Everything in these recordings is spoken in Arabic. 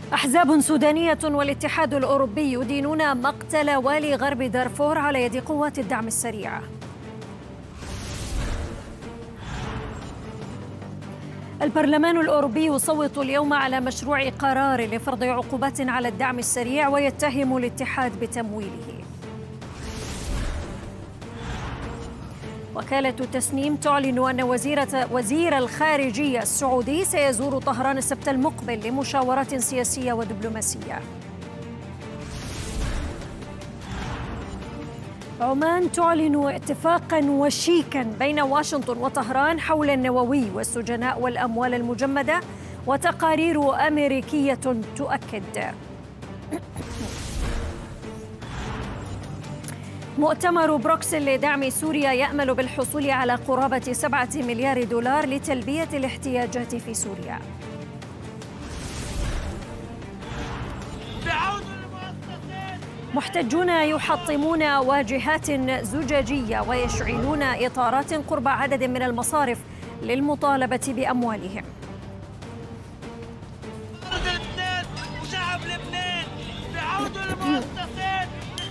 أحزاب سودانية والاتحاد الأوروبي يدينون مقتل والي غرب دارفور على يد قوات الدعم السريع. البرلمان الأوروبي يصوت اليوم على مشروع قرار لفرض عقوبات على الدعم السريع ويتهم الاتحاد بتمويله. وكالة تسنيم تعلن أن وزير الخارجية السعودي سيزور طهران السبت المقبل لمشاورات سياسية ودبلوماسية. عمان تعلن اتفاقا وشيكا بين واشنطن وطهران حول النووي والسجناء والأموال المجمدة، وتقارير أمريكية تؤكد. مؤتمر بروكسل لدعم سوريا يأمل بالحصول على قرابة 7 مليار دولار لتلبية الاحتياجات في سوريا. محتجون يحطمون واجهات زجاجية ويشعلون إطارات قرب عدد من المصارف للمطالبة بأموالهم. لبنان وشعب لبنان بعودوا المؤسسات.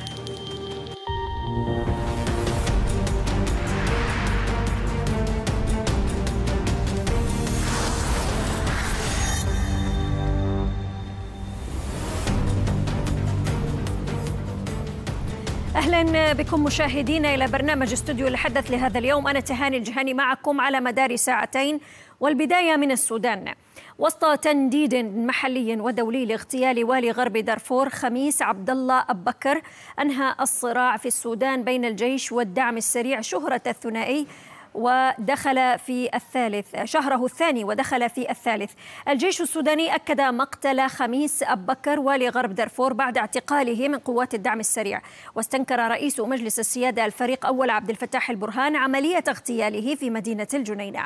أهلا بكم مشاهدينا إلى برنامج استوديو الحدث لهذا اليوم. أنا تهاني الجهني معكم على مدار ساعتين، والبداية من السودان. وسط تنديد محلي ودولي لاغتيال والي غرب دارفور خميس عبد الله أبو بكر، أنهى الصراع في السودان بين الجيش والدعم السريع شهرة الثنائي ودخل في شهره الثاني ودخل في الثالث. الجيش السوداني أكد مقتل خميس أبو بكر والي غرب دارفور بعد اعتقاله من قوات الدعم السريع، واستنكر رئيس مجلس السيادة الفريق أول عبد الفتاح البرهان عملية اغتياله في مدينة الجنينة.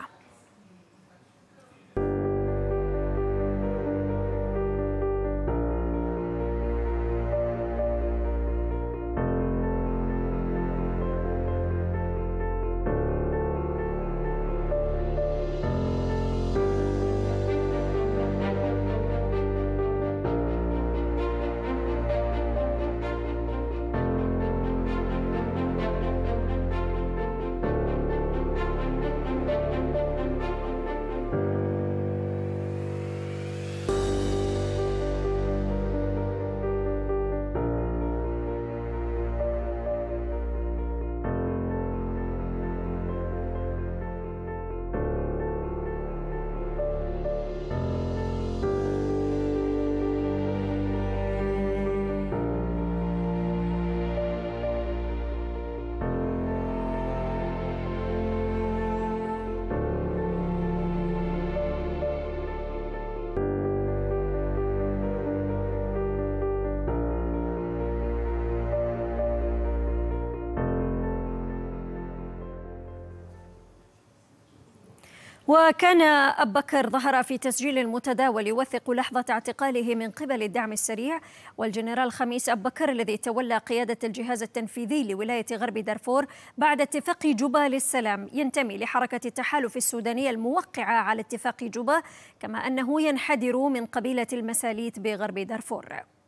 وكان أبو بكر ظهر في تسجيل متداول يوثق لحظة اعتقاله من قبل الدعم السريع، والجنرال خميس أبو بكر الذي تولى قيادة الجهاز التنفيذي لولاية غرب دارفور بعد اتفاق جوبا للسلام ينتمي لحركة التحالف السودانية الموقعة على اتفاق جوبا، كما أنه ينحدر من قبيلة المساليت بغرب دارفور.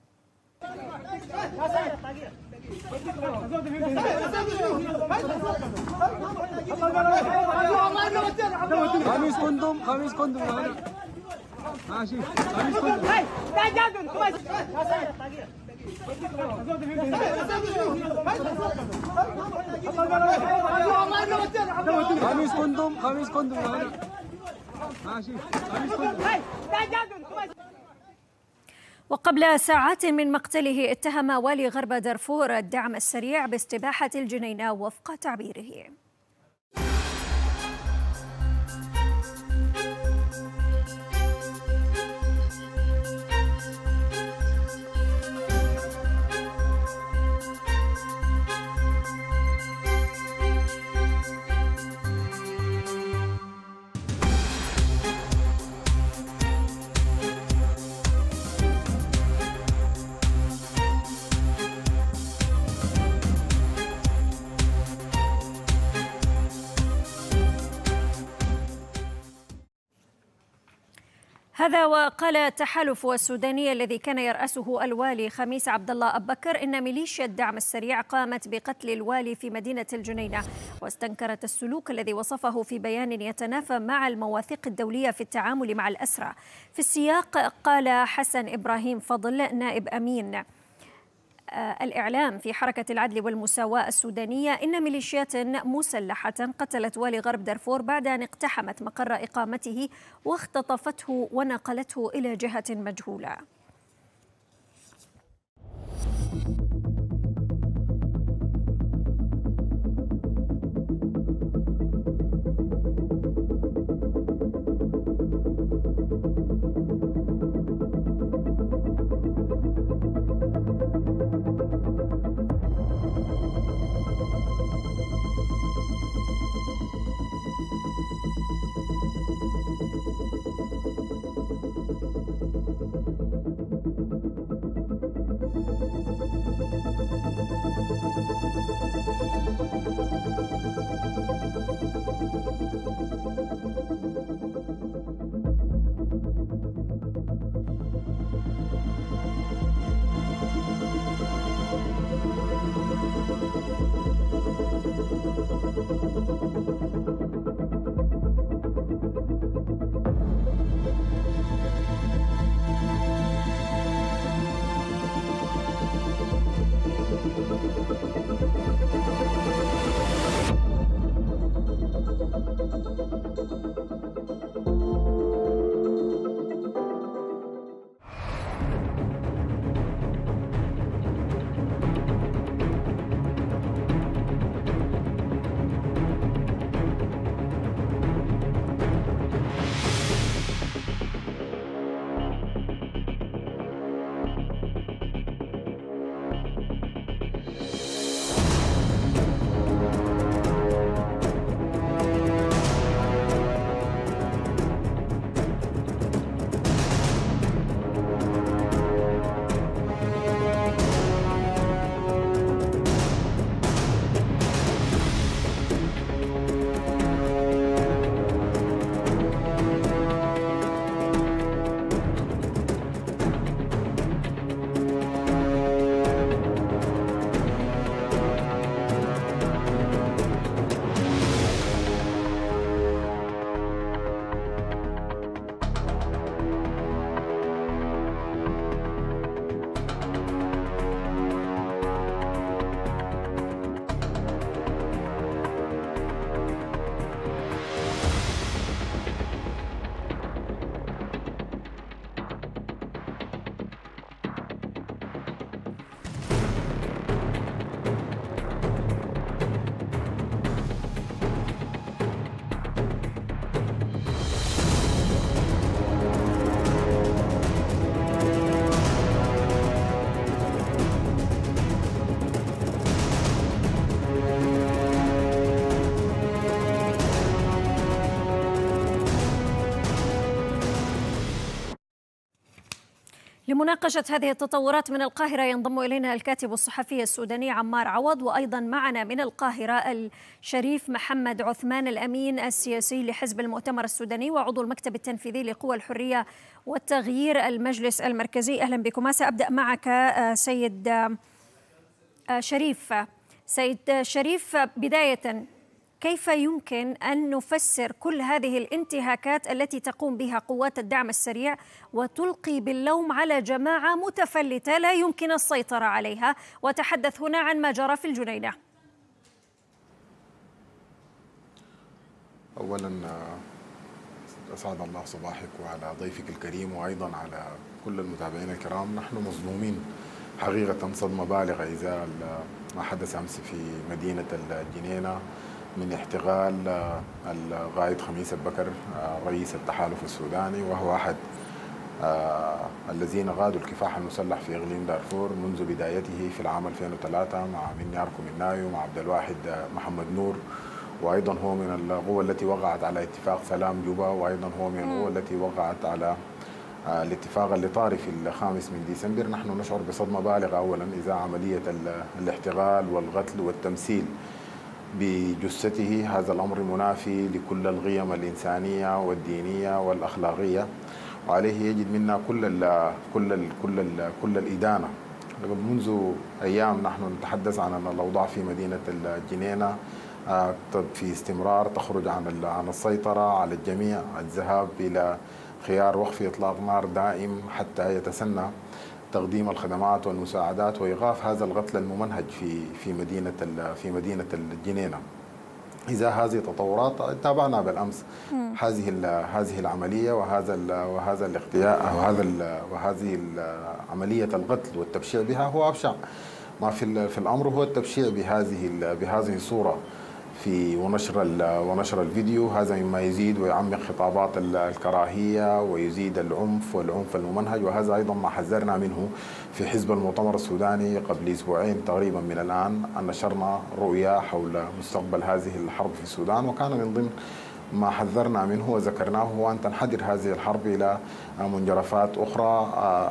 خميس كندم ماشي خميس كندم خميس كندم ماشي خميس كندم. وقبل ساعات من مقتله اتهم والي غرب دارفور الدعم السريع باستباحة الجنينة وفق تعبيره. هذا وقال التحالف السوداني الذي كان يرأسه الوالي خميس عبد الله أبو بكر إن ميليشيا الدعم السريع قامت بقتل الوالي في مدينة الجنينة، واستنكرت السلوك الذي وصفه في بيان يتنافى مع المواثيق الدولية في التعامل مع الأسرى. في السياق قال حسن إبراهيم فضل نائب أمين الإعلام في حركة العدل والمساواة السودانية إن ميليشيات مسلحة قتلت والي غرب دارفور بعد أن اقتحمت مقر إقامته واختطفته ونقلته إلى جهة مجهولة. لمناقشة هذه التطورات من القاهرة ينضم إلينا الكاتب الصحفي السوداني عمار عوض، وأيضا معنا من القاهرة الشريف محمد عثمان الأمين السياسي لحزب المؤتمر السوداني وعضو المكتب التنفيذي لقوى الحرية والتغيير المجلس المركزي. أهلا بكما. سأبدأ معك سيد شريف، بداية كيف يمكن أن نفسر كل هذه الانتهاكات التي تقوم بها قوات الدعم السريع وتلقي باللوم على جماعة متفلتة لا يمكن السيطرة عليها؟ وتحدث هنا عن ما جرى في الجنينة. أولا أسعد الله صباحك وعلى ضيفك الكريم وأيضا على كل المتابعين الكرام. نحن مصدومين حقيقة صدمة بالغة إزاء ما حدث أمس في مدينة الجنينة من احتغال القائد خميس أبو بكر رئيس التحالف السوداني، وهو أحد الذين قادوا الكفاح المسلح في إقليم دارفور منذ بدايته في العام 2003 مع مني أركو مناي ومع عبد الواحد محمد نور، وأيضا هو من القوى التي وقعت على اتفاق سلام جوبا، وأيضا هو من القوى التي وقعت على الاتفاق اللي طاري في 5 ديسمبر. نحن نشعر بصدمة بالغة أولا إذا عملية الاحتغال والقتل والتمثيل بجثته. هذا الأمر منافي لكل القيم الإنسانية والدينية والأخلاقية، وعليه يجد منا كل الإدانة. منذ أيام نحن نتحدث عن أن الأوضاع في مدينة الجنينة في استمرار تخرج عن السيطرة على الجميع، الذهاب إلى خيار وقف إطلاق نار دائم حتى يتسنى تقديم الخدمات والمساعدات وإيقاف هذا القتل الممنهج في مدينة الجنينة. إذا هذه التطورات تابعنا بالأمس هذه العملية وهذا الاغتيال وهذه عملية القتل والتبشير بها هو أبشع ما في الأمر، هو التبشير بهذه الصورة ونشر الفيديو. هذا مما يزيد ويعمق خطابات الكراهية ويزيد والعنف الممنهج، وهذا أيضا ما حذرنا منه في حزب المؤتمر السوداني قبل أسبوعين تقريبا من الآن، أن نشرنا رؤية حول مستقبل هذه الحرب في السودان، وكان من ضمن ما حذرنا منه وذكرناه هو أن تنحدر هذه الحرب إلى منجرفات أخرى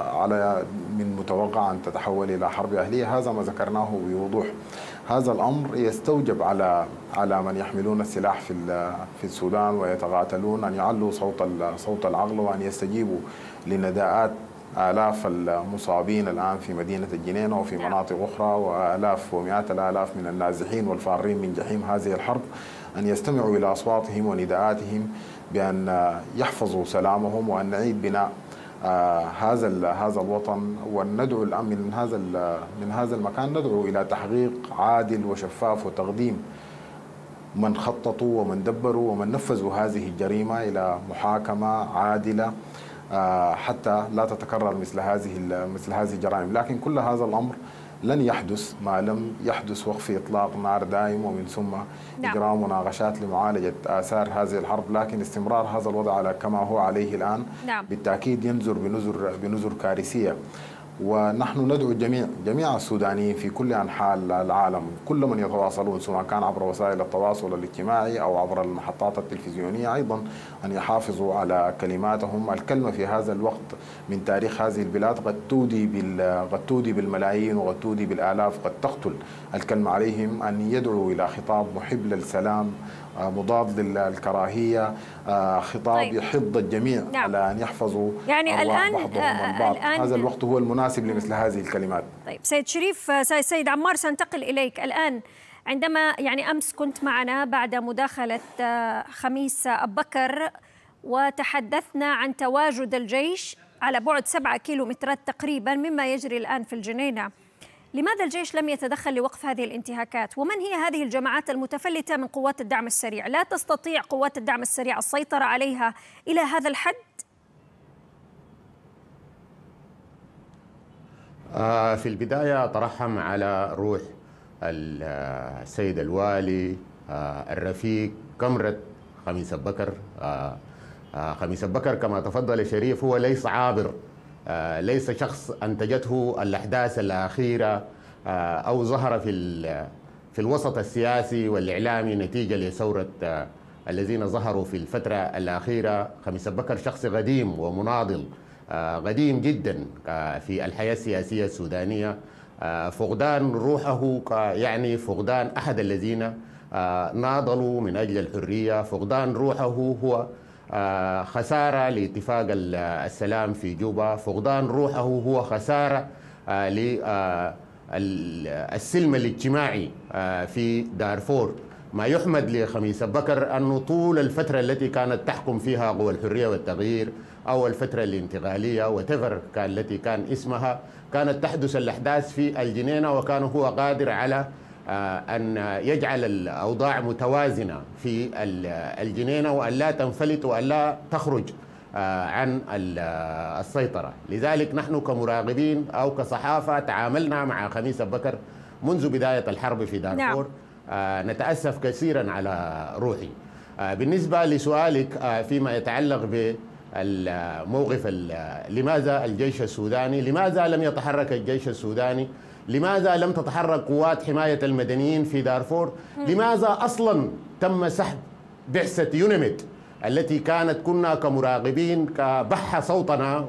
من متوقع أن تتحول إلى حرب أهلية. هذا ما ذكرناه بوضوح. هذا الأمر يستوجب على من يحملون السلاح في السودان ويتقاتلون أن يعلوا صوت العقل وأن يستجيبوا لنداءات آلاف المصابين الآن في مدينة الجنينة وفي مناطق أخرى، وآلاف ومئات الآلاف من النازحين والفارين من جحيم هذه الحرب، أن يستمعوا إلى أصواتهم ونداءاتهم بأن يحفظوا سلامهم، وأن نعيد بناء هذا الوطن، وندعو الآن من هذا المكان ندعو إلى تحقيق عادل وشفاف وتقديم من خططوا ومن دبروا ومن نفذوا هذه الجريمة إلى محاكمة عادلة حتى لا تتكرر مثل هذه الجرائم. لكن كل هذا الأمر لن يحدث ما لم يحدث وقف إطلاق نار دائم ومن ثم إجراء مناقشات لمعالجة آثار هذه الحرب. لكن استمرار هذا الوضع على كما هو عليه الآن بالتأكيد ينذر بنذر كارثية. ونحن ندعو جميع السودانيين في كل أنحاء العالم، كل من يتواصلون سواء كان عبر وسائل التواصل الاجتماعي أو عبر المحطات التلفزيونية أيضا، أن يحافظوا على كلماتهم. الكلمة في هذا الوقت من تاريخ هذه البلاد قد تودي بالملايين وقد تودي بالآلاف، قد تقتل. الكلمة عليهم أن يدعوا إلى خطاب محب للسلام مضاد للكراهية، خطاب يحض الجميع على أن يحفظوا يعني الآن بعضهم بعض. هذا الوقت هو المناسب لمثل هذه الكلمات. طيب سيد شريف، سيد عمار، سأنتقل إليك الآن. عندما أمس كنت معنا بعد مداخلة خميس أبو بكر وتحدثنا عن تواجد الجيش على بعد 7 كيلومترات تقريبا مما يجري الآن في الجنينة. لماذا الجيش لم يتدخل لوقف هذه الانتهاكات؟ ومن هي هذه الجماعات المتفلتة من قوات الدعم السريع؟ لا تستطيع قوات الدعم السريع السيطرة عليها إلى هذا الحد؟ في البداية أترحم على روح السيد الوالي الرفيق كمرة خميس أبو بكر. خميس أبو بكر كما تفضل شريف هو ليس عابر، ليس شخص أنتجته الأحداث الأخيرة أو ظهر في الوسط السياسي والإعلامي نتيجة لثورة الذين ظهروا في الفترة الأخيرة. خميس أبو بكر شخص قديم ومناضل، قديم جدا في الحياة السياسية السودانية. فقدان روحه يعني فقدان أحد الذين ناضلوا من أجل الحرية، فقدان روحه هو خسارة لاتفاق السلام في جوبا، فقدان روحه هو خسارة للسلم الاجتماعي في دارفور. ما يحمد لخميس أبو بكر أنه طول الفترة التي كانت تحكم فيها قوى الحرية والتغيير أو الفترة الانتقالية وتفر التي كان اسمها، كانت تحدث الأحداث في الجنينة، وكان هو قادر على أن يجعل الأوضاع متوازنة في الجنينة وأن لا تنفلت وأن لا تخرج عن السيطرة. لذلك نحن كمراقبين أو كصحافة تعاملنا مع خميس أبو بكر منذ بداية الحرب في دارفور. نتأسف كثيرا على روحي. بالنسبة لسؤالك فيما يتعلق بالموقف لماذا الجيش السوداني، لماذا لم يتحرك الجيش السوداني، لماذا لم تتحرك قوات حماية المدنيين في دارفور، لماذا أصلا تم سحب بعثة يونيميت التي كنا كمراقبين كبح صوتنا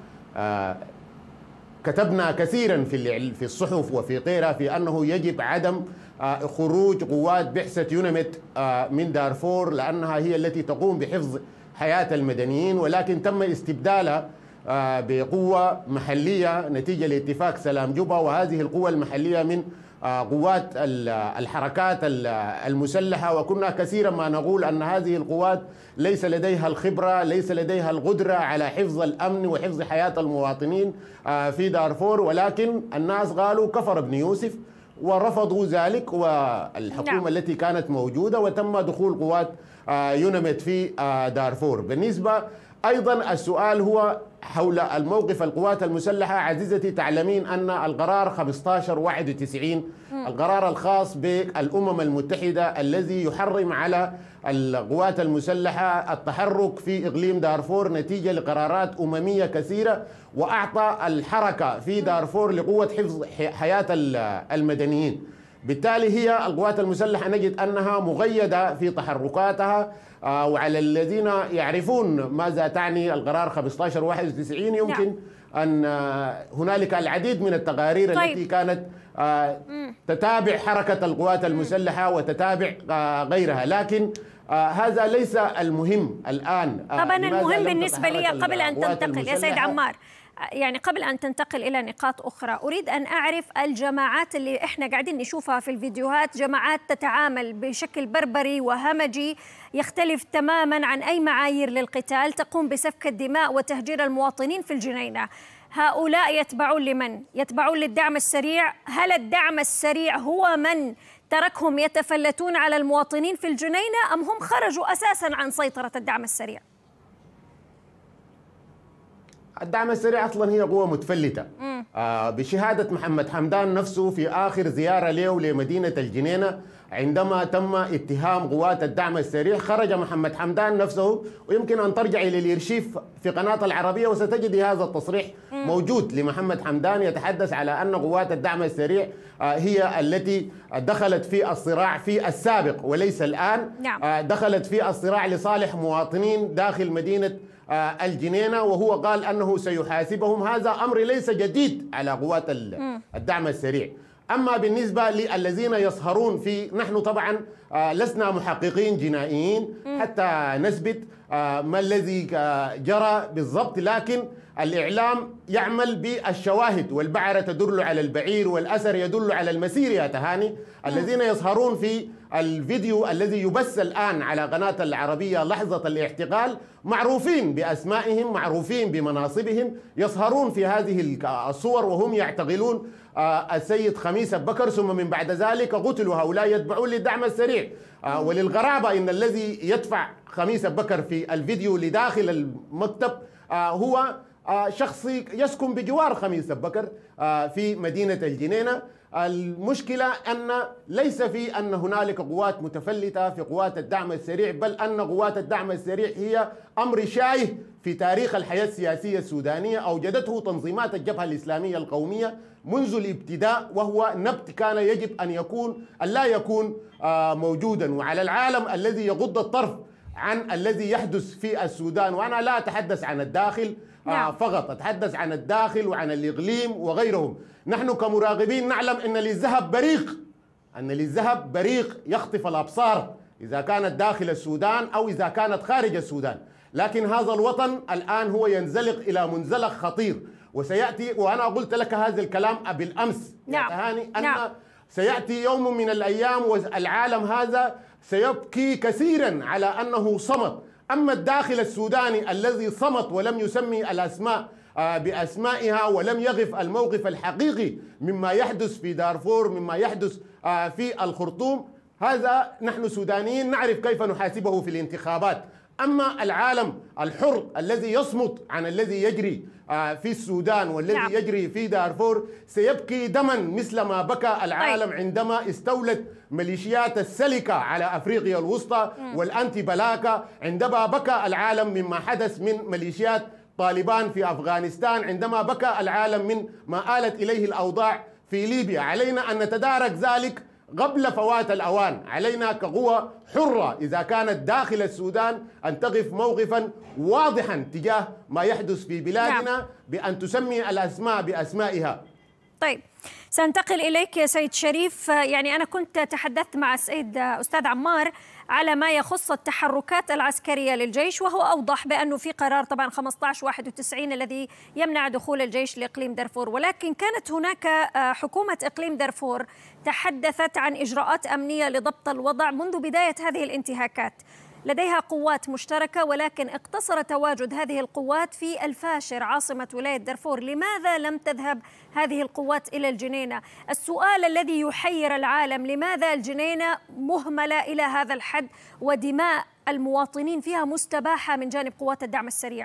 وكتبنا كثيرا في الصحف وفي غيرها في أنه يجب عدم خروج قوات بعثة يونيميت من دارفور، لأنها هي التي تقوم بحفظ حياة المدنيين، ولكن تم استبدالها بقوة محلية نتيجة لاتفاق سلام جوبا. وهذه القوة المحلية من قوات الحركات المسلحة، وكنا كثيرا ما نقول أن هذه القوات ليس لديها الخبرة، ليس لديها القدرة على حفظ الأمن وحفظ حياة المواطنين في دارفور، ولكن الناس قالوا كفر ابن يوسف ورفضوا ذلك والحكومة التي كانت موجودة، وتم دخول قوات يونمت في دارفور. بالنسبة أيضا السؤال هو حول الموقف القوات المسلحة. عزيزتي تعلمين أن القرار 1591 القرار الخاص بالأمم المتحدة الذي يحرم على القوات المسلحة التحرك في إقليم دارفور نتيجة لقرارات أممية كثيرة، وأعطى الحركة في دارفور لقوة حفظ حياة المدنيين. بالتالي هي القوات المسلحة نجد أنها مقيدة في تحركاتها، وعلى الذين يعرفون ماذا تعني القرار 1591 يمكن أن هنالك العديد من التقارير التي كانت تتابع حركة القوات المسلحة وتتابع غيرها، لكن هذا ليس المهم الآن. طبعا المهم بالنسبة لي قبل أن تنتقل يا سيد عمار، يعني قبل أن تنتقل إلى نقاط أخرى، أريد أن أعرف الجماعات اللي إحنا قاعدين نشوفها في الفيديوهات، جماعات تتعامل بشكل بربري وهمجي يختلف تماما عن أي معايير للقتال، تقوم بسفك الدماء وتهجير المواطنين في الجنينة. هؤلاء يتبعون لمن؟ يتبعون للدعم السريع؟ هل الدعم السريع هو من تركهم يتفلتون على المواطنين في الجنينة، أم هم خرجوا أساسا عن سيطرة الدعم السريع؟ الدعم السريع أصلا هي قوة متفلتة. بشهادة محمد حمدان نفسه في آخر زيارة له لمدينة الجنينة عندما تم اتهام قوات الدعم السريع، خرج محمد حمدان نفسه، ويمكن أن ترجع إلى الإرشيف في قناة العربية وستجد هذا التصريح موجود لمحمد حمدان يتحدث على أن قوات الدعم السريع هي التي دخلت في الصراع في السابق وليس الآن. دخلت في الصراع لصالح مواطنين داخل مدينة الجنينة، وهو قال أنه سيحاسبهم. هذا أمر ليس جديد على قوات الدعم السريع. أما بالنسبة للذين يسهرون نحن طبعا لسنا محققين جنائيين حتى نثبت ما الذي جرى بالضبط، لكن الإعلام يعمل بالشواهد، والبعرة تدل على البعير والأثر يدل على المسير يا تهاني. الذين يسهرون في الفيديو الذي يبث الآن على قناة العربية لحظة الاعتقال معروفين بأسمائهم، معروفين بمناصبهم، يسهرون في هذه الصور وهم يعتقلون السيد خميس بكر، ثم من بعد ذلك قتلوا. هؤلاء يتبعون للدعم السريع. وللغرابة إن الذي يدفع خميس بكر في الفيديو لداخل المكتب هو شخص يسكن بجوار خميس بكر في مدينة الجنينة. المشكلة أن ليس في أن هنالك قوات متفلتة في قوات الدعم السريع، بل أن قوات الدعم السريع هي أمر شايع في تاريخ الحياة السياسية السودانية، أوجدته تنظيمات الجبهة الإسلامية القومية منذ الابتداء، وهو نبت كان يجب أن لا يكون موجودا، وعلى العالم الذي يغض الطرف عن الذي يحدث في السودان. وأنا لا أتحدث عن الداخل فقط، أتحدث عن الداخل وعن الإقليم وغيرهم. نحن كمراقبين نعلم أن للذهب بريق، أن للذهب بريق يخطف الأبصار إذا كانت داخل السودان أو إذا كانت خارج السودان، لكن هذا الوطن الآن هو ينزلق إلى منزلق خطير وسيأتي. وأنا قلت لك هذا الكلام بالأمس يا تهاني أن سيأتي يوم من الأيام والعالم هذا سيبكي كثيرا على أنه صمت. أما الداخل السوداني الذي صمت ولم يسمي الأسماء بأسمائها ولم يقف الموقف الحقيقي مما يحدث في دارفور، مما يحدث في الخرطوم، هذا نحن سودانيين نعرف كيف نحاسبه في الانتخابات. أما العالم الحر الذي يصمت عن الذي يجري في السودان والذي يجري في دارفور سيبكي دما مثل ما بكى العالم عندما استولت ميليشيات السلكة على أفريقيا الوسطى والأنتي بلاكا، عندما بكى العالم مما حدث من ميليشيات طالبان في أفغانستان، عندما بكى العالم من ما آلت إليه الأوضاع في ليبيا. علينا أن نتدارك ذلك قبل فوات الأوان. علينا كقوة حرة إذا كانت داخل السودان أن تقف موقفا واضحا تجاه ما يحدث في بلادنا بأن تسمي الأسماء بأسمائها. طيب سأنتقل إليك يا سيد شريف. يعني أنا كنت تحدثت مع السيد أستاذ عمار على ما يخص التحركات العسكرية للجيش، وهو أوضح بأنه في قرار طبعا 1591 الذي يمنع دخول الجيش لإقليم دارفور، ولكن كانت هناك حكومة إقليم دارفور تحدثت عن إجراءات أمنية لضبط الوضع منذ بداية هذه الانتهاكات. لديها قوات مشتركة، ولكن اقتصر تواجد هذه القوات في الفاشر عاصمة ولاية دارفور. لماذا لم تذهب هذه القوات إلى الجنينة؟ السؤال الذي يحير العالم، لماذا الجنينة مهملة إلى هذا الحد ودماء المواطنين فيها مستباحة من جانب قوات الدعم السريع؟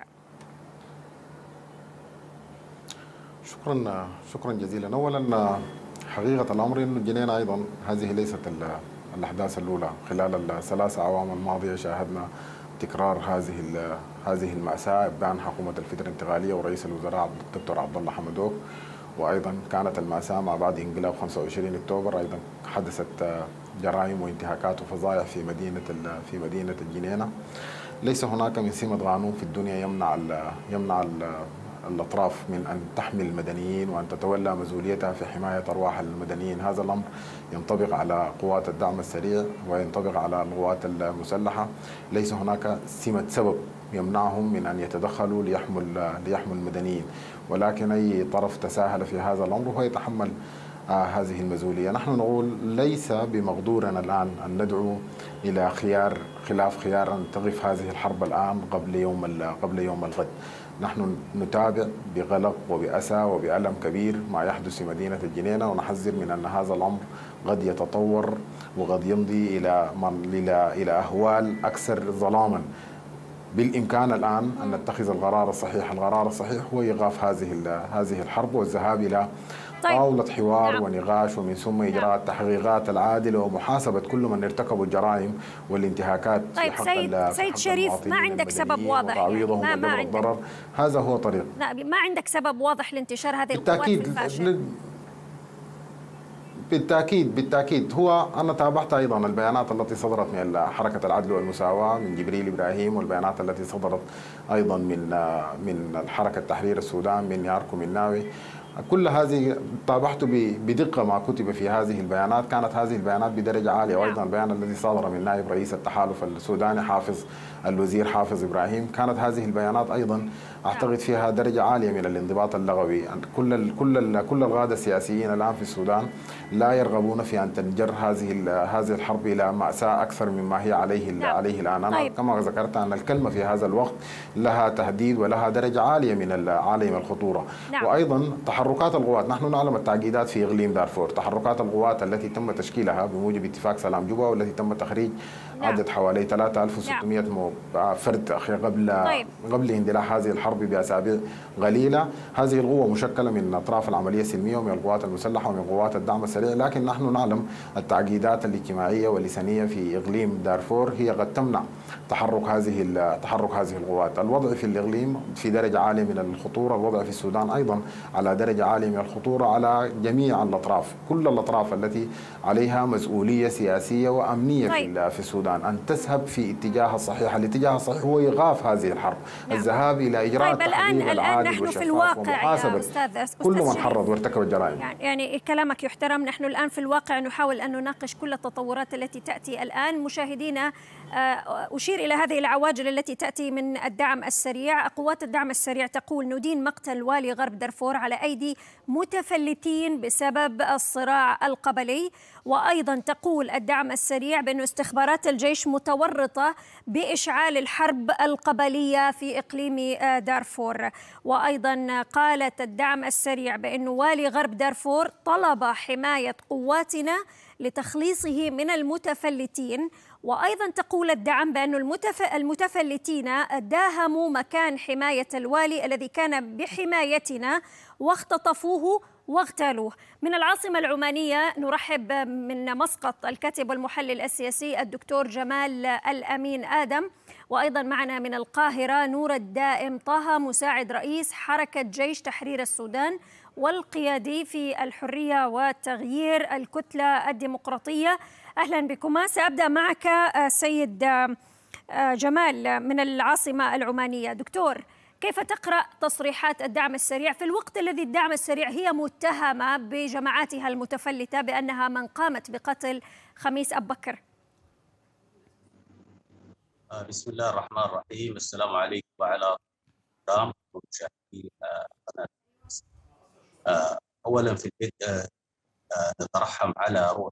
شكرا جزيلا. أولا حقيقة الأمر أن الجنينة أيضا هذه ليست الأحداث الأولى. خلال الثلاث أعوام الماضية شاهدنا تكرار هذه المأساة إبان حكومة الفترة الانتقالية ورئيس الوزراء الدكتور عبد الله حمدوك، وأيضا كانت المأساة ما بعد انقلاب 25 أكتوبر أيضا حدثت جرائم وانتهاكات وفظائع في مدينة الجنينة. ليس هناك من سمة قانون في الدنيا يمنع الأطراف من أن تحمي المدنيين وأن تتولى مسؤوليتها في حماية أرواح المدنيين. هذا الأمر ينطبق على قوات الدعم السريع وينطبق على القوات المسلحة. ليس هناك سبب يمنعهم من أن يتدخلوا ليحموا المدنيين، ولكن أي طرف تساهل في هذا الأمر هو يتحمل هذه المسؤولية. نحن نقول ليس بمقدورنا الآن أن ندعو إلى خلاف خيار أن تقف هذه الحرب الآن قبل يوم الغد. نحن نتابع بقلق وبأسى وبألم كبير ما يحدث في مدينة الجنينة، ونحذر من أن هذا الأمر قد يتطور وقد يمضي إلى أهوال أكثر ظلاما. بالإمكان الآن أن نتخذ القرار الصحيح. القرار الصحيح هو إيقاف هذه الحرب والذهاب إلى طاولة حوار ونقاش، ومن ثم إجراء التحقيقات العادلة ومحاسبة كل من ارتكبوا الجرائم والانتهاكات في حق سيد شريف، ما عندك سبب واضح ما عندك. هذا هو طريق. ما عندك سبب واضح لانتشار هذه القوات في الفاشل؟ بالتأكيد هو أنا تابعت أيضا البيانات التي صدرت من حركة العدل والمساواة من جبريل إبراهيم، والبيانات التي صدرت أيضا من الحركة تحرير السودان من ياركو مناوي. كل هذه تابعت بدقة ما كتب في هذه البيانات. كانت هذه البيانات بدرجة عالية، وأيضا البيان الذي صدر من نائب رئيس التحالف السوداني الوزير حافظ إبراهيم، كانت هذه البيانات أيضا أعتقد فيها درجة عالية من الانضباط اللغوي. كل القادة السياسيين الآن في السودان لا يرغبون في أن تنجر هذه الحرب إلى مأساة أكثر مما هي عليه الآن. أنا كما ذكرت أن الكلمة في هذا الوقت لها تهديد ولها درجة عالية من الخطورة. وأيضا تحركات القوات، نحن نعلم التعقيدات في إقليم دارفور. تحركات القوات التي تم تشكيلها بموجب اتفاق سلام جوبا، والتي تم تخريج عدد حوالي 3600 فرد قبل اندلاع هذه الحرب بأسابيع قليلة. هذه القوة مشكلة من أطراف العملية السلمية ومن القوات المسلحة ومن قوات الدعم السريع، لكن نحن نعلم التعقيدات الاجتماعية واللسانية في إقليم دارفور هي قد تمنع تحرك هذه القوات. الوضع في الإقليم في درجة عالية من الخطورة، الوضع في السودان أيضا على درجة عالية من الخطورة على جميع الأطراف. كل الأطراف التي عليها مسؤولية سياسية وأمنية في السودان أن تذهب في اتجاه الصحيح. الاتجاه الصحيح هو إيقاف هذه الحرب، الذهاب إلى إجراء التحقيق العادل والشفاف ومحاسبة كل من حرض وارتكب الجرائم. يعني كلامك يحترم. نحن الآن في الواقع نحاول أن نناقش كل التطورات التي تأتي الآن. مشاهدينا، أشير إلى هذه العواجل التي تأتي من الدعم السريع. قوات الدعم السريع تقول ندين مقتل والي غرب دارفور على أيدي متفلتين بسبب الصراع القبلي. وأيضا تقول الدعم السريع بأن استخبارات الجيش متورطة بإشعال الحرب القبلية في إقليم دارفور. وأيضا قالت الدعم السريع بأن والي غرب دارفور طلب حماية قواتنا لتخليصه من المتفلتين. وأيضا تقول الدعم بأن المتفلتين داهموا مكان حماية الوالي الذي كان بحمايتنا واختطفوه واغتالوه. من العاصمة العمانية نرحب من مسقط الكاتب والمحلل السياسي الدكتور جمال الأمين آدم، وأيضا معنا من القاهرة نور الدائم طه مساعد رئيس حركة جيش تحرير السودان والقيادي في الحرية والتغيير الكتلة الديمقراطية. أهلا بكما. سأبدأ معك سيد جمال من العاصمة العمانية. دكتور، كيف تقرأ تصريحات الدعم السريع في الوقت الذي الدعم السريع هي متهمة بجماعاتها المتفلتة بأنها من قامت بقتل خميس أبو بكر؟ بسم الله الرحمن الرحيم. السلام عليكم وعلى الكرام ومشاهدي قناة. أولا في البدء نترحم على روح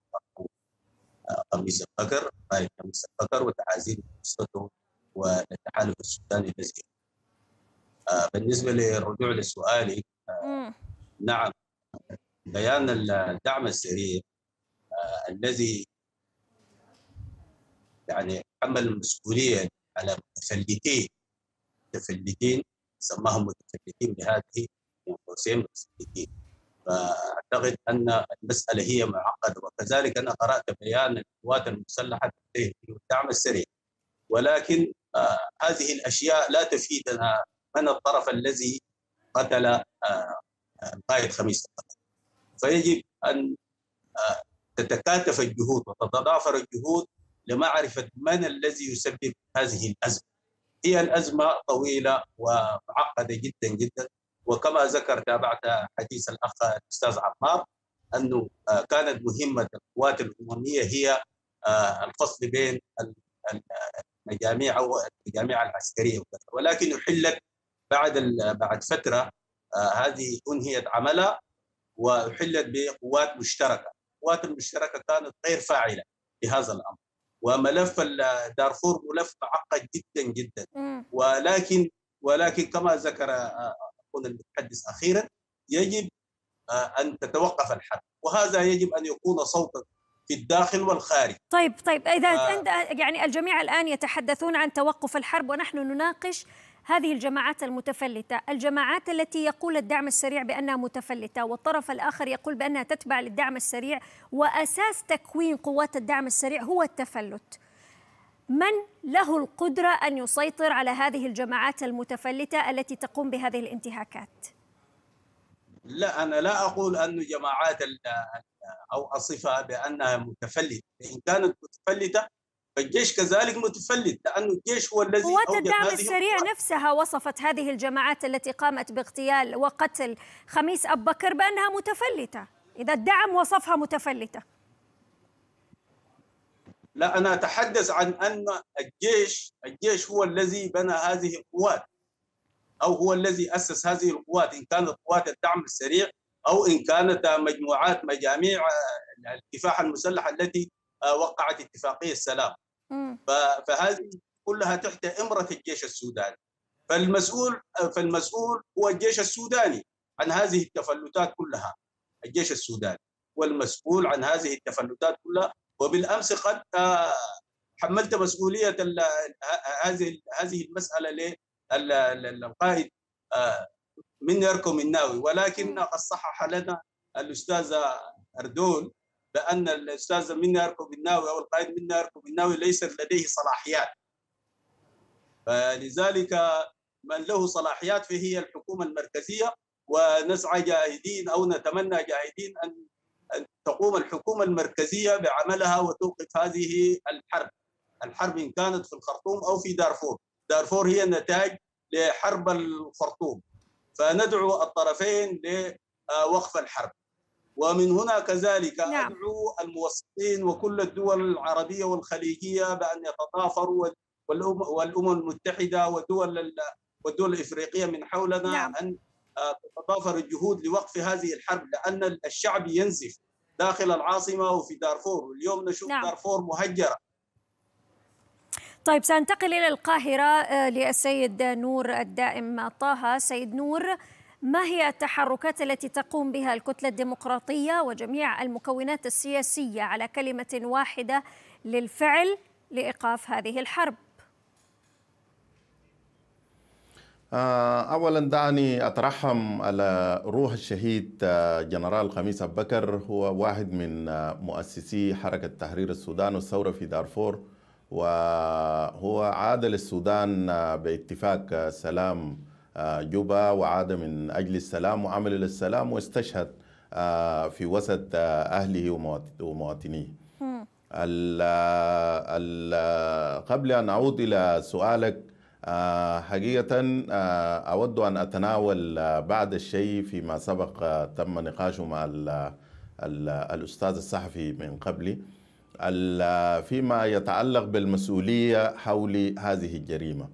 خميس أبو بكر، قائد خميس أبو بكر، وتعازينا لأسرته والتحالف السوداني الذي. بالنسبة للرجوع لسؤالي، نعم، بيان الدعم السريع الذي يعني حمل المسؤولية على متفلتين سماهم متفلتين بهذه من قوسين متفلتين. فأعتقد أن المسألة هي معقدة، وكذلك أنا قرأت بيان القوات المسلحة والدعم السريع، ولكن هذه الأشياء لا تفيدنا من الطرف الذي قتل القائد خميس أبو بكر. فيجب أن تتكاتف الجهود وتتضافر الجهود لمعرفة من الذي يسبب هذه الأزمة. هي الأزمة طويلة ومعقدة جدا جدا، وكما ذكر تابعت حديث الأخ الأستاذ عمار أنه كانت مهمة القوات الأممية هي الفصل بين المجاميع العسكرية، ولكن أحلت بعد فترة. هذه أنهيت عملها وأحلت بقوات مشتركة. القوات المشتركة كانت غير فاعلة لهذا الأمر، وملف دارفور ملف معقد جدا جدا. ولكن كما ذكر أخونا المتحدث أخيرا، يجب أن تتوقف الحرب، وهذا يجب أن يكون صوتا في الداخل والخارج. طيب إذا يعني الجميع الآن يتحدثون عن توقف الحرب، ونحن نناقش هذه الجماعات المتفلتة، الجماعات التي يقول الدعم السريع بأنها متفلتة، والطرف الآخر يقول بأنها تتبع للدعم السريع، وأساس تكوين قوات الدعم السريع هو التفلت. من له القدرة أن يسيطر على هذه الجماعات المتفلتة التي تقوم بهذه الانتهاكات؟ لا، أنا لا أقول أن جماعات أو أصفها بأنها متفلتة. إن كانت متفلتة فالجيش كذلك متفلت، لأن الجيش هو الذي قوات الدعم السريع نفسها وصفت هذه الجماعات التي قامت باغتيال وقتل خميس أبو بكر بأنها متفلتة. إذا الدعم وصفها متفلتة. لا، أنا أتحدث عن أن الجيش هو الذي بنى هذه القوات، أو هو الذي أسس هذه القوات، إن كانت قوات الدعم السريع أو إن كانت مجاميع الكفاح المسلح التي وقعت اتفاقية السلام. فهذه كلها تحت إمرة الجيش السوداني. فالمسؤول هو الجيش السوداني عن هذه التفلتات كلها. الجيش السوداني والمسؤول عن هذه التفلتات كلها. وبالأمس قد حملت مسؤولية هذه المسألة للقائد مني أركو مناوي، ولكن قد صحح لنا الأستاذ أردول بأن الأستاذ مني أركو مناوي أو القائد مني أركو مناوي ليس لديه صلاحيات. فلذلك من له صلاحيات فهي الحكومة المركزية، ونسعى جاهدين أو نتمنى جاهدين أن تقوم الحكومة المركزية بعملها وتوقف هذه الحرب إن كانت في الخرطوم أو في دارفور. دارفور هي نتاج لحرب الخرطوم، فندعو الطرفين لوقف الحرب. ومن هنا كذلك أدعو الموسطين وكل الدول العربية والخليجية بأن يتضافروا، والأمم المتحدة والدول الإفريقية من حولنا أن تتضافر الجهود لوقف هذه الحرب، لأن الشعب ينزف داخل العاصمة وفي دارفور. اليوم نشوف دارفور مهجرة. طيب، سأنتقل إلى القاهرة للسيد نور الدائم طه. سيد نور، ما هي التحركات التي تقوم بها الكتلة الديمقراطية وجميع المكونات السياسية على كلمة واحدة للفعل لإيقاف هذه الحرب؟ أولا دعني أترحم على روح الشهيد جنرال خميس أبو بكر. هو واحد من مؤسسي حركة تحرير السودان والثورة في دارفور، وهو عاد للسودان باتفاق سلام جوبا، وعاد من أجل السلام وعمل للسلام، واستشهد في وسط أهله ومواطنيه. قبل أن أعود إلى سؤالك، حقيقة أود أن أتناول بعض الشيء فيما سبق تم نقاشه مع الأستاذ الصحفي من قبلي فيما يتعلق بالمسؤولية حول هذه الجريمة.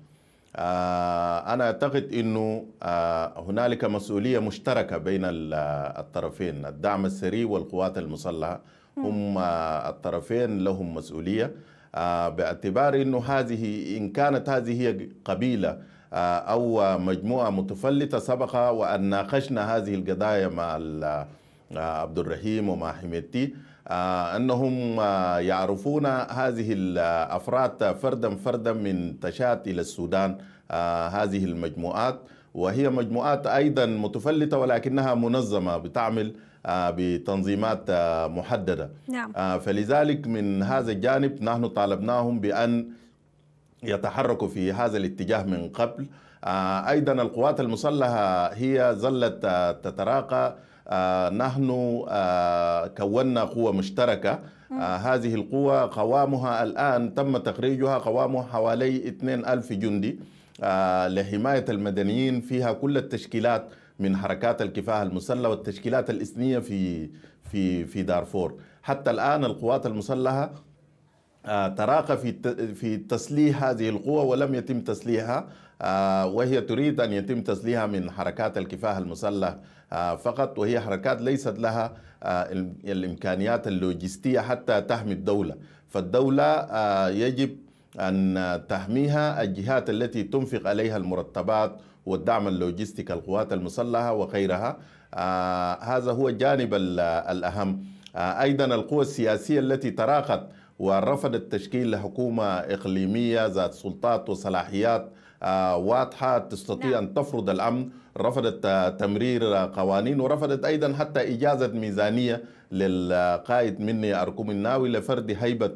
أنا أعتقد أنه هنالك مسؤولية مشتركة بين الطرفين، الدعم السري والقوات المسلحة هم الطرفين لهم مسؤولية، باعتبار أنه إن كانت هذه هي قبيلة أو مجموعة متفلتة سبق وأن ناقشنا هذه القضايا مع عبد الرحيم ومع حميدتي، أنهم يعرفون هذه الأفراد فردا فردا من تشات إلى السودان. هذه المجموعات وهي مجموعات أيضا متفلتة ولكنها منظمة بتعمل بتنظيمات محددة. نعم. فلذلك من هذا الجانب نحن طالبناهم بأن يتحركوا في هذا الاتجاه من قبل. أيضا القوات المسلحة هي ظلت تتراقى. نحن كونا قوة مشتركة. هذه القوة قوامها الآن تم تخريجها، قوامها حوالي 2000 جندي لحماية المدنيين، فيها كل التشكيلات من حركات الكفاح المسلح والتشكيلات الإثنية في دارفور. حتى الآن القوات المسلحة تراقى في تسليح هذه القوة ولم يتم تسليحها، وهي تريد أن يتم تسليحها من حركات الكفاح المسلح فقط، وهي حركات ليست لها الإمكانيات اللوجستية حتى تحمي الدولة. فالدولة يجب أن تحميها الجهات التي تنفق عليها المرتبات والدعم اللوجستي كالقوات المسلحة وغيرها. هذا هو الجانب الأهم. أيضا القوى السياسية التي تراقت ورفضت تشكيل حكومة إقليمية ذات سلطات وصلاحيات واضحة تستطيع أن تفرض الأمن، رفضت تمرير قوانين، ورفضت أيضا حتى إجازة ميزانية للقائد مني أركوم الناوي لفرض هيبة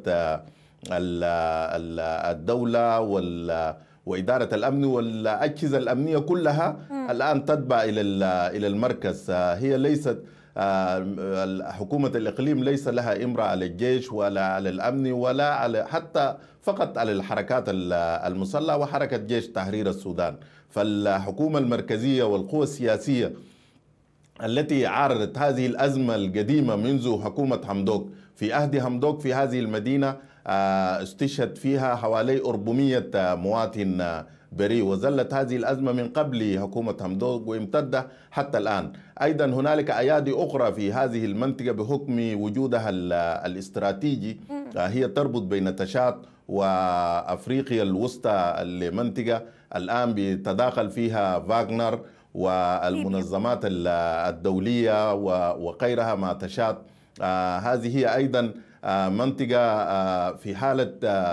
الدولة وإدارة الأمن والأجهزة الأمنية كلها الآن تتبع إلى المركز. هي ليست حكومة الإقليم ليس لها إمرة على الجيش ولا على الأمن ولا على حتى فقط على الحركات المسلحة وحركة جيش تحرير السودان. فالحكومة المركزية والقوى السياسية التي عارضت هذه الأزمة القديمة منذ حكومة حمدوك، في عهد حمدوك في هذه المدينة استشهد فيها حوالي 400 مواطن بريء، وظلت هذه الأزمة من قبل حكومة حمدوك وامتد حتى الآن. أيضا هنالك أيادي أخرى في هذه المنطقة بحكم وجودها الاستراتيجي، هي تربط بين تشاد وأفريقيا الوسطى، المنطقة الآن بيتداخل فيها فاغنر والمنظمات الدولية وغيرها مع تشاد. هذه هي أيضا منطقة في حالة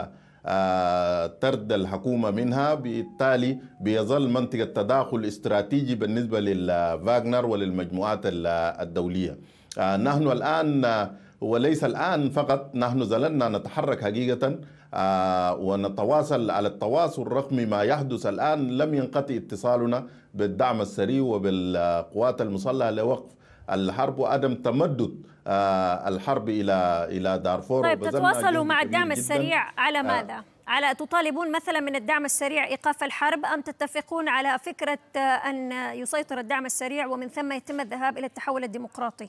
طرد الحكومة منها، بالتالي بيظل منطقة تداخل استراتيجي بالنسبة للفاغنر وللمجموعات الدولية. نحن الآن وليس الآن فقط، نحن زلنا نتحرك حقيقة ونتواصل على التواصل رغم ما يحدث الآن. لم ينقطع اتصالنا بالدعم السري وبالقوات المسلحة لوقف الحرب وعدم تمدد الحرب إلى دارفور. طيب تتواصلوا مع الدعم السريع على ماذا؟ على تطالبون مثلا من الدعم السريع إيقاف الحرب، أم تتفقون على فكرة أن يسيطر الدعم السريع ومن ثم يتم الذهاب إلى التحول الديمقراطي؟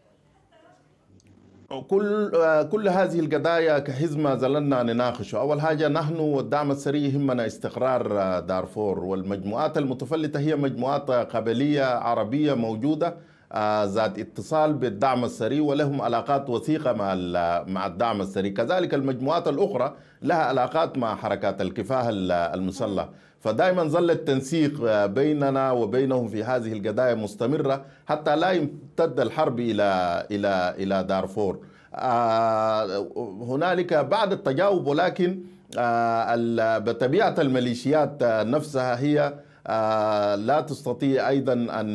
كل هذه القضايا كحزب ما زلنا نناقشه. أول حاجة نحن والدعم السريع يهمنا استقرار دارفور، والمجموعات المتفلتة هي مجموعات قبلية عربية موجودة ذات اتصال بالدعم السري ولهم علاقات وثيقة مع الدعم السري. كذلك المجموعات الأخرى لها علاقات مع حركات الكفاح المسلح. فدائما ظل التنسيق بيننا وبينهم في هذه القضايا مستمرة حتى لا يمتد الحرب إلى دارفور. هنالك بعض التجاوب، ولكن بطبيعة الميليشيات نفسها هي لا تستطيع أيضا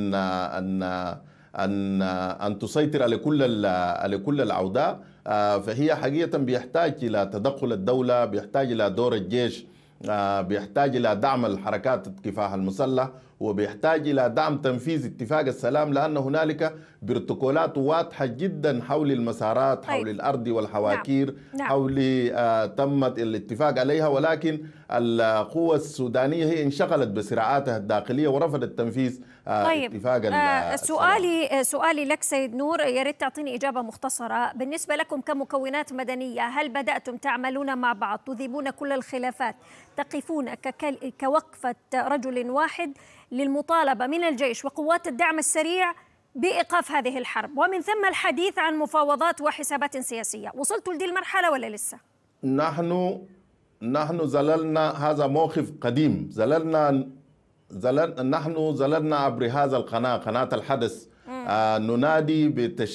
أن تسيطر على كل الأوضاع. فهي حقيقة بيحتاج إلى تدخل الدولة، بيحتاج إلى دور الجيش، بيحتاج إلى دعم الحركات الكفاح المسلح، وبيحتاج إلى دعم تنفيذ اتفاق السلام، لأن هنالك بروتوكولات واضحة جدا حول المسارات، حول الأرض والحواكير، حول تمت الاتفاق عليها، ولكن القوى السودانية هي انشغلت بصراعاتها الداخلية ورفضت تنفيذ اتفاق سؤالي لك سيد نور، يا ريت تعطيني إجابة مختصرة. بالنسبة لكم كمكونات مدنية، هل بدأتم تعملون مع بعض، تذيبون كل الخلافات، تقفون كوقفة رجل واحد للمطالبة من الجيش وقوات الدعم السريع بإيقاف هذه الحرب، ومن ثم الحديث عن مفاوضات وحسابات سياسية؟ وصلتوا لدي المرحلة ولا لسه؟ نحن زللنا، هذا موقف قديم، نحن زللنا عبر هذا قناة الحدث، ننادي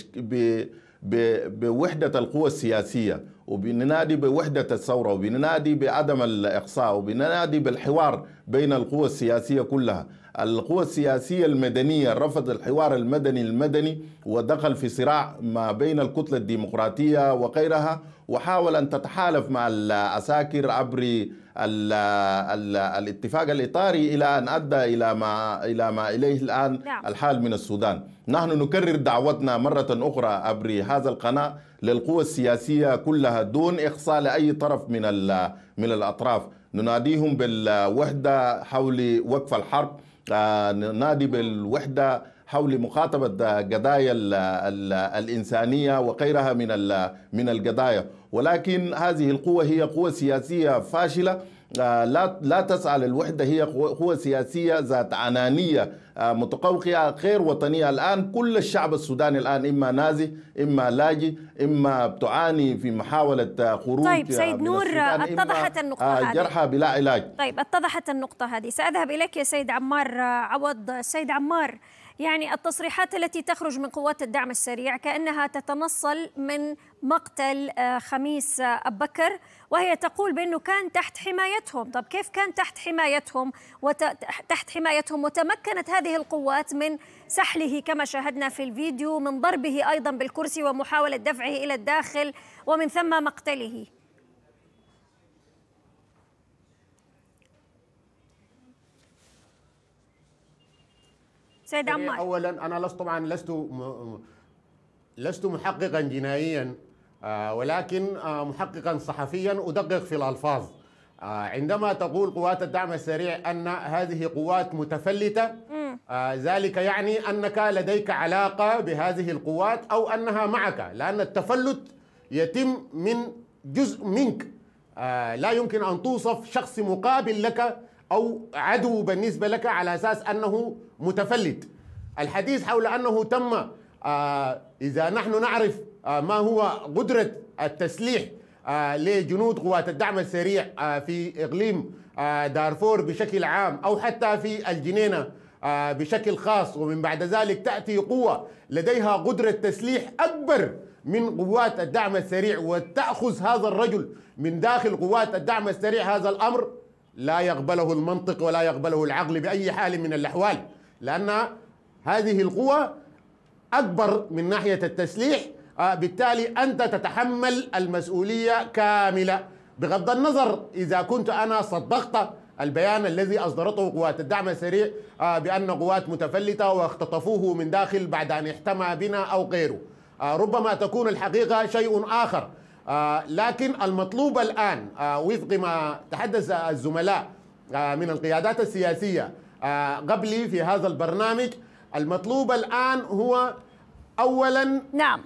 بوحدة القوى السياسية، وبننادي بوحدة الثورة، وبننادي بعدم الإقصاء، وبننادي بالحوار بين القوى السياسية كلها. القوى السياسية المدنية رفض الحوار المدني ودخل في صراع ما بين الكتلة الديمقراطية وغيرها، وحاول أن تتحالف مع العساكر عبر الاتفاق الإطاري إلى أن أدى إلى ما إليه الآن الحال من السودان. نحن نكرر دعوتنا مرة أخرى عبر هذا القناة للقوى السياسية كلها دون إقصاء لأي طرف من الأطراف. نناديهم بالوحدة حول وقف الحرب، ننادي بالوحدة حول مخاطبة قضايا الإنسانية وغيرها من القضايا، ولكن هذه القوة هي قوة سياسية فاشلة، لا تسعى للوحدة، هي قوة سياسية ذات عنانية متقوقعة غير وطنية. الآن كل الشعب السوداني الآن إما نازي، إما لاجئ، إما تعاني في محاولة خروج. طيب سيد نور، اتضحت النقطة هذه، جرحى بلا علاج. طيب اتضحت النقطة هذه، سأذهب إليك يا سيد عمار عوض. سيد عمار، يعني التصريحات التي تخرج من قوات الدعم السريع كأنها تتنصل من مقتل خميس أبو بكر، وهي تقول بأنه كان تحت حمايتهم. طب كيف كان تحت حمايتهم وتمكنت هذه القوات من سحله كما شاهدنا في الفيديو، من ضربه أيضا بالكرسي ومحاولة دفعه إلى الداخل ومن ثم مقتله؟ سيد عمار، اولا انا لست محققا جنائيا، ولكن محققا صحفيا ادقق في الالفاظ. عندما تقول قوات الدعم السريع ان هذه قوات متفلته، ذلك يعني انك لديك علاقه بهذه القوات او انها معك، لان التفلت يتم من جزء منك. لا يمكن ان توصف شخص مقابل لك أو عدو بالنسبة لك على أساس أنه متفلت. الحديث حول أنه تم، إذا نحن نعرف ما هو قدرة التسليح لجنود قوات الدعم السريع في إقليم دارفور بشكل عام أو حتى في الجنينة بشكل خاص، ومن بعد ذلك تأتي قوة لديها قدرة تسليح أكبر من قوات الدعم السريع وتأخذ هذا الرجل من داخل قوات الدعم السريع، هذا الأمر لا يقبله المنطق ولا يقبله العقل بأي حال من الأحوال، لأن هذه القوة أكبر من ناحية التسليح. بالتالي أنت تتحمل المسؤولية كاملة، بغض النظر إذا كنت أنا صدقت البيان الذي أصدرته قوات الدعم السريع بأن قوات متفلتة واختطفوه من داخل بعد أن احتمى بنا أو غيره. ربما تكون الحقيقة شيء آخر، لكن المطلوب الآن وفق ما تحدث الزملاء من القيادات السياسية قبلي في هذا البرنامج، المطلوب الآن هو أولا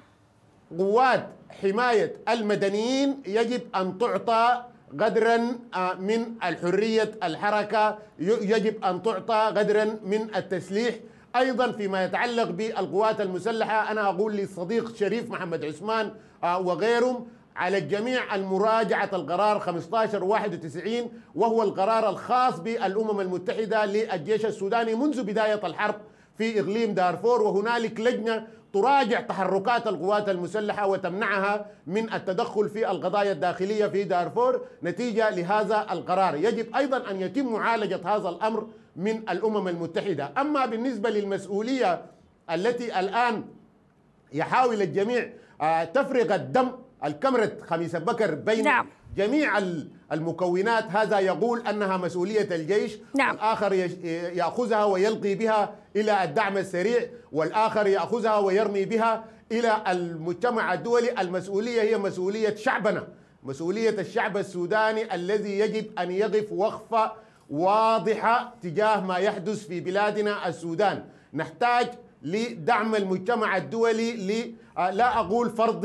قوات حماية المدنيين يجب أن تعطى قدرا من الحرية الحركة، يجب أن تعطى قدرا من التسليح. أيضا فيما يتعلق بالقوات المسلحة، أنا أقول للصديق شريف محمد عثمان وغيرهم على الجميع المراجعة القرار 1591، وهو القرار الخاص بالأمم المتحدة للجيش السوداني منذ بداية الحرب في إقليم دارفور، وهنالك لجنة تراجع تحركات القوات المسلحة وتمنعها من التدخل في القضايا الداخلية في دارفور نتيجة لهذا القرار. يجب أيضا أن يتم معالجة هذا الأمر من الأمم المتحدة. أما بالنسبة للمسؤولية التي الآن يحاول الجميع تفرغ الدم الكاميرا خميس أبو بكر بين جميع المكونات، هذا يقول أنها مسؤولية الجيش، نعم. والآخر يأخذها ويلقي بها إلى الدعم السريع، والآخر يأخذها ويرمي بها إلى المجتمع الدولي. المسؤولية هي مسؤولية شعبنا، مسؤولية الشعب السوداني الذي يجب أن يقف وقفة واضحة تجاه ما يحدث في بلادنا السودان. نحتاج لدعم المجتمع الدولي، لا أقول فرض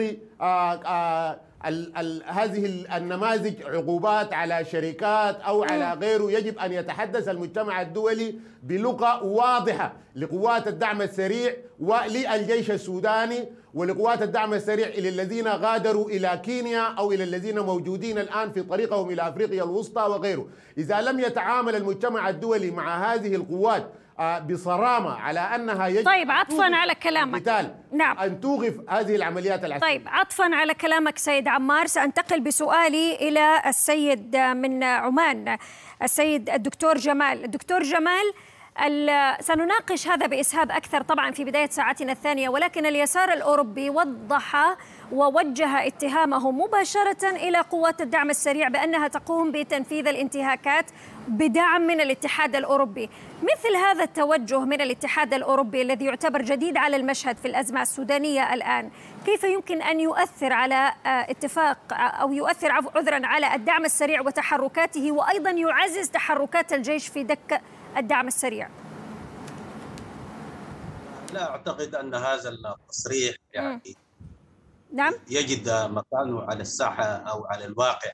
هذه النماذج عقوبات على شركات أو على غيره. يجب أن يتحدث المجتمع الدولي بلغة واضحة لقوات الدعم السريع وللجيش السوداني ولقوات الدعم السريع إلى الذين غادروا إلى كينيا أو إلى الذين موجودين الآن في طريقهم إلى أفريقيا الوسطى وغيره. إذا لم يتعامل المجتمع الدولي مع هذه القوات بصرامة على أنها يجب طيب عطفا على كلامك، نعم، أن توقف هذه العمليات العسكرية. طيب عطفا على كلامك سيد عمار، سأنتقل بسؤالي إلى السيد من عمان، السيد الدكتور جمال. الدكتور جمال، سنناقش هذا بإسهاب أكثر طبعا في بداية ساعتنا الثانية، ولكن اليسار الأوروبي وضح ووجه اتهامه مباشرة إلى قوات الدعم السريع بأنها تقوم بتنفيذ الانتهاكات بدعم من الاتحاد الأوروبي. مثل هذا التوجه من الاتحاد الأوروبي الذي يعتبر جديد على المشهد في الأزمة السودانية الآن، كيف يمكن أن يؤثر على اتفاق أو يؤثر عذرا على الدعم السريع وتحركاته، وأيضا يعزز تحركات الجيش في دك الدعم السريع؟ لا أعتقد أن هذا التصريح يعني نعم يجد مكانه على الساحة أو على الواقع،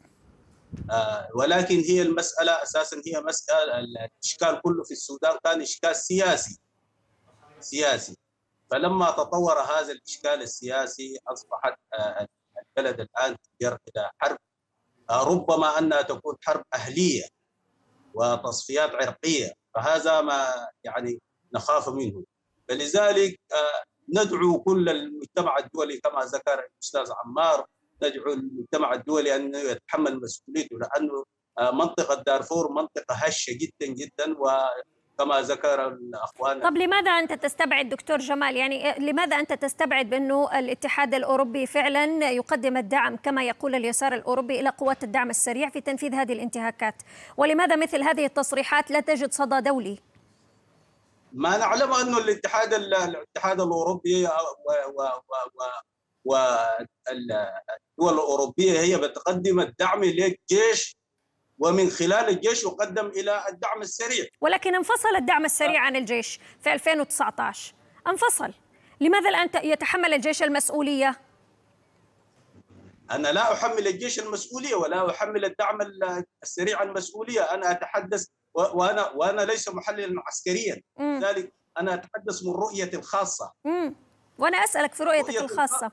ولكن هي المسألة أساسا هي مسألة الإشكال كله في السودان كان إشكال سياسي. فلما تطور هذا الإشكال السياسي أصبحت البلد الآن تجر إلى حرب، ربما أنها تكون حرب أهلية وتصفيات عرقية، فهذا ما يعني نخاف منه. فلذلك ندعو كل المجتمع الدولي كما ذكر الأستاذ عمار، ندعو المجتمع الدولي أنه يتحمل مسؤوليته، لأنه منطقة دارفور منطقة هشة جدا جدا، وكما ذكر الأخوان. طب لماذا أنت تستبعد دكتور جمال، يعني لماذا أنت تستبعد بأنه الاتحاد الأوروبي فعلا يقدم الدعم كما يقول اليسار الأوروبي إلى قوات الدعم السريع في تنفيذ هذه الانتهاكات؟ ولماذا مثل هذه التصريحات لا تجد صدى دولي؟ ما نعلم أنه الاتحاد الأوروبي والدول الأوروبية هي بتقدم الدعم للجيش، ومن خلال الجيش يقدم إلى الدعم السريع. ولكن انفصل الدعم السريع عن الجيش في 2019، انفصل. لماذا الآن يتحمل الجيش المسؤولية؟ أنا لا أحمل الجيش المسؤولية ولا أحمل الدعم السريع المسؤولية، أنا أتحدث وأنا ليس محللا عسكريا، لذلك أنا أتحدث من رؤيتي الخاصة. وأنا أسألك في رؤيتك الخاصة.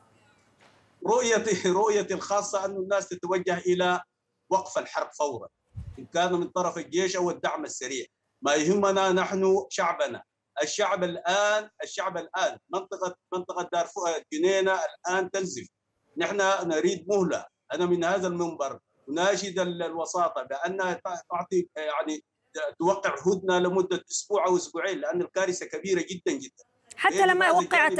رؤيتي الخاصة أن الناس تتوجه إلى وقف الحرب فورا، إن كان من طرف الجيش أو الدعم السريع. ما يهمنا نحن شعبنا، الشعب الآن منطقة دارفور جنينة الآن تنزف. نحن نريد مهلة. أنا من هذا المنبر أناشد الوساطة بأنها تعطي يعني توقع هدنة لمدة أسبوع أو أسبوعين، لأن الكارثة كبيرة جدا جدا. حتى لما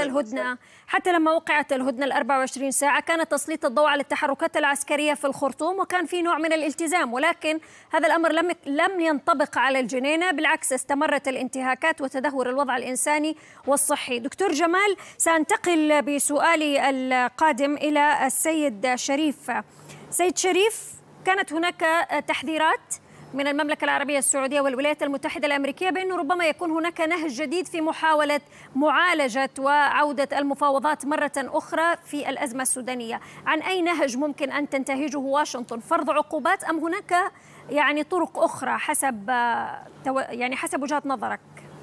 وقعت الهدنة ال 24 ساعة كان تسليط الضوء على التحركات العسكرية في الخرطوم، وكان في نوع من الالتزام، ولكن هذا الأمر لم ينطبق على الجنينة، بالعكس استمرت الانتهاكات وتدهور الوضع الإنساني والصحي. دكتور جمال، سأنتقل بسؤالي القادم إلى السيد شريف. سيد شريف، كانت هناك تحذيرات من المملكة العربية السعودية والولايات المتحدة الأمريكية بأنه ربما يكون هناك نهج جديد في محاولة معالجة وعودة المفاوضات مرة أخرى في الأزمة السودانية. عن أي نهج ممكن أن تنتهجه واشنطن؟ فرض عقوبات أم هناك يعني طرق أخرى حسب وجهة نظرك؟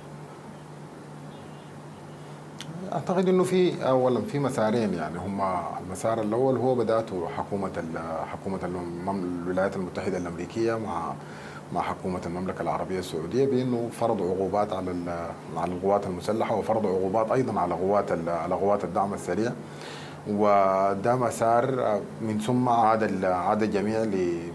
أعتقد أنه في مسارين، يعني هما المسار الأول هو بدأته حكومة الولايات المتحدة الأمريكية مع حكومة المملكة العربية السعودية بأنه فرض عقوبات على القوات المسلحة، وفرض عقوبات أيضا على قوات الدعم السريع، وده مسار. من ثم عاد الجميع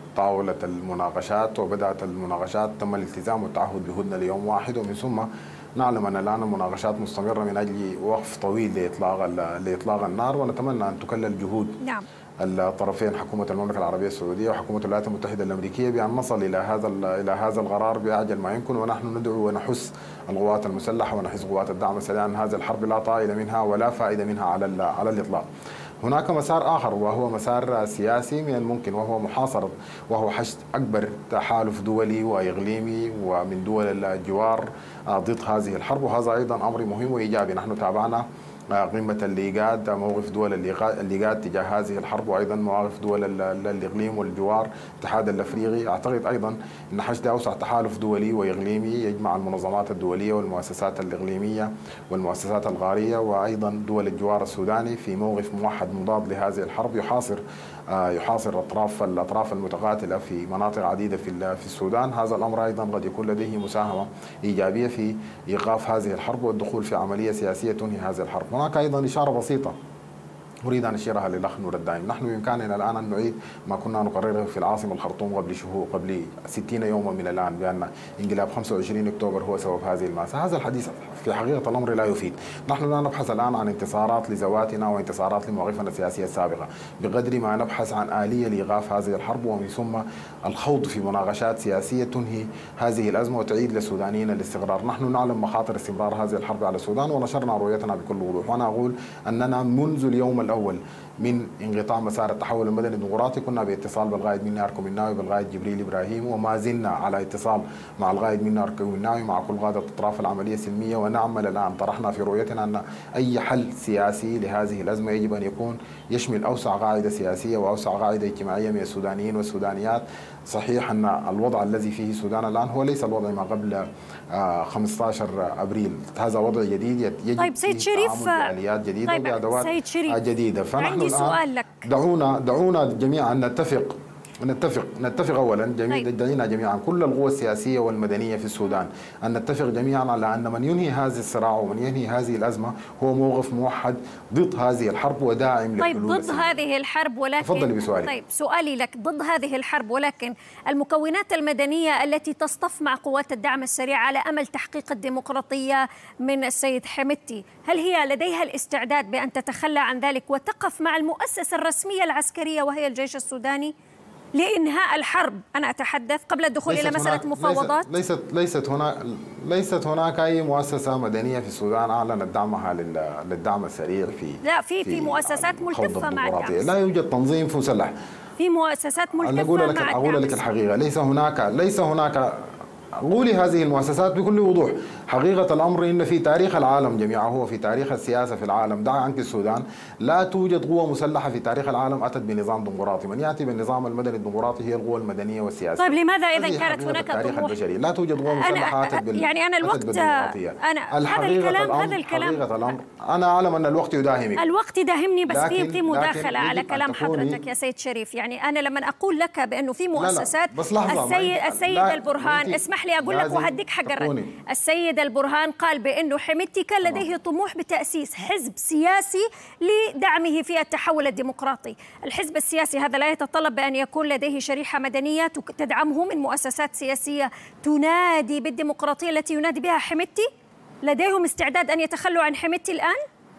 لطاولة المناقشات، وبدأت المناقشات، تم الالتزام والتعهد بهدنة ليوم واحد، ومن ثم نعلم أن الآن المناقشات مستمرة من أجل وقف طويل لإطلاق النار، ونتمنى أن تكلل جهود الطرفين، حكومة المملكة العربية السعودية وحكومة الولايات المتحدة الأمريكية، بأن نصل إلى هذا القرار بأعجل ما يمكن. ونحن ندعو ونحث القوات المسلحة ونحث قوات الدعم السريع أن هذه الحرب لا طائل منها ولا فائدة منها على الإطلاق. هناك مسار آخر وهو مسار سياسي من الممكن، وهو محاصرة وهو حشد أكبر تحالف دولي وإقليمي ومن دول الجوار ضد هذه الحرب، وهذا أيضا أمر مهم وإيجابي. نحن تابعنا قمة الليغاد، موقف دول الليغاد تجاه هذه الحرب، وأيضا مواقف دول الإقليم والجوار، الاتحاد الأفريقي. أعتقد أيضا أن حشد أوسع تحالف دولي وإقليمي يجمع المنظمات الدولية والمؤسسات الإقليمية والمؤسسات الغارية وأيضا دول الجوار السوداني في موقف موحد مضاد لهذه الحرب، يحاصر الأطراف المتقاتلة في مناطق عديدة في السودان. هذا الأمر أيضا قد يكون لديه مساهمة إيجابية في إيقاف هذه الحرب والدخول في عملية سياسية تنهي هذه الحرب. هناك أيضا إشارة بسيطة أريد أن أشيرها للأخ نور الدائم. نحن بإمكاننا الآن أن نعيد ما كنا نقرره في العاصمة الخرطوم قبل 60 يوما من الآن، بأن انقلاب 25 أكتوبر هو سبب هذه المأساة. هذا الحديث في حقيقة الأمر لا يفيد. نحن لا نبحث الآن عن انتصارات لذواتنا وانتصارات لمواقفنا السياسية السابقة، بقدر ما نبحث عن آلية لإيقاف هذه الحرب، ومن ثم الخوض في مناقشات سياسية تنهي هذه الأزمة وتعيد للسودانيين الاستقرار. نحن نعلم مخاطر استمرار هذه الحرب على السودان ونشرنا رؤيتنا بكل وضوح، وأنا أقول أننا منذ اليوم الأول من انقطاع مسار التحول المدني الديمقراطي كنا باتصال بالقائد مني أركو مناوي بالقائد جبريل إبراهيم، وما زلنا على اتصال مع القائد مني أركو مناوي مع كل قادة أطراف العملية السلمية. ونعمل الآن، طرحنا في رؤيتنا أن أي حل سياسي لهذه الأزمة يجب أن يكون يشمل أوسع قاعدة سياسية وأوسع قاعدة اجتماعية من السودانيين والسودانيات. صحيح أن الوضع الذي فيه السودان الآن هو ليس الوضع ما قبل 15 أبريل، هذا وضع جديد يجب طيب سيد شريف، بآليات جديدة وبأدوات جديدة. فنحن عندي سؤال لك. دعونا جميعا نتفق أولا دعينا جميعا كل القوى السياسية والمدنية في السودان أن نتفق جميعا على أن من ينهي هذا الصراع ومن ينهي هذه الأزمة هو موقف موحد ضد هذه الحرب وداعم للحلول. طيب ضد هذه الحرب، ولكن تفضلي بسؤالك. طيب سؤالي لك، ضد هذه الحرب ولكن المكونات المدنية التي تصطف مع قوات الدعم السريع على أمل تحقيق الديمقراطية من السيد حميدتي، هل هي لديها الاستعداد بأن تتخلى عن ذلك وتقف مع المؤسسة الرسمية العسكرية وهي الجيش السوداني لإنهاء الحرب؟ أنا أتحدث قبل الدخول إلى مسألة مفاوضات. ليست هناك أي مؤسسة مدنية في السودان أعلنت دعمها للدعم السريع في مؤسسات ملتفة مع الدعم. لا يوجد تنظيم مسلح. في مؤسسات ملتفة مع الدعم. أقول لك الحقيقة، ليس هناك قولي هذه المؤسسات بكل وضوح. حقيقة الأمر إن في تاريخ العالم جميعا، هو في تاريخ السياسة في العالم، دع عنك السودان، لا توجد قوة مسلحة في تاريخ العالم أتت بنظام ديمقراطي. من يأتي بالنظام المدني الديمقراطي هي القوة المدنية والسياسية. طيب لماذا إذا كانت هناك طموح؟ لا توجد قوة مسلحة أتت يعني أنا الوقت هذا الكلام أنا أعلم أن الوقت يداهمك. الوقت يداهمني، بس في مداخلة على كلام حضرتك يا سيد شريف. يعني أنا لما أقول لك بأنه في مؤسسات، السيد البرهان، اسمح لي أقول لك وهديك حق الرد. السيد البرهان قال بأنه حميدتي كان لديه طموح بتأسيس حزب سياسي لدعمه في التحول الديمقراطي. الحزب السياسي هذا لا يتطلب بأن يكون لديه شريحة مدنية تدعمه من مؤسسات سياسية تنادي بالديمقراطية التي ينادي بها حميدتي. لديهم استعداد أن يتخلوا عن حميدتي الآن؟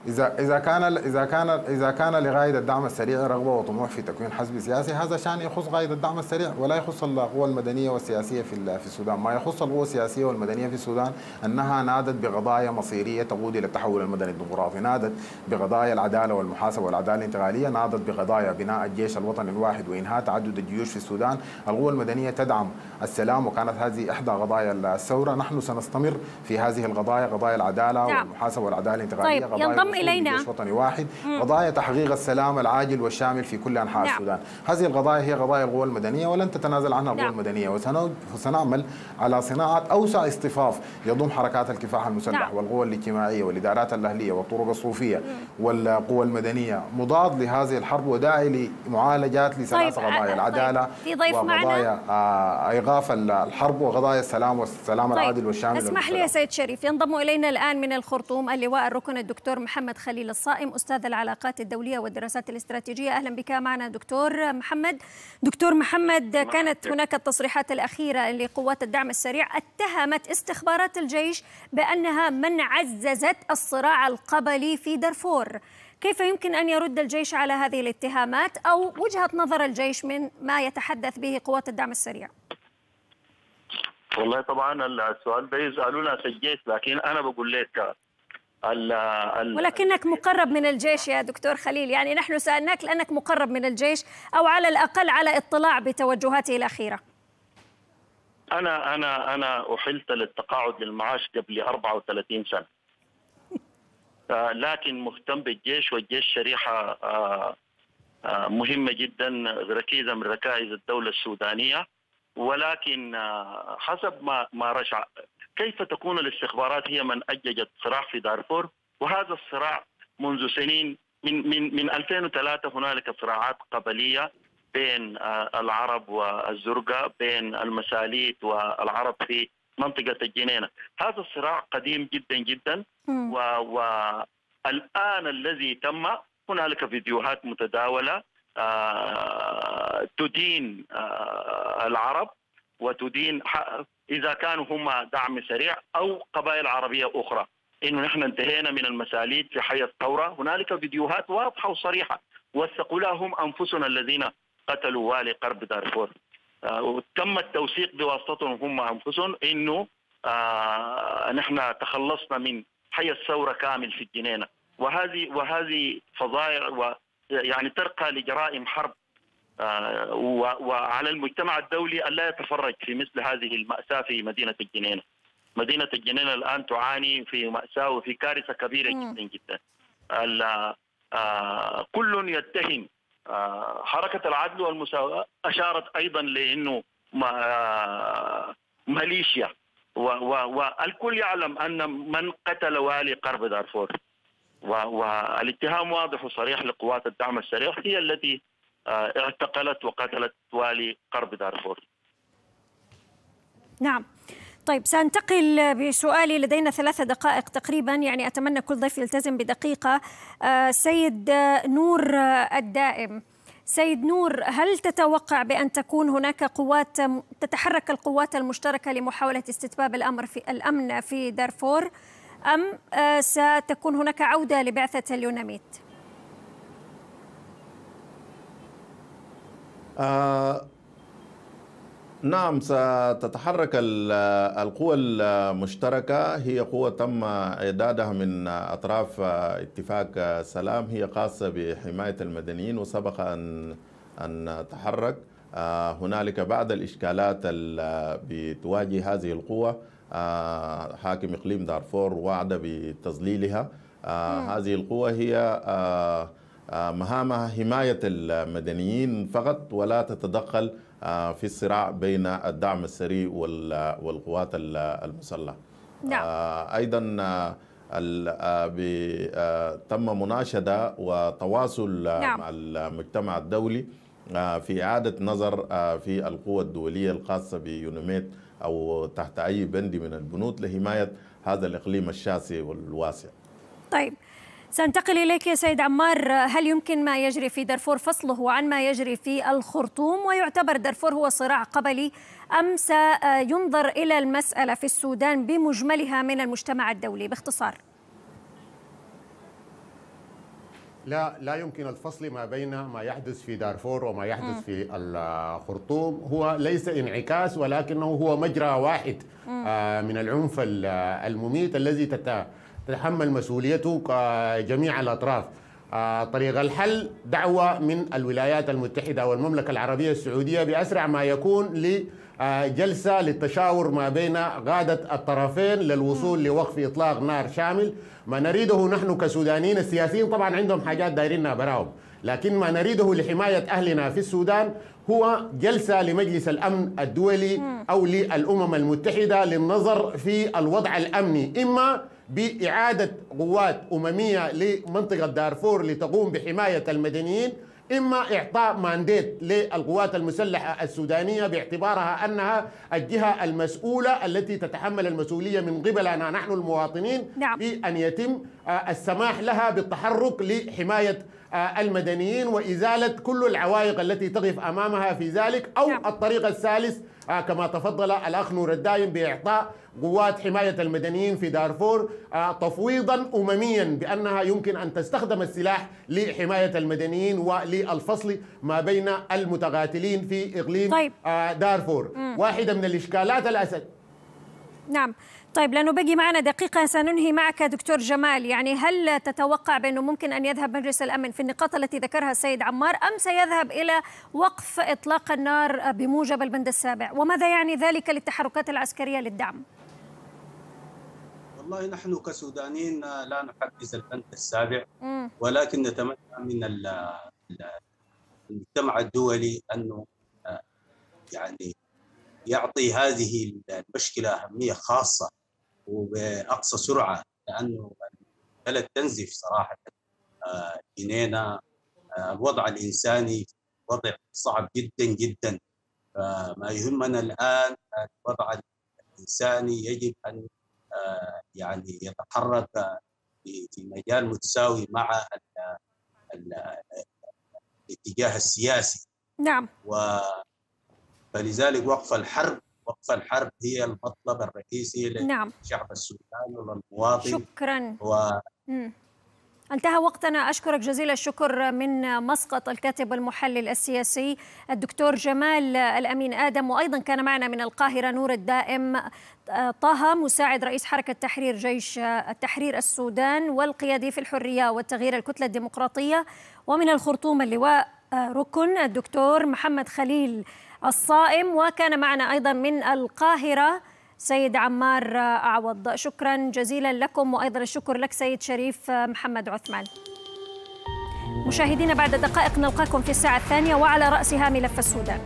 إذا كان لقائد الدعم السريع رغبة وطموح في تكوين حزب سياسي، هذا شأن يخص قائد الدعم السريع ولا يخص القوى المدنية والسياسية في السودان. ما يخص القوى السياسية والمدنية في السودان أنها نادت بقضايا مصيرية تقود إلى التحول المدني الديمقراطي، نادت بقضايا العدالة والمحاسبة والعدالة الانتقالية، نادت بقضايا بناء الجيش الوطني الواحد وإنهاء تعدد الجيوش في السودان. القوى المدنية تدعم السلام وكانت هذه إحدى قضايا الثورة. نحن سنستمر في هذه القضايا، قضايا العدالة والمحاسبة والعدالة الانتقالية. طيب ينضم إلينا جيش وطني واحد، قضايا تحقيق السلام العاجل والشامل في كل أنحاء السودان. هذه القضايا هي قضايا القوى المدنية ولن تتنازل عنها القوى المدنية، وسنعمل على صناعة أوسع اصطفاف يضم حركات الكفاح المسلح والقوى الاجتماعية والإدارات الأهلية والطرق الصوفية والقوى المدنية مضاد لهذه الحرب وداعي لمعالجات لثلاث قضايا: العدالة وقضايا إيقاف الحرب وقضايا السلام والسلام العادل والشامل. اسمح لي يا سيد شريف، ينضم إلينا الآن من الخرطوم اللواء الركن الدكتور محمد محمد خليل الصائم، أستاذ العلاقات الدولية والدراسات الاستراتيجية. أهلا بك معنا دكتور محمد. دكتور محمد، كانت هناك التصريحات الأخيرة لقوات الدعم السريع اتهمت استخبارات الجيش بأنها من عززت الصراع القبلي في دارفور. كيف يمكن أن يرد الجيش على هذه الاتهامات أو وجهة نظر الجيش من ما يتحدث به قوات الدعم السريع؟ والله طبعا السؤال ده يسألوا ناس الجيش، لكن أنا بقول لك ولكنك مقرب من الجيش يا دكتور خليل، يعني نحن سألناك لأنك مقرب من الجيش أو على الأقل على اطلاع بتوجهاته الأخيرة. أنا أحلت للتقاعد للمعاش قبل 34 سنة، لكن مهتم بالجيش، والجيش شريحة مهمة جدا، ركيزة من ركائز الدولة السودانية. ولكن حسب ما رجع، كيف تكون الاستخبارات هي من أججت صراع في دارفور؟ وهذا الصراع منذ سنين، من 2003 هنالك صراعات قبلية بين العرب والزرقاء، بين المساليت والعرب في منطقة الجنينة. هذا الصراع قديم جدا جدا، والآن الذي تم هنالك فيديوهات متداولة تدين العرب وتدين إذا كانوا هم دعم سريع أو قبائل عربية أخرى، إنه نحن انتهينا من المساليت في حي الثورة. هنالك فيديوهات واضحة وصريحة، وثقوا لهم أنفسنا الذين قتلوا والي قرب دارفور، وتم التوثيق بواسطتهم هم أنفسهم إنه نحن تخلصنا من حي الثورة كامل في الجنينة. وهذه فظائع يعني ترقى لجرائم حرب، وعلى المجتمع الدولي ألا يتفرج في مثل هذه المأساة في مدينة الجنينة. مدينة الجنينة الآن تعاني في مأساة وفي كارثة كبيرة جدا جدا. كل يتهم حركة العدل والمساواة، أشارت أيضا لأنه ماليشيا، والكل يعلم أن من قتل والي قرب دارفور، والاتهام واضح وصريح لقوات الدعم السريع هي التي اعتقلت وقتلت والي قرب دارفور. نعم. طيب، سأنتقل بسؤالي، لدينا 3 دقائق تقريبا، يعني أتمنى كل ضيف يلتزم بدقيقة. سيد نور الدائم، سيد نور، هل تتوقع بأن تكون هناك قوات تتحرك القوات المشتركة لمحاولة استتباب الأمن في دارفور، أم ستكون هناك عودة لبعثة اليوناميت؟ نعم، ستتحرك القوى المشتركة. هي قوة تم إعدادها من أطراف اتفاق سلام، هي خاصة بحماية المدنيين، وسبق أن تحرك. هنالك بعض الإشكالات بتواجه هذه القوة. حاكم إقليم دارفور وعد بتظليلها. هذه القوة هي مهامها حماية المدنيين فقط، ولا تتدخل في الصراع بين الدعم السريع والقوات المسلحة. نعم. أيضا تم مناشدة وتواصل مع المجتمع الدولي في إعادة نظر في القوة الدولية الخاصة بيوناميت أو تحت أي بند من البنود لحماية هذا الإقليم الشاسع والواسع. طيب، سأنتقل إليك يا سيد عمار. هل يمكن ما يجري في دارفور فصله عن ما يجري في الخرطوم، ويعتبر دارفور هو صراع قبلي، أم سينظر إلى المسألة في السودان بمجملها من المجتمع الدولي؟ باختصار. لا يمكن الفصل ما بين ما يحدث في دارفور وما يحدث في الخرطوم. هو ليس انعكاس، ولكنه هو مجرى واحد من العنف المميت الذي تتحمل مسؤوليته جميع الأطراف. طريق الحل دعوة من الولايات المتحدة والمملكة العربية السعودية بأسرع ما يكون لجلسة للتشاور ما بين قادة الطرفين للوصول لوقف إطلاق نار شامل. ما نريده نحن كسودانيين، السياسيين طبعا عندهم حاجات دايرينها براهم، لكن ما نريده لحماية أهلنا في السودان هو جلسة لمجلس الأمن الدولي أو للأمم المتحدة للنظر في الوضع الأمني، إما بإعادة قوات أممية لمنطقة دارفور لتقوم بحماية المدنيين، إما إعطاء مانديت للقوات المسلحة السودانية باعتبارها أنها الجهة المسؤولة التي تتحمل المسؤولية من قبلنا نحن المواطنين، بأن يتم السماح لها بالتحرك لحماية المدنيين وإزالة كل العوائق التي تقف أمامها في ذلك، أو الطريق الثالث كما تفضل الأخ نور الدايم بإعطاء قوات حماية المدنيين في دارفور تفويضا أمميا بأنها يمكن أن تستخدم السلاح لحماية المدنيين وللفصل ما بين المتقاتلين في إقليم دارفور. واحدة من الإشكالات الأساسية. نعم. طيب، لأنه بقي معنا دقيقة سننهي معك دكتور جمال. يعني هل تتوقع بأنه ممكن أن يذهب مجلس الأمن في النقاط التي ذكرها السيد عمار، أم سيذهب إلى وقف إطلاق النار بموجب البند السابع؟ وماذا يعني ذلك للتحركات العسكرية للدعم؟ والله نحن كسودانيين لا نحبذ البند السابع، ولكن نتمنى من المجتمع الدولي أنه يعني يعطي هذه المشكلة أهمية خاصة وبأقصى سرعة، لأنه البلد تنزف صراحة. جنينا الوضع الإنساني وضع صعب جدا جدا. فما يهمنا الآن الوضع الإنساني يجب أن يعني يتحرك في مجال متساوي مع الاتجاه السياسي. نعم. فلذلك وقف الحرب هي المطلب الرئيسي للشعب السوداني وللمواطن. شكرا. انتهى وقتنا. أشكرك جزيل الشكر من مسقط الكاتب والمحلل السياسي الدكتور جمال الأمين آدم، وأيضا كان معنا من القاهرة نور الدائم طه مساعد رئيس حركة تحرير جيش التحرير السودان والقيادي في الحرية والتغيير الكتلة الديمقراطية، ومن الخرطوم اللواء ركن الدكتور محمد خليل الصائم، وكان معنا أيضا من القاهرة سيد عمار أعوض. شكرا جزيلا لكم، وأيضا الشكر لك سيد شريف محمد عثمان. مشاهدينا، بعد دقائق نلقاكم في الساعة الثانية وعلى رأسها ملف السودان.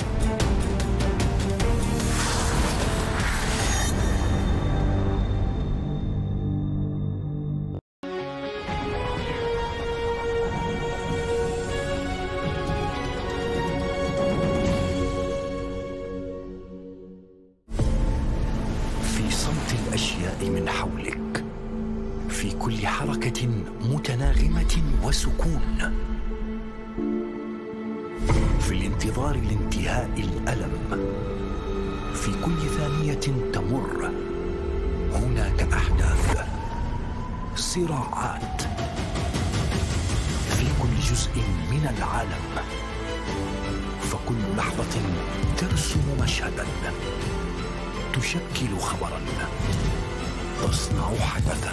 من حولك، في كل حركة متناغمة وسكون، في الانتظار لانتهاء الألم، في كل ثانية تمر هناك أحداث، صراعات، في كل جزء من العالم، فكل لحظة ترسم مشهدا، تشكل خبرا، تصنع حدثا.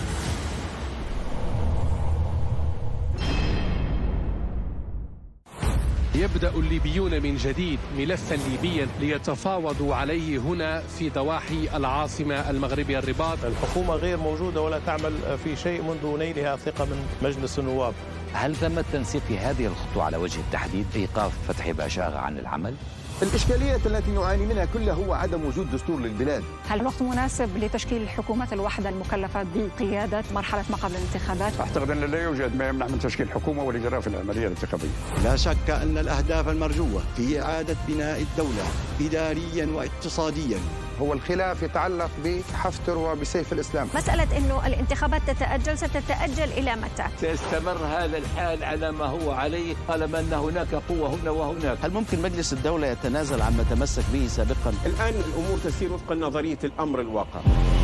يبدأ الليبيون من جديد ملفا ليبيا ليتفاوضوا عليه هنا في ضواحي العاصمة المغربية الرباط. الحكومة غير موجودة ولا تعمل في شيء منذ نيلها ثقة من مجلس النواب. هل ثمة تنسيق في هذه الخطوة على وجه التحديد؟ إيقاف فتحي باشاغة عن العمل؟ الإشكالية التي نعاني منها كلها هو عدم وجود دستور للبلاد. هل الوقت مناسب لتشكيل الحكومات الواحدة المكلفة بقيادة مرحلة ما قبل الانتخابات؟ أعتقد أن لا يوجد ما يمنع من تشكيل حكومة والإجراء في العملية الانتخابية. لا شك أن الأهداف المرجوة في إعادة بناء الدولة إداريا واقتصاديا. هو الخلاف يتعلق بحفتر وبسيف الإسلام. مسألة أنه الانتخابات تتأجل، ستتأجل إلى متى؟ سيستمر هذا الحال على ما هو عليه طالما أن هناك قوة هنا وهناك. هل ممكن مجلس الدولة يتنازل عما تمسك به سابقا؟ الآن الأمور تسير وفق نظرية الأمر الواقع.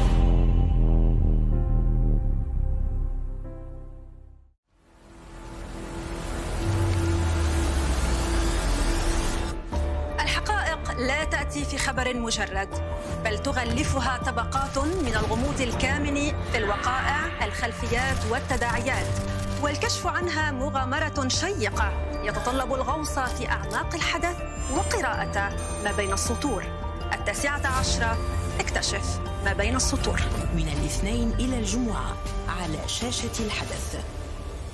لا تأتي في خبر مجرد، بل تغلفها طبقات من الغموض الكامن في الوقائع، الخلفيات والتداعيات، والكشف عنها مغامرة شيقة يتطلب الغوص في أعماق الحدث وقراءة ما بين السطور. 19 اكتشف ما بين السطور، من الاثنين إلى الجمعة على شاشة الحدث.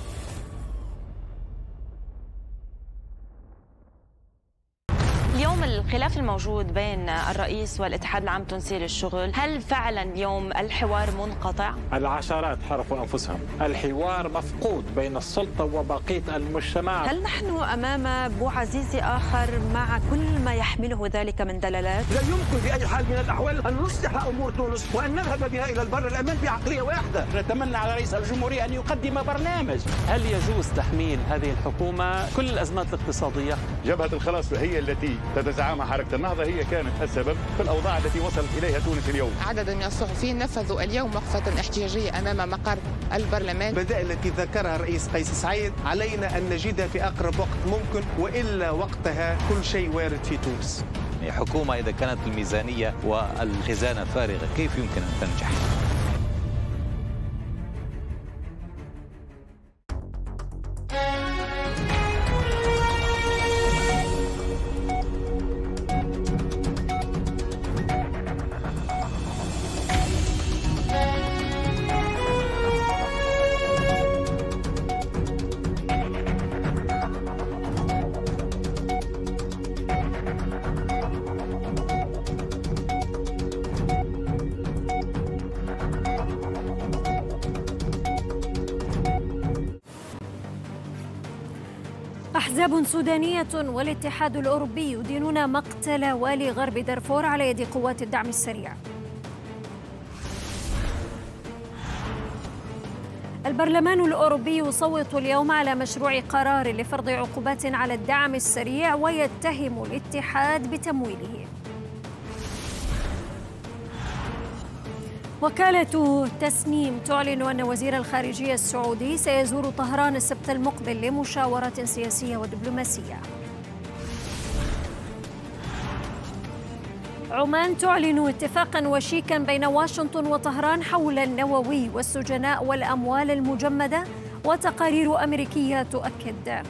اليوم الخلاف الموجود بين الرئيس والاتحاد العام التونسي للشغل، هل فعلا اليوم الحوار منقطع؟ العشرات حرفوا أنفسهم، الحوار مفقود بين السلطة وبقية المجتمع. هل نحن أمام بوعزيزي آخر مع كل ما يحمله ذلك من دلالات؟ لا يمكن بأي حال من الأحوال أن نصلح أمور تونس وأن نذهب بها إلى البر الأمان بعقلية واحدة. نتمنى على رئيس الجمهورية أن يقدم برنامج. هل يجوز تحميل هذه الحكومة كل الأزمات الاقتصادية؟ جبهة الخلاص هي التي تتزعمها حركة النهضة، هي كانت السبب في الأوضاع التي وصلت إليها تونس اليوم. عدد من الصحفيين نفذوا اليوم وقفة احتجاجية أمام مقر البرلمان. البدائل التي ذكرها الرئيس قيس سعيد علينا أن نجدها في أقرب وقت ممكن، وإلا وقتها كل شيء وارد في تونس. حكومة إذا كانت الميزانية والخزانة فارغة كيف يمكن أن تنجح؟ أحزاب سودانية والاتحاد الأوروبي يدينون مقتل والي غرب دارفور على يد قوات الدعم السريع. البرلمان الأوروبي يصوت اليوم على مشروع قرار لفرض عقوبات على الدعم السريع ويتهم الاتحاد بتمويله. وكالة تسنيم تعلن أن وزير الخارجية السعودي سيزور طهران السبت المقبل لمشاورات سياسية ودبلوماسية. عمان تعلن اتفاقا وشيكا بين واشنطن وطهران حول النووي والسجناء والأموال المجمدة، وتقارير أمريكية تؤكد.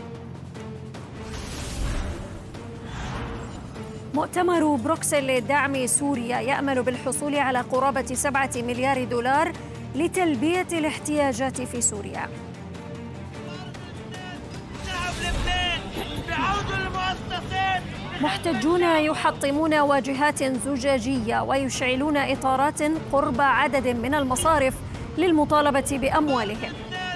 مؤتمر بروكسل لدعم سوريا يأمل بالحصول على قرابة 7 مليار دولار لتلبية الاحتياجات في سوريا. محتجون يحطمون واجهات زجاجية ويشعلون إطارات قرب عدد من المصارف للمطالبة بأموالهم.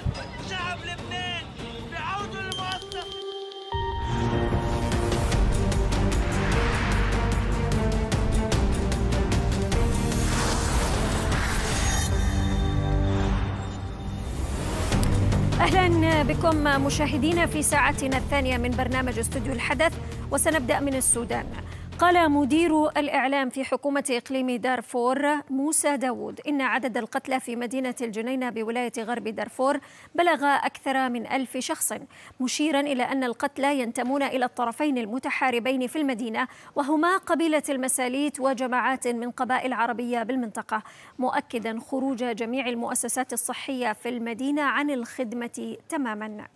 أهلا بكم مشاهدينا في ساعتنا الثانية من برنامج استوديو الحدث، وسنبدأ من السودان. قال مدير الإعلام في حكومة إقليم دارفور موسى داوود إن عدد القتلى في مدينة الجنينة بولاية غرب دارفور بلغ أكثر من 1000 شخص، مشيرا إلى أن القتلى ينتمون إلى الطرفين المتحاربين في المدينة، وهما قبيلة المساليت وجماعات من قبائل عربية بالمنطقة، مؤكدا خروج جميع المؤسسات الصحية في المدينة عن الخدمة تماما.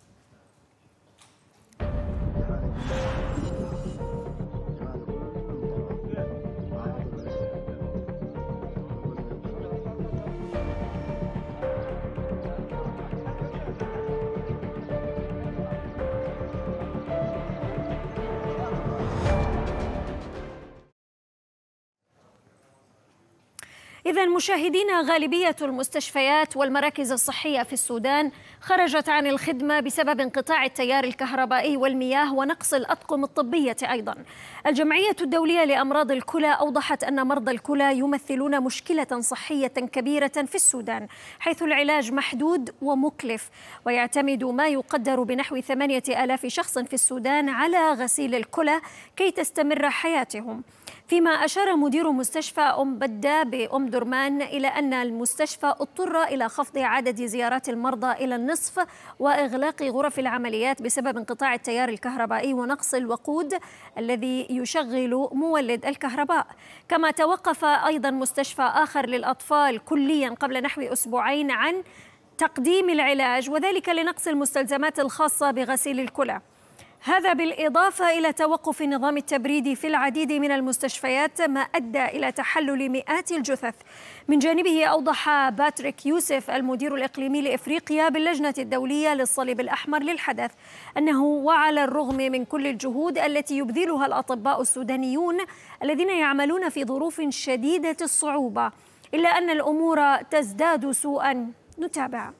إذا مشاهدينا، غالبية المستشفيات والمراكز الصحية في السودان خرجت عن الخدمة بسبب انقطاع التيار الكهربائي والمياه ونقص الأطقم الطبية أيضا. الجمعية الدولية لأمراض الكلى أوضحت أن مرضى الكلى يمثلون مشكلة صحية كبيرة في السودان، حيث العلاج محدود ومكلف، ويعتمد ما يقدر بنحو 8000 شخص في السودان على غسيل الكلى كي تستمر حياتهم. فيما أشار مدير مستشفى أم بدة بأم درمان إلى أن المستشفى اضطر إلى خفض عدد زيارات المرضى إلى النصف وإغلاق غرف العمليات بسبب انقطاع التيار الكهربائي ونقص الوقود الذي يشغل مولد الكهرباء. كما توقف أيضا مستشفى آخر للأطفال كليا قبل نحو أسبوعين عن تقديم العلاج، وذلك لنقص المستلزمات الخاصة بغسيل الكلى. هذا بالإضافة إلى توقف نظام التبريد في العديد من المستشفيات، ما أدى إلى تحلل مئات الجثث. من جانبه أوضح باتريك يوسف المدير الإقليمي لإفريقيا باللجنة الدولية للصليب الأحمر للحدث أنه وعلى الرغم من كل الجهود التي يبذلها الأطباء السودانيون الذين يعملون في ظروف شديدة الصعوبة، إلا أن الأمور تزداد سوءا. نتابع.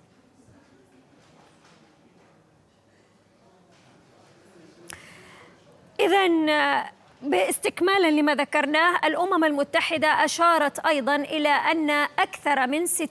إذن باستكمالا لما ذكرناه، الأمم المتحدة أشارت أيضا إلى أن أكثر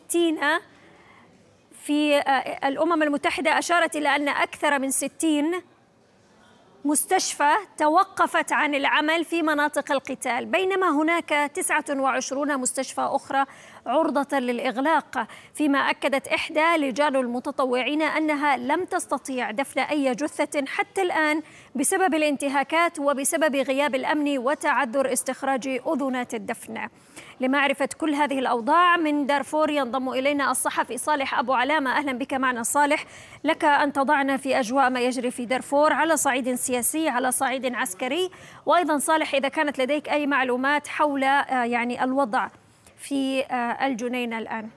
من 60 مستشفى توقفت عن العمل في مناطق القتال، بينما هناك 29 مستشفى أخرى عرضة للإغلاق، فيما أكدت إحدى لجان المتطوعين أنها لم تستطيع دفن أي جثة حتى الآن بسبب الانتهاكات وبسبب غياب الأمن وتعذر استخراج أذنات الدفن. لمعرفة كل هذه الأوضاع من دارفور ينضم إلينا الصحفي صالح أبو علامة. أهلا بك معنا صالح، لك أن تضعنا في أجواء ما يجري في دارفور على صعيد سياسي، على صعيد عسكري، وأيضا صالح إذا كانت لديك أي معلومات حول يعني الوضع في الجنينة الآن.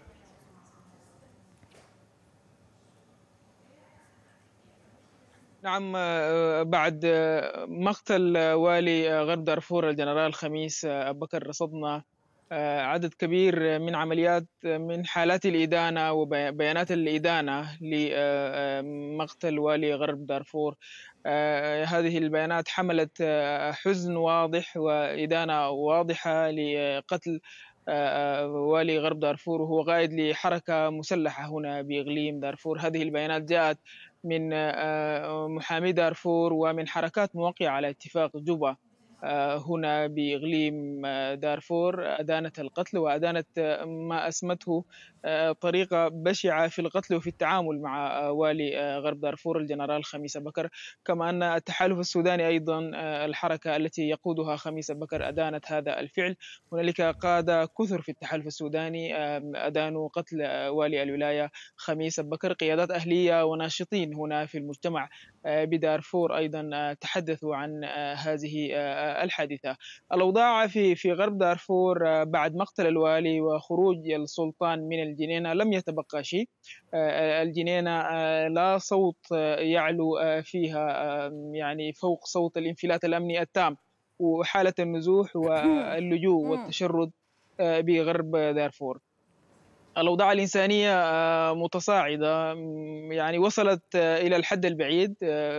نعم، بعد مقتل والي غرب دارفور الجنرال خميس أبو بكر رصدنا عدد كبير من عمليات من حالات الإدانة وبيانات الإدانة لمقتل والي غرب دارفور. هذه البيانات حملت حزن واضح وإدانة واضحة لقتل والي غرب دارفور، وهو قائد لحركة مسلحة هنا بإقليم دارفور. هذه البيانات جاءت من محامي دارفور ومن حركات موقعة على اتفاق جوبا هنا بإقليم دارفور، أدانت القتل وأدانت ما أسمته طريقة بشعة في القتل وفي التعامل مع والي غرب دارفور الجنرال خميس أبو بكر. كما أن التحالف السوداني أيضا الحركة التي يقودها خميس أبو بكر أدانت هذا الفعل. هنالك قادة كثر في التحالف السوداني أدانوا قتل والي الولاية خميس أبو بكر. قيادات أهلية وناشطين هنا في المجتمع بدارفور أيضا تحدثوا عن هذه الحادثة. الأوضاع في غرب دارفور بعد مقتل الوالي وخروج السلطان من الجنينة لم يتبقى شيء. الجنينة لا صوت يعلو فيها يعني فوق صوت الانفلات الأمني التام وحالة النزوح واللجوء والتشرد بغرب دارفور. الأوضاع الإنسانية متصاعدة، يعني وصلت إلى الحد البعيد.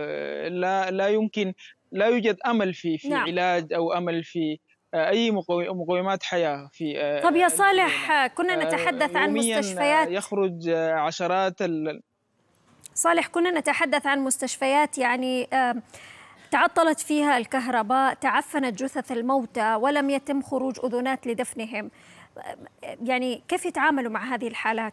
لا يوجد أمل في نعم. علاج أو أمل في أي مقومات حياة في. طب يا صالح، كنا نتحدث عن مستشفيات يخرج عشرات صالح، كنا نتحدث عن مستشفيات يعني تعطلت فيها الكهرباء، تعفنت جثث الموتى ولم يتم خروج أذنات لدفنهم. يعني كيف يتعاملوا مع هذه الحالات؟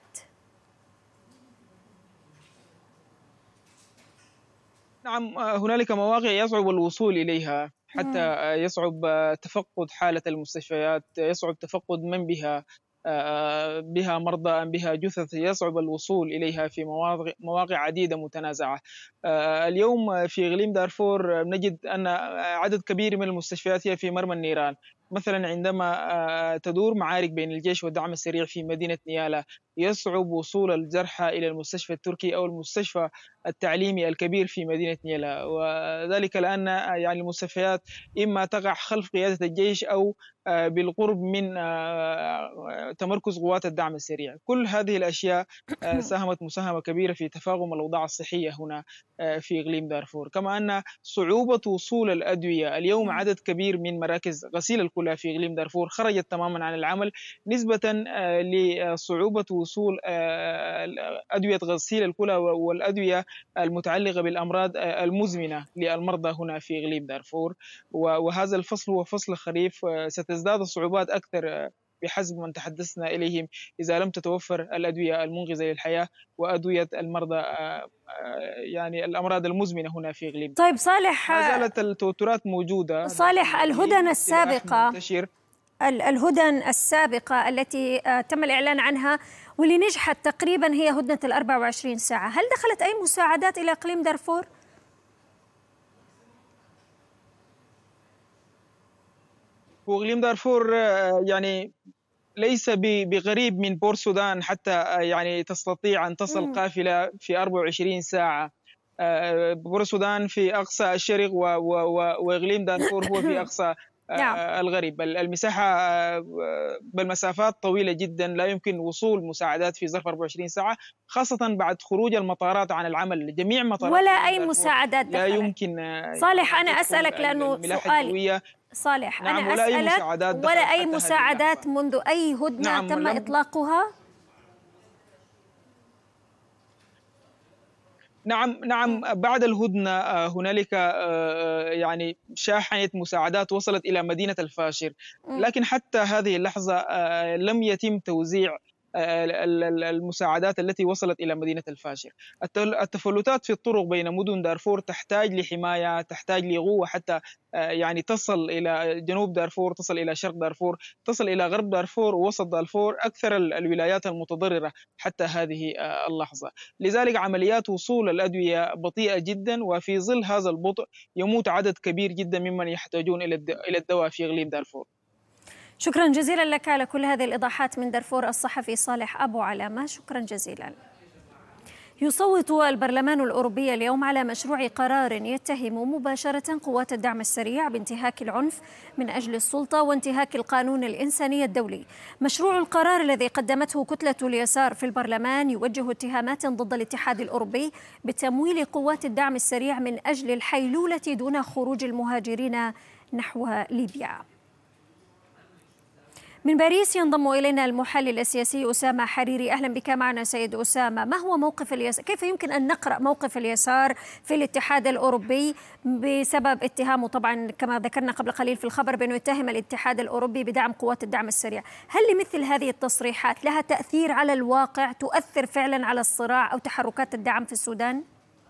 نعم، هنالك مواقع يصعب الوصول إليها حتى يصعب تفقد حالة المستشفيات، يصعب تفقد من بها مرضى أم بها جثث، يصعب الوصول إليها في مواقع عديدة متنازعة. اليوم في إقليم دارفور نجد أن عدد كبير من المستشفيات هي في مرمى النيران. مثلا عندما تدور معارك بين الجيش والدعم السريع في مدينة نيالا يصعب وصول الجرحى إلى المستشفى التركي أو المستشفى التعليمي الكبير في مدينة نيالا، وذلك لأن يعني المستشفيات إما تقع خلف قيادة الجيش أو بالقرب من تمركز قوات الدعم السريع. كل هذه الأشياء ساهمت مساهمة كبيرة في تفاقم الأوضاع الصحية هنا في إقليم دارفور. كما أن صعوبة وصول الأدوية، اليوم عدد كبير من مراكز غسيل الكلى في إقليم دارفور خرجت تماما عن العمل نسبة لصعوبة وصول أدوية غسيل الكلى والأدوية المتعلقة بالأمراض المزمنة للمرضى هنا في إقليم دارفور. وهذا الفصل هو فصل خريف، ستزداد الصعوبات أكثر بحسب من تحدثنا إليهم إذا لم تتوفر الأدوية المنقذة للحياة وأدوية المرضى يعني الأمراض المزمنة هنا في إقليم. طيب صالح، ما زالت التوترات موجودة. صالح، الهدن السابقة التي تم الإعلان عنها واللي نجحت تقريبا هي هدنة 24 ساعة، هل دخلت أي مساعدات إلى إقليم دارفور؟ وإقليم دارفور يعني ليس بغريب من بور السودان حتى يعني تستطيع أن تصل قافلة في 24 ساعة. بور السودان في أقصى الشرق وإقليم دارفور هو في أقصى الغرب. المساحة بالمسافات طويلة جدا، لا يمكن وصول مساعدات في ظرف 24 ساعة، خاصة بعد خروج المطارات عن العمل. جميع مطارات ولا أي مساعدات لا يمكن. صالح أنا أسألك لأنه سؤالي صالح أنا أسألك ولا أي مساعدات منذ أي هدنة تم إطلاقها؟ نعم بعد الهدنة هنالك يعني شاحنة مساعدات وصلت إلى مدينة الفاشر، لكن حتى هذه اللحظة لم يتم توزيع المساعدات التي وصلت إلى مدينة الفاشر. التفلتات في الطرق بين مدن دارفور تحتاج لحماية، تحتاج لقوة حتى يعني تصل إلى جنوب دارفور، تصل إلى شرق دارفور، تصل إلى غرب دارفور ووسط دارفور، أكثر الولايات المتضررة حتى هذه اللحظة. لذلك عمليات وصول الأدوية بطيئة جدا، وفي ظل هذا البطء يموت عدد كبير جدا ممن يحتاجون إلى الدواء في إقليم دارفور. شكرا جزيلا لك على كل هذه الإيضاحات من دارفور الصحفي صالح أبو علامة، شكرا جزيلا. يصوت البرلمان الأوروبي اليوم على مشروع قرار يتهم مباشرة قوات الدعم السريع بانتهاك العنف من أجل السلطة وانتهاك القانون الإنساني الدولي. مشروع القرار الذي قدمته كتلة اليسار في البرلمان يوجه اتهامات ضد الاتحاد الأوروبي بتمويل قوات الدعم السريع من أجل الحيلولة دون خروج المهاجرين نحو ليبيا. من باريس ينضم إلينا المحلل السياسي أسامة حريري. أهلا بك معنا سيد أسامة. ما هو موقف اليسار؟ كيف يمكن أن نقرأ موقف اليسار في الاتحاد الأوروبي بسبب اتهامه طبعا كما ذكرنا قبل قليل في الخبر بأنه يتهم الاتحاد الأوروبي بدعم قوات الدعم السريع؟ هل لمثل هذه التصريحات لها تأثير على الواقع، تؤثر فعلا على الصراع أو تحركات الدعم في السودان؟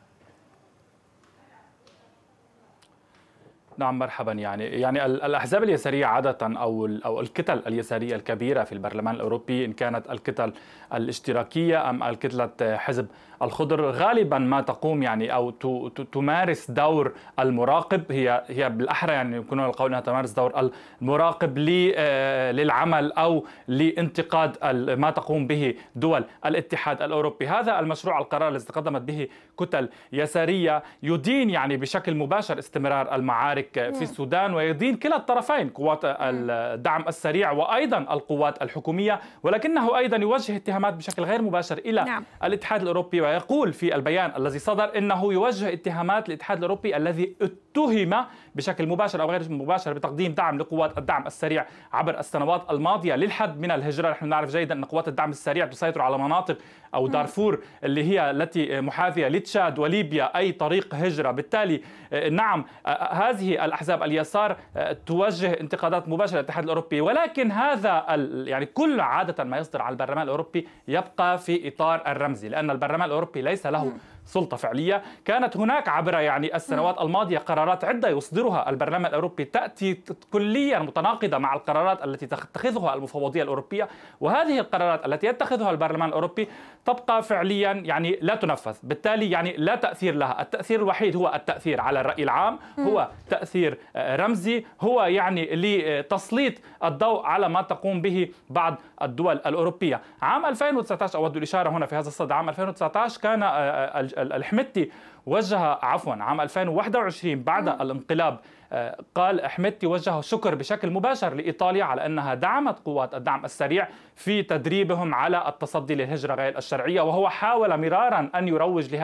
نعم مرحبا. يعني الاحزاب اليساريه عاده او الكتل اليساريه الكبيره في البرلمان الاوروبي، ان كانت الكتل الاشتراكيه ام الكتله حزب الخضر، غالبا ما تقوم يعني او تمارس دور المراقب. هي بالاحرى يعني يمكن القول انها تمارس دور المراقب للعمل او لانتقاد ما تقوم به دول الاتحاد الاوروبي. هذا المشروع القرار الذي تقدمت به كتل يساريه يدين يعني بشكل مباشر استمرار المعارك في السودان، ويدين كلا الطرفين، قوات الدعم السريع وايضا القوات الحكوميه، ولكنه ايضا يوجه اتهامات بشكل غير مباشر الى الاتحاد الاوروبي. ويقول في البيان الذي صدر انه يوجه اتهامات للاتحاد الاوروبي الذي اتهم بشكل مباشر او غير مباشر بتقديم دعم لقوات الدعم السريع عبر السنوات الماضيه للحد من الهجره. نحن نعرف جيدا ان قوات الدعم السريع تسيطر على مناطق او دارفور اللي هي التي محاذيه لتشاد وليبيا، اي طريق هجره. بالتالي نعم هذه الاحزاب اليسار توجه انتقادات مباشره للاتحاد الاوروبي، ولكن هذا يعني كل عاده ما يصدر على البرلمان الاوروبي يبقى في اطار الرمزي، لان البرلمان الاوروبي ليس له سلطة فعلية. كانت هناك عبر يعني السنوات الماضية قرارات عدة يصدرها البرلمان الأوروبي تأتي كليا متناقضة مع القرارات التي تتخذها المفوضية الأوروبية، وهذه القرارات التي يتخذها البرلمان الأوروبي تبقى فعليا يعني لا تنفذ. بالتالي يعني لا تأثير لها. التأثير الوحيد هو التأثير على الرأي العام، هو تأثير رمزي، هو يعني لتسليط الضوء على ما تقوم به بعض الدول الأوروبية. عام 2019 أود الإشارة هنا في هذا الصدد، عام 2019 كان الحميتي عام 2021 بعد الانقلاب قال أحمدتي وجه شكر بشكل مباشر لإيطاليا على أنها دعمت قوات الدعم السريع في تدريبهم على التصدي للهجرة غير الشرعية، وهو حاول مرارا أن يروج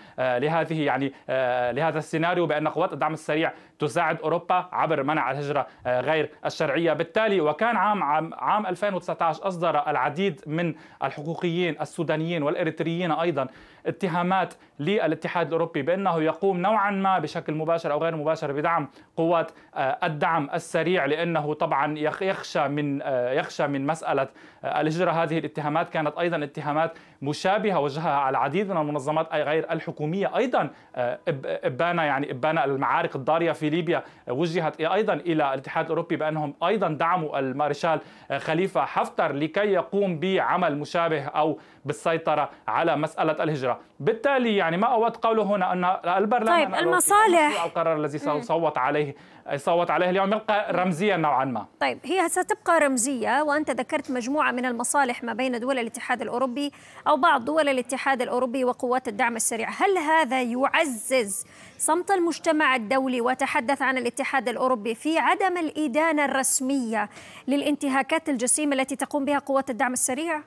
لهذا السيناريو بأن قوات الدعم السريع تساعد أوروبا عبر منع الهجرة غير الشرعية. بالتالي وكان عام 2019 أصدر العديد من الحقوقيين السودانيين والإريتريين أيضا اتهامات للاتحاد الأوروبي بأنه يقوم نوعا ما بشكل مباشر أو غير مباشر بدعم قوات الدعم السريع، لأنه طبعا يخشى من مسألة الهجرة. هذه الاتهامات كانت أيضا اتهامات مشابهة وجهها العديد من المنظمات غير الحكومية. أيضا إبان المعارك الضارية في ليبيا وجهت أيضا إلى الاتحاد الأوروبي بأنهم أيضا دعموا المارشال خليفة حفتر لكي يقوم بعمل مشابه أو بالسيطرة على مسألة الهجرة. بالتالي يعني ما أود قوله هنا أن البرلمان المصالح القرار الذي صوت عليه عليه يصوت عليه اليوم يبقى رمزيا نوعا ما. طيب هي ستبقى رمزية، وأنت ذكرت مجموعة من المصالح ما بين دول الاتحاد الأوروبي أو بعض دول الاتحاد الأوروبي وقوات الدعم السريع. هل هذا يعزز صمت المجتمع الدولي وتحدث عن الاتحاد الأوروبي في عدم الإدانة الرسمية للانتهاكات الجسيمة التي تقوم بها قوات الدعم السريع؟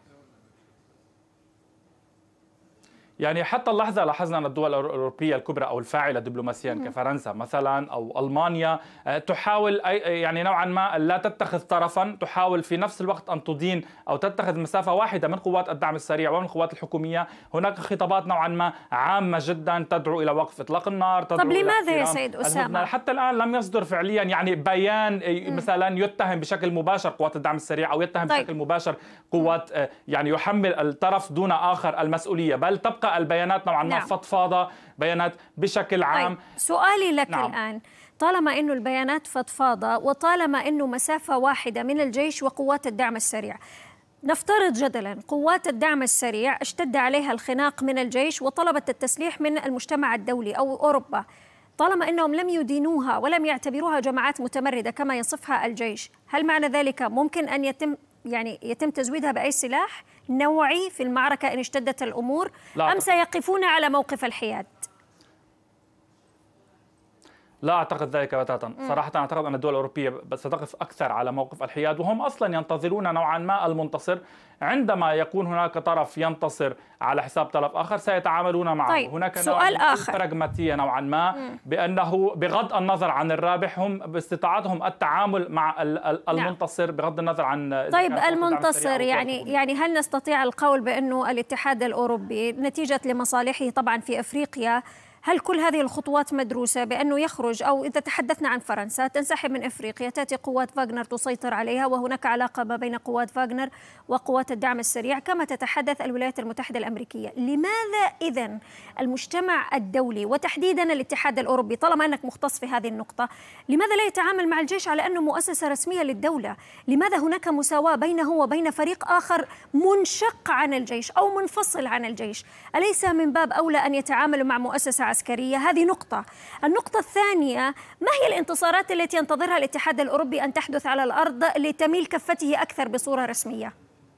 يعني حتى اللحظة لاحظنا أن الدول الأوروبية الكبرى أو الفاعلة دبلوماسيا كفرنسا مثلا أو ألمانيا تحاول يعني نوعا ما لا تتخذ طرفا، تحاول في نفس الوقت أن تدين أو تتخذ مسافة واحدة من قوات الدعم السريع ومن القوات الحكومية. هناك خطابات نوعا ما عامة جدا تدعو إلى وقف إطلاق النار. طب لماذا يا سيد أسامة؟ حتى الآن لم يصدر فعليا يعني بيان مثلا يتهم بشكل مباشر قوات الدعم السريع أو يتهم بشكل مباشر قوات يعني يحمل الطرف دون آخر المسؤولية، بل تبقى البيانات نوعا ما فضفاضة، بيانات بشكل عام. سؤالي لك الآن، طالما أنه البيانات فضفاضة وطالما أنه مسافة واحدة من الجيش وقوات الدعم السريع، نفترض جدلا قوات الدعم السريع اشتد عليها الخناق من الجيش وطلبت التسليح من المجتمع الدولي أو أوروبا، طالما أنهم لم يدينوها ولم يعتبروها جماعات متمردة كما يصفها الجيش، هل معنى ذلك ممكن أن يتم تزويدها بأي سلاح نوعي في المعركة إن اشتدت الأمور، أم سيقفون على موقف الحياد؟ لا أعتقد ذلك بتاتا. صراحة أعتقد أن الدول الأوروبية ستقف أكثر على موقف الحياد، وهم أصلا ينتظرون نوعا ما المنتصر. عندما يكون هناك طرف ينتصر على حساب طرف آخر سيتعاملون معه. طيب. هناك سؤال آخر براغماتية نوعا ما بأنه بغض النظر عن الرابح هم باستطاعتهم التعامل مع المنتصر بغض النظر عن طيب المنتصر يعني هل نستطيع القول بأنه الاتحاد الأوروبي نتيجة لمصالحه طبعا في أفريقيا، هل كل هذه الخطوات مدروسة بأنه يخرج، أو إذا تحدثنا عن فرنسا تنسحب من إفريقيا، تأتي قوات فاغنر تسيطر عليها، وهناك علاقة ما بين قوات فاغنر وقوات الدعم السريع كما تتحدث الولايات المتحدة الأمريكية. لماذا إذن المجتمع الدولي وتحديدا الاتحاد الأوروبي، طالما أنك مختص في هذه النقطة، لماذا لا يتعامل مع الجيش على أنه مؤسسة رسمية للدولة؟ لماذا هناك مساواة بينه وبين فريق آخر منشق عن الجيش أو منفصل عن الجيش؟ أليس من باب أولى أن يتعاملوا مع مؤسسة عسكرية؟ هذه نقطة. النقطة الثانية، ما هي الانتصارات التي ينتظرها الاتحاد الأوروبي أن تحدث على الأرض لتميل كفته أكثر بصورة رسمية؟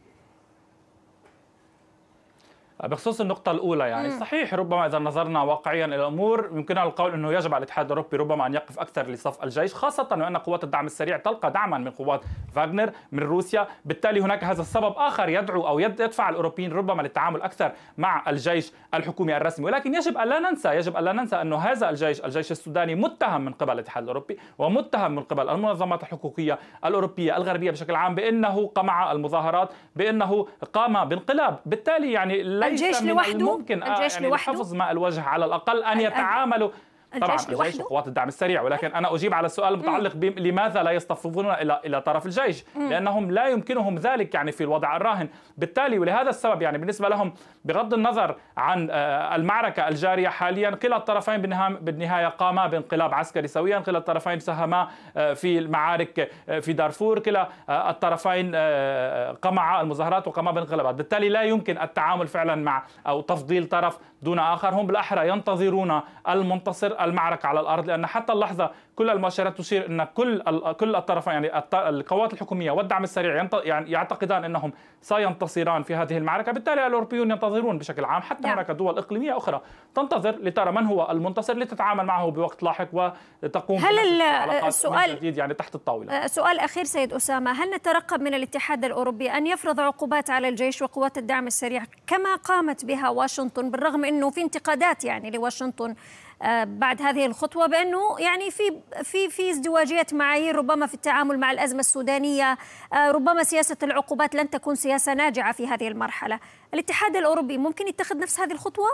بخصوص النقطة الأولى يعني صحيح، ربما إذا نظرنا واقعيا إلى الأمور يمكننا القول أنه يجب على الاتحاد الأوروبي ربما أن يقف أكثر لصف الجيش، خاصة وأن قوات الدعم السريع تلقى دعما من قوات فاغنر من روسيا. بالتالي هناك هذا السبب آخر يدعو أو يدفع الأوروبيين ربما للتعامل أكثر مع الجيش الحكومي الرسمي. ولكن يجب ألا ننسى أنه هذا الجيش السوداني متهم من قبل الاتحاد الأوروبي ومتهم من قبل المنظمات الحقوقية الأوروبية الغربية بشكل عام بأنه قمع المظاهرات، بأنه قام بانقلاب. بالتالي يعني الجيش لوحده ممكن يعني لحفظ ماء الوجه على الأقل أن يتعاملوا طبعا الجيش وقوات الدعم السريع. ولكن أنا أجيب على السؤال المتعلق بلماذا لا يصطفون إلى طرف الجيش، لأنهم لا يمكنهم ذلك يعني في الوضع الراهن. بالتالي ولهذا السبب يعني بالنسبة لهم بغض النظر عن المعركة الجارية حاليا، كلا الطرفين بالنهاية قاما بانقلاب عسكري سويا، كلا الطرفين ساهما في المعارك في دارفور، كلا الطرفين قمع المظاهرات وقاما بانقلابات. بالتالي لا يمكن التعامل فعلا مع أو تفضيل طرف دون آخر. هم بالأحرى ينتظرون المنتصر المعركة على الأرض، لأن حتى اللحظة كل المؤشرات تشير أن كل الطرفين يعني القوات الحكومية والدعم السريع يعني يعتقدان أنهم سينتصران في هذه المعركة. بالتالي الأوروبيون ينتظرون بشكل عام، حتى هناك دول إقليمية أخرى تنتظر لترى من هو المنتصر لتتعامل معه بوقت لاحق وتقوم السؤال جديد يعني تحت الطاولة. سؤال أخير سيد أسامة، هل نترقب من الاتحاد الأوروبي أن يفرض عقوبات على الجيش وقوات الدعم السريع كما قامت بها واشنطن، بالرغم أنه في انتقادات يعني لواشنطن بعد هذه الخطوة بأنه يعني في ازدواجية معايير ربما في التعامل مع الأزمة السودانية، ربما سياسة العقوبات لن تكون سياسة ناجعة في هذه المرحلة. الاتحاد الأوروبي ممكن يتخذ نفس هذه الخطوة؟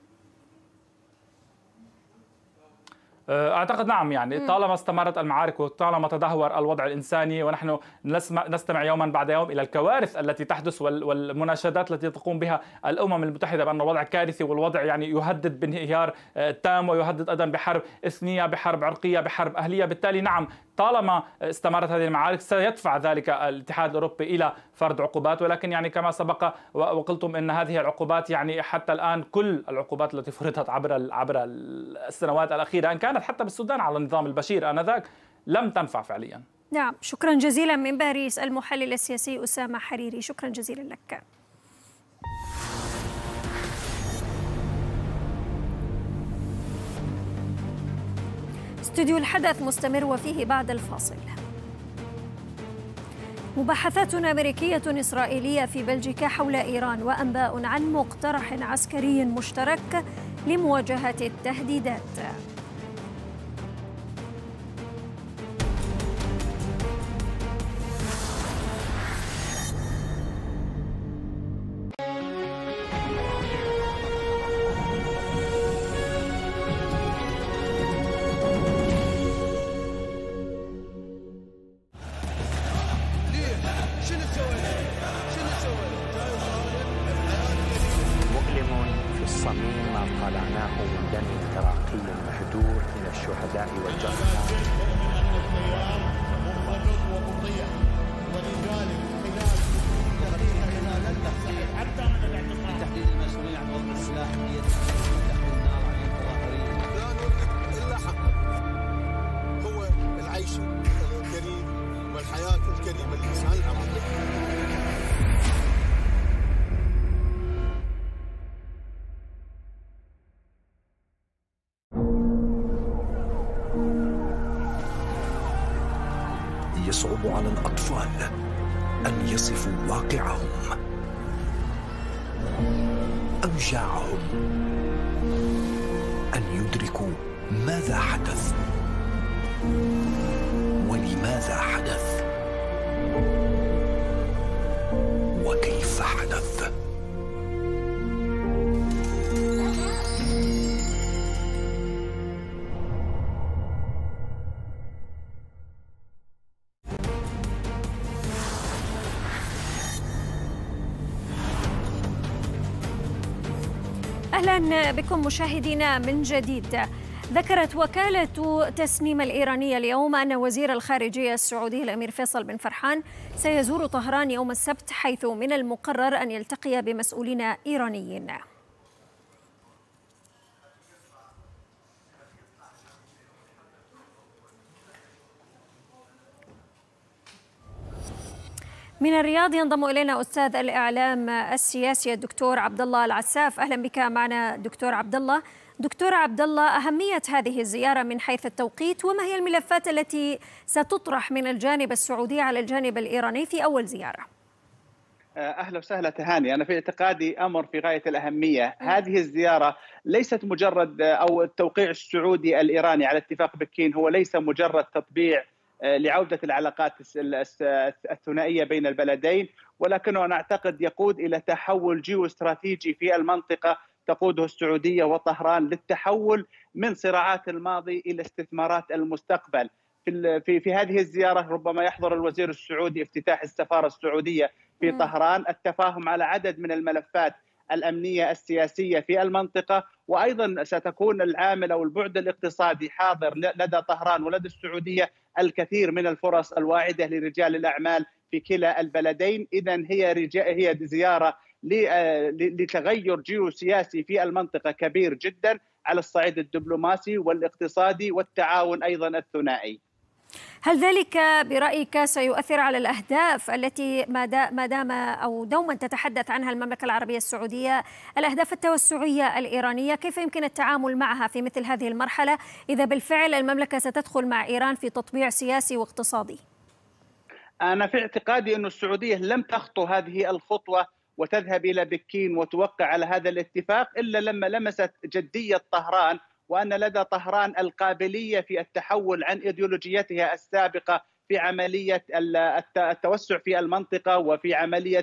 أعتقد نعم، يعني طالما استمرت المعارك وطالما تدهور الوضع الإنساني ونحن نستمع يوما بعد يوم إلى الكوارث التي تحدث والمناشدات التي تقوم بها الأمم المتحدة بأن الوضع كارثي والوضع يعني يهدد بانهيار تام ويهدد أيضا بحرب إثنية، بحرب عرقية، بحرب أهلية. بالتالي نعم طالما استمرت هذه المعارك سيدفع ذلك الاتحاد الأوروبي إلى فرض عقوبات. ولكن يعني كما سبق وقلتم أن هذه العقوبات يعني حتى الآن كل العقوبات التي فرضت عبر السنوات الأخيرة إن كانت كانت حتى بالسودان على نظام البشير آنذاك لم تنفع فعليا. نعم، شكرا جزيلا من باريس المحلل السياسي أسامة حريري، شكرا جزيلا لك. استوديو الحدث مستمر وفيه بعد الفاصل. مباحثات أمريكية إسرائيلية في بلجيكا حول إيران وأنباء عن مقترح عسكري مشترك لمواجهة التهديدات. يصعب على الأطفال أن يصفوا واقعهم، أوجاعهم، أن يدركوا ماذا حدث ولماذا حدث وكيف حدث. أهلا بكم مشاهدينا من جديد. ذكرت وكالة تسنيم الإيرانية اليوم أن وزير الخارجية السعودي الأمير فيصل بن فرحان سيزور طهران يوم السبت، حيث من المقرر أن يلتقي بمسؤولين إيرانيين. من الرياض ينضم إلينا أستاذ الإعلام السياسي الدكتور عبد الله العساف. أهلا بك معنا دكتور عبد الله. دكتور عبد الله، أهمية هذه الزيارة من حيث التوقيت، وما هي الملفات التي ستطرح من الجانب السعودي على الجانب الإيراني في أول زيارة؟ أهلا وسهلا تهاني. أنا في اعتقادي أمر في غاية الأهمية. هذه الزيارة ليست مجرد، أو التوقيع السعودي الإيراني على اتفاق بكين هو ليس مجرد تطبيع لعودة العلاقات الثنائية بين البلدين، ولكنه نعتقد يقود إلى تحول جيوستراتيجي في المنطقة تقوده السعودية وطهران للتحول من صراعات الماضي إلى استثمارات المستقبل. في هذه الزيارة ربما يحضر الوزير السعودي افتتاح السفارة السعودية في طهران، التفاهم على عدد من الملفات الأمنية السياسية في المنطقة، وأيضا ستكون العامل أو البعد الاقتصادي حاضر لدى طهران ولدى السعودية الكثير من الفرص الواعدة لرجال الأعمال في كلا البلدين. إذن هي زيارة لتغير جيوسياسي في المنطقة كبير جدا على الصعيد الدبلوماسي والاقتصادي والتعاون أيضا الثنائي. هل ذلك برأيك سيؤثر على الأهداف التي ما دام أو دوما تتحدث عنها المملكة العربية السعودية، الأهداف التوسعية الإيرانية؟ كيف يمكن التعامل معها في مثل هذه المرحلة إذا بالفعل المملكة ستدخل مع إيران في تطبيع سياسي واقتصادي؟ أنا في اعتقادي أن السعودية لم تخطو هذه الخطوة وتذهب إلى بكين وتوقع على هذا الاتفاق إلا لما لمست جدية طهران، وأن لدى طهران القابلية في التحول عن إيديولوجيتها السابقة في عملية التوسع في المنطقة وفي عملية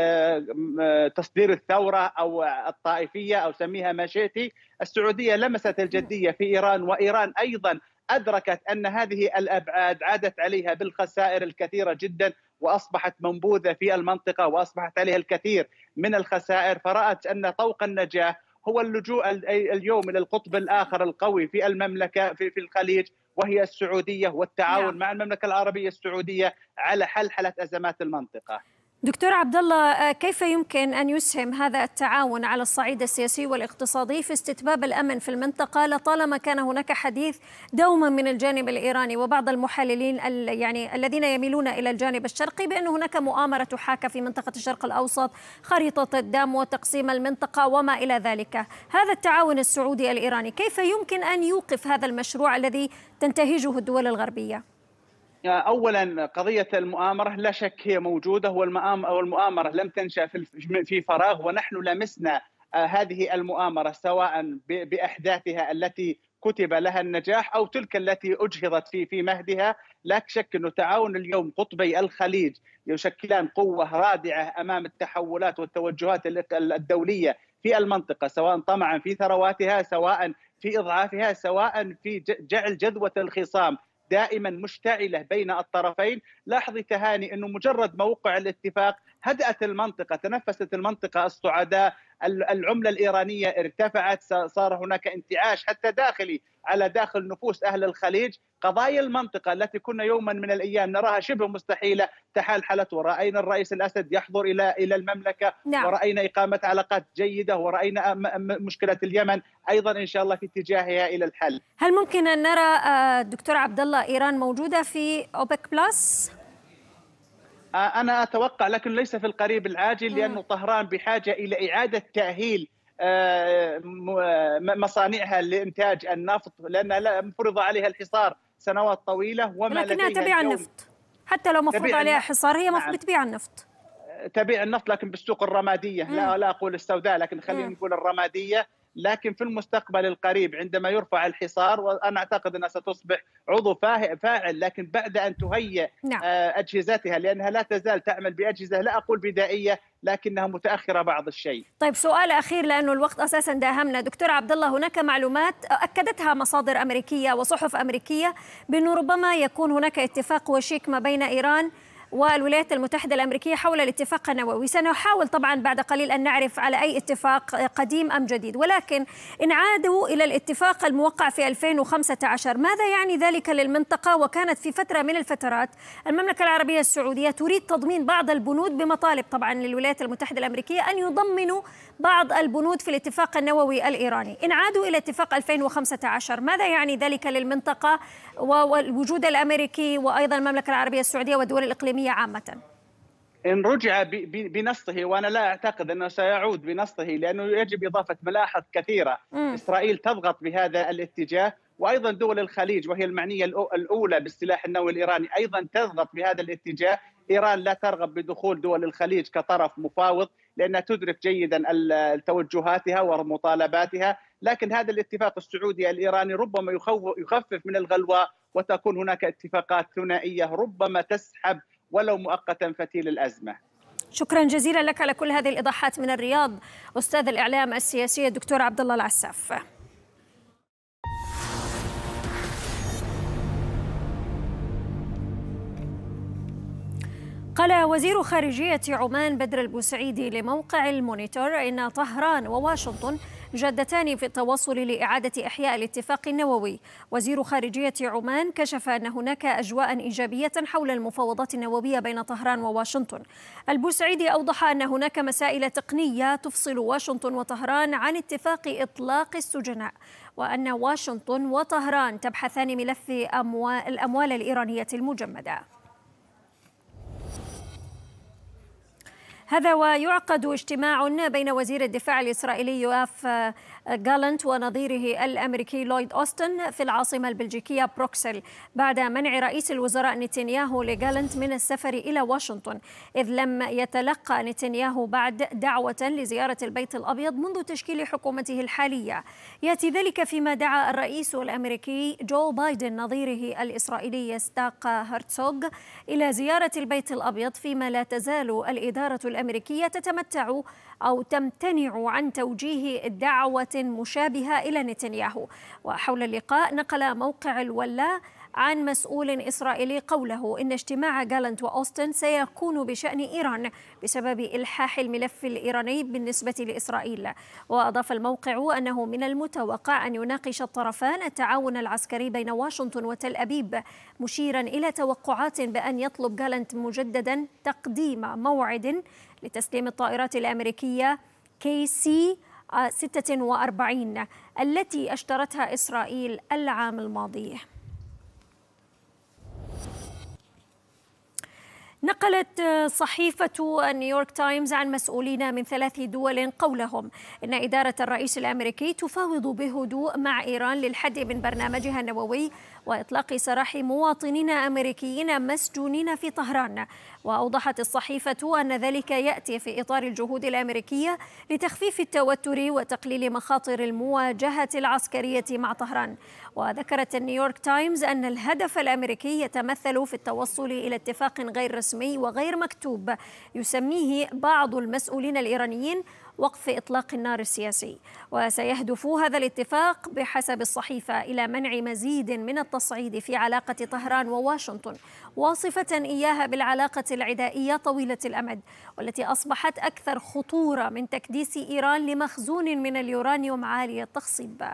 تصدير الثورة أو الطائفية أو سميها ما شئتي. السعودية لمست الجدية في إيران، وإيران أيضا أدركت أن هذه الأبعاد عادت عليها بالخسائر الكثيرة جدا، وأصبحت منبوذة في المنطقة وأصبحت عليها الكثير من الخسائر، فرأت أن طوق النجاة هو اللجوء اليوم إلى القطب الآخر القوي في المملكة في الخليج، وهي السعودية، والتعاون مع المملكة العربية السعودية على حلحلة أزمات المنطقة. دكتور عبد الله، كيف يمكن أن يسهم هذا التعاون على الصعيد السياسي والاقتصادي في استتباب الأمن في المنطقة، لطالما كان هناك حديث دوما من الجانب الإيراني وبعض المحللين الذين يميلون إلى الجانب الشرقي بأن هناك مؤامرة تحاكى في منطقة الشرق الأوسط، خريطة الدم وتقسيم المنطقة وما إلى ذلك. هذا التعاون السعودي الإيراني كيف يمكن أن يوقف هذا المشروع الذي تنتهجه الدول الغربية؟ أولا قضية المؤامرة لا شك هي موجودة، والمؤامرة لم تنشأ في فراغ، ونحن لمسنا هذه المؤامرة سواء بأحداثها التي كتب لها النجاح أو تلك التي أجهضت في مهدها. لا شك أن تعاون اليوم قطبي الخليج يشكلان قوة رادعة أمام التحولات والتوجهات الدولية في المنطقة، سواء طمعا في ثرواتها، سواء في إضعافها، سواء في جعل جذوة الخصام دائما مشتعلة بين الطرفين. لاحظي تهاني أنه مجرد ما وقع الاتفاق هدأت المنطقة، تنفست المنطقة السعداء، العملة الإيرانية ارتفعت، صار هناك انتعاش حتى داخلي على داخل نفوس أهل الخليج. قضايا المنطقة التي كنا يوما من الأيام نراها شبه مستحيلة تحالحلت، ورأينا الرئيس الأسد يحضر إلى المملكة، ورأينا إقامة علاقات جيدة، ورأينا مشكلة اليمن أيضا إن شاء الله في اتجاهها إلى الحل. هل ممكن أن نرى دكتور عبد الله إيران موجودة في أوبك بلس؟ أنا أتوقع، لكن ليس في القريب العاجل، لأن طهران بحاجة إلى إعادة تأهيل مصانعها لإنتاج النفط، لأن فرض عليها الحصار سنوات طويلة، وما لكنها تبيع النفط. حتى لو مفروض عليها حصار هي بتبيع النفط، تبيع النفط لكن بالسوق الرمادية. لا أقول السوداء، لكن خلينا نقول الرمادية. لكن في المستقبل القريب عندما يرفع الحصار، وأنا أعتقد أنها ستصبح عضو فاعل، لكن بعد أن تهيئ أجهزتها، لأنها لا تزال تعمل بأجهزة لا أقول بدائية لكنها متأخرة بعض الشيء. طيب سؤال أخير لأنه الوقت أساسا داهمنا. دكتور عبد الله، هناك معلومات أكدتها مصادر أمريكية وصحف أمريكية بأنه ربما يكون هناك اتفاق وشيك ما بين إيران والولايات المتحدة الأمريكية حول الاتفاق النووي. سنحاول طبعا بعد قليل أن نعرف على أي اتفاق قديم أم جديد، ولكن إن عادوا إلى الاتفاق الموقع في 2015 ماذا يعني ذلك للمنطقة؟ وكانت في فترة من الفترات المملكة العربية السعودية تريد تضمين بعض البنود بمطالب طبعا للولايات المتحدة الأمريكية أن يضمنوا بعض البنود في الاتفاق النووي الإيراني. إن عادوا إلى اتفاق 2015 ماذا يعني ذلك للمنطقة والوجود الأمريكي وأيضا المملكة العربية السعودية والدول الإقليمية عامة؟ إن رجع بنصه، وأنا لا أعتقد أنه سيعود بنصه، لأنه يجب إضافة ملاحظ كثيرة. إسرائيل تضغط بهذا الاتجاه، وأيضا دول الخليج وهي المعنية الأولى بالسلاح النووي الإيراني أيضا تضغط بهذا الاتجاه. إيران لا ترغب بدخول دول الخليج كطرف مفاوض، لأنها تدرك جيدا توجهاتها ومطالباتها، لكن هذا الاتفاق السعودي الإيراني ربما يخفف من الغلواء، وتكون هناك اتفاقات ثنائية ربما تسحب ولو مؤقتا فتيل الأزمة. شكرا جزيلا لك على كل هذه الإيضاحات من الرياض، أستاذ الإعلام السياسي الدكتور عبد الله العساف. قال وزير خارجية عمان بدر البوسعيدي لموقع المونيتور إن طهران وواشنطن جادتان في التواصل لإعادة إحياء الاتفاق النووي. وزير خارجية عمان كشف أن هناك أجواء إيجابية حول المفاوضات النووية بين طهران وواشنطن. البوسعيدي أوضح أن هناك مسائل تقنية تفصل واشنطن وطهران عن اتفاق إطلاق السجناء، وأن واشنطن وطهران تبحثان ملف الأموال الإيرانية المجمدة. هذا ويعقد اجتماع بين وزير الدفاع الإسرائيلي يوآف جالنت ونظيره الأمريكي لويد أوستن في العاصمة البلجيكية بروكسل بعد منع رئيس الوزراء نتنياهو لجالنت من السفر إلى واشنطن، إذ لم يتلقى نتنياهو بعد دعوة لزيارة البيت الأبيض منذ تشكيل حكومته الحالية. يأتي ذلك فيما دعا الرئيس الأمريكي جو بايدن نظيره الإسرائيلي ستاق هرتسوغ إلى زيارة البيت الأبيض، فيما لا تزال الإدارة الأمريكية تتمتع أو تمتنع عن توجيه دعوة مشابهة إلى نتنياهو. وحول اللقاء نقل موقع الولاء عن مسؤول إسرائيلي قوله إن اجتماع جالنت وأوستن سيكون بشأن إيران بسبب إلحاح الملف الإيراني بالنسبة لإسرائيل. وأضاف الموقع أنه من المتوقع أن يناقش الطرفان التعاون العسكري بين واشنطن وتل أبيب، مشيرا إلى توقعات بأن يطلب جالنت مجددا تقديم موعد لتسليم الطائرات الأمريكية KC-46 التي اشترتها إسرائيل العام الماضي. نقلت صحيفة نيويورك تايمز عن مسؤولين من 3 دول قولهم إن إدارة الرئيس الأمريكي تفاوض بهدوء مع إيران للحد من برنامجها النووي وإطلاق سراح مواطنين أمريكيين مسجونين في طهران. وأوضحت الصحيفة أن ذلك يأتي في إطار الجهود الأمريكية لتخفيف التوتر وتقليل مخاطر المواجهة العسكرية مع طهران. وذكرت نيويورك تايمز أن الهدف الأمريكي يتمثل في التوصل إلى اتفاق غير رسمي وغير مكتوب يسميه بعض المسؤولين الإيرانيين وقف إطلاق النار السياسي. وسيهدف هذا الاتفاق بحسب الصحيفة إلى منع مزيد من التصعيد في علاقة طهران وواشنطن، واصفة إياها بالعلاقة العدائية طويلة الأمد والتي أصبحت أكثر خطورة من تكديس إيران لمخزون من اليورانيوم عالي التخصيب.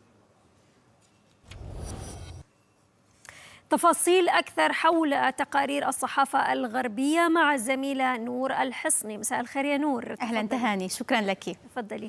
تفاصيل أكثر حول تقارير الصحافة الغربية مع الزميلة نور الحصني. مساء الخير يا نور. أهلا تهاني، شكرا لك. تفضلي.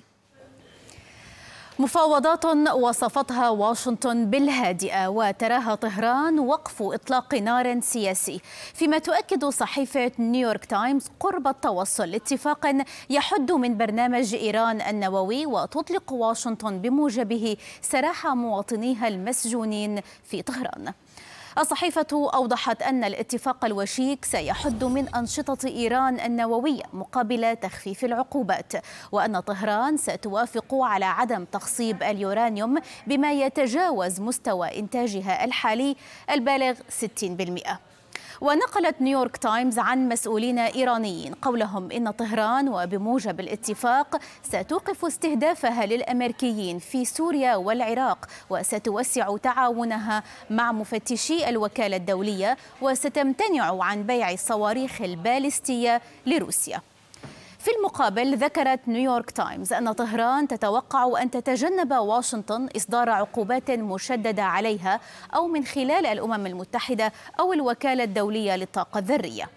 مفاوضات وصفتها واشنطن بالهادئة وتراها طهران وقف إطلاق نار سياسي، فيما تؤكد صحيفة نيويورك تايمز قرب التوصل لاتفاق يحد من برنامج إيران النووي وتطلق واشنطن بموجبه سراح مواطنيها المسجونين في طهران. الصحيفة أوضحت أن الاتفاق الوشيك سيحد من أنشطة إيران النووية مقابل تخفيف العقوبات، وأن طهران ستوافق على عدم تخصيب اليورانيوم بما يتجاوز مستوى إنتاجها الحالي البالغ 60%. ونقلت نيويورك تايمز عن مسؤولين إيرانيين قولهم إن طهران وبموجب الاتفاق ستوقف استهدافها للأمريكيين في سوريا والعراق، وستوسع تعاونها مع مفتشي الوكالة الدولية، وستمتنع عن بيع الصواريخ البالستية لروسيا. في المقابل ذكرت نيويورك تايمز أن طهران تتوقع أن تتجنب واشنطن إصدار عقوبات مشددة عليها أو من خلال الأمم المتحدة أو الوكالة الدولية للطاقة الذرية.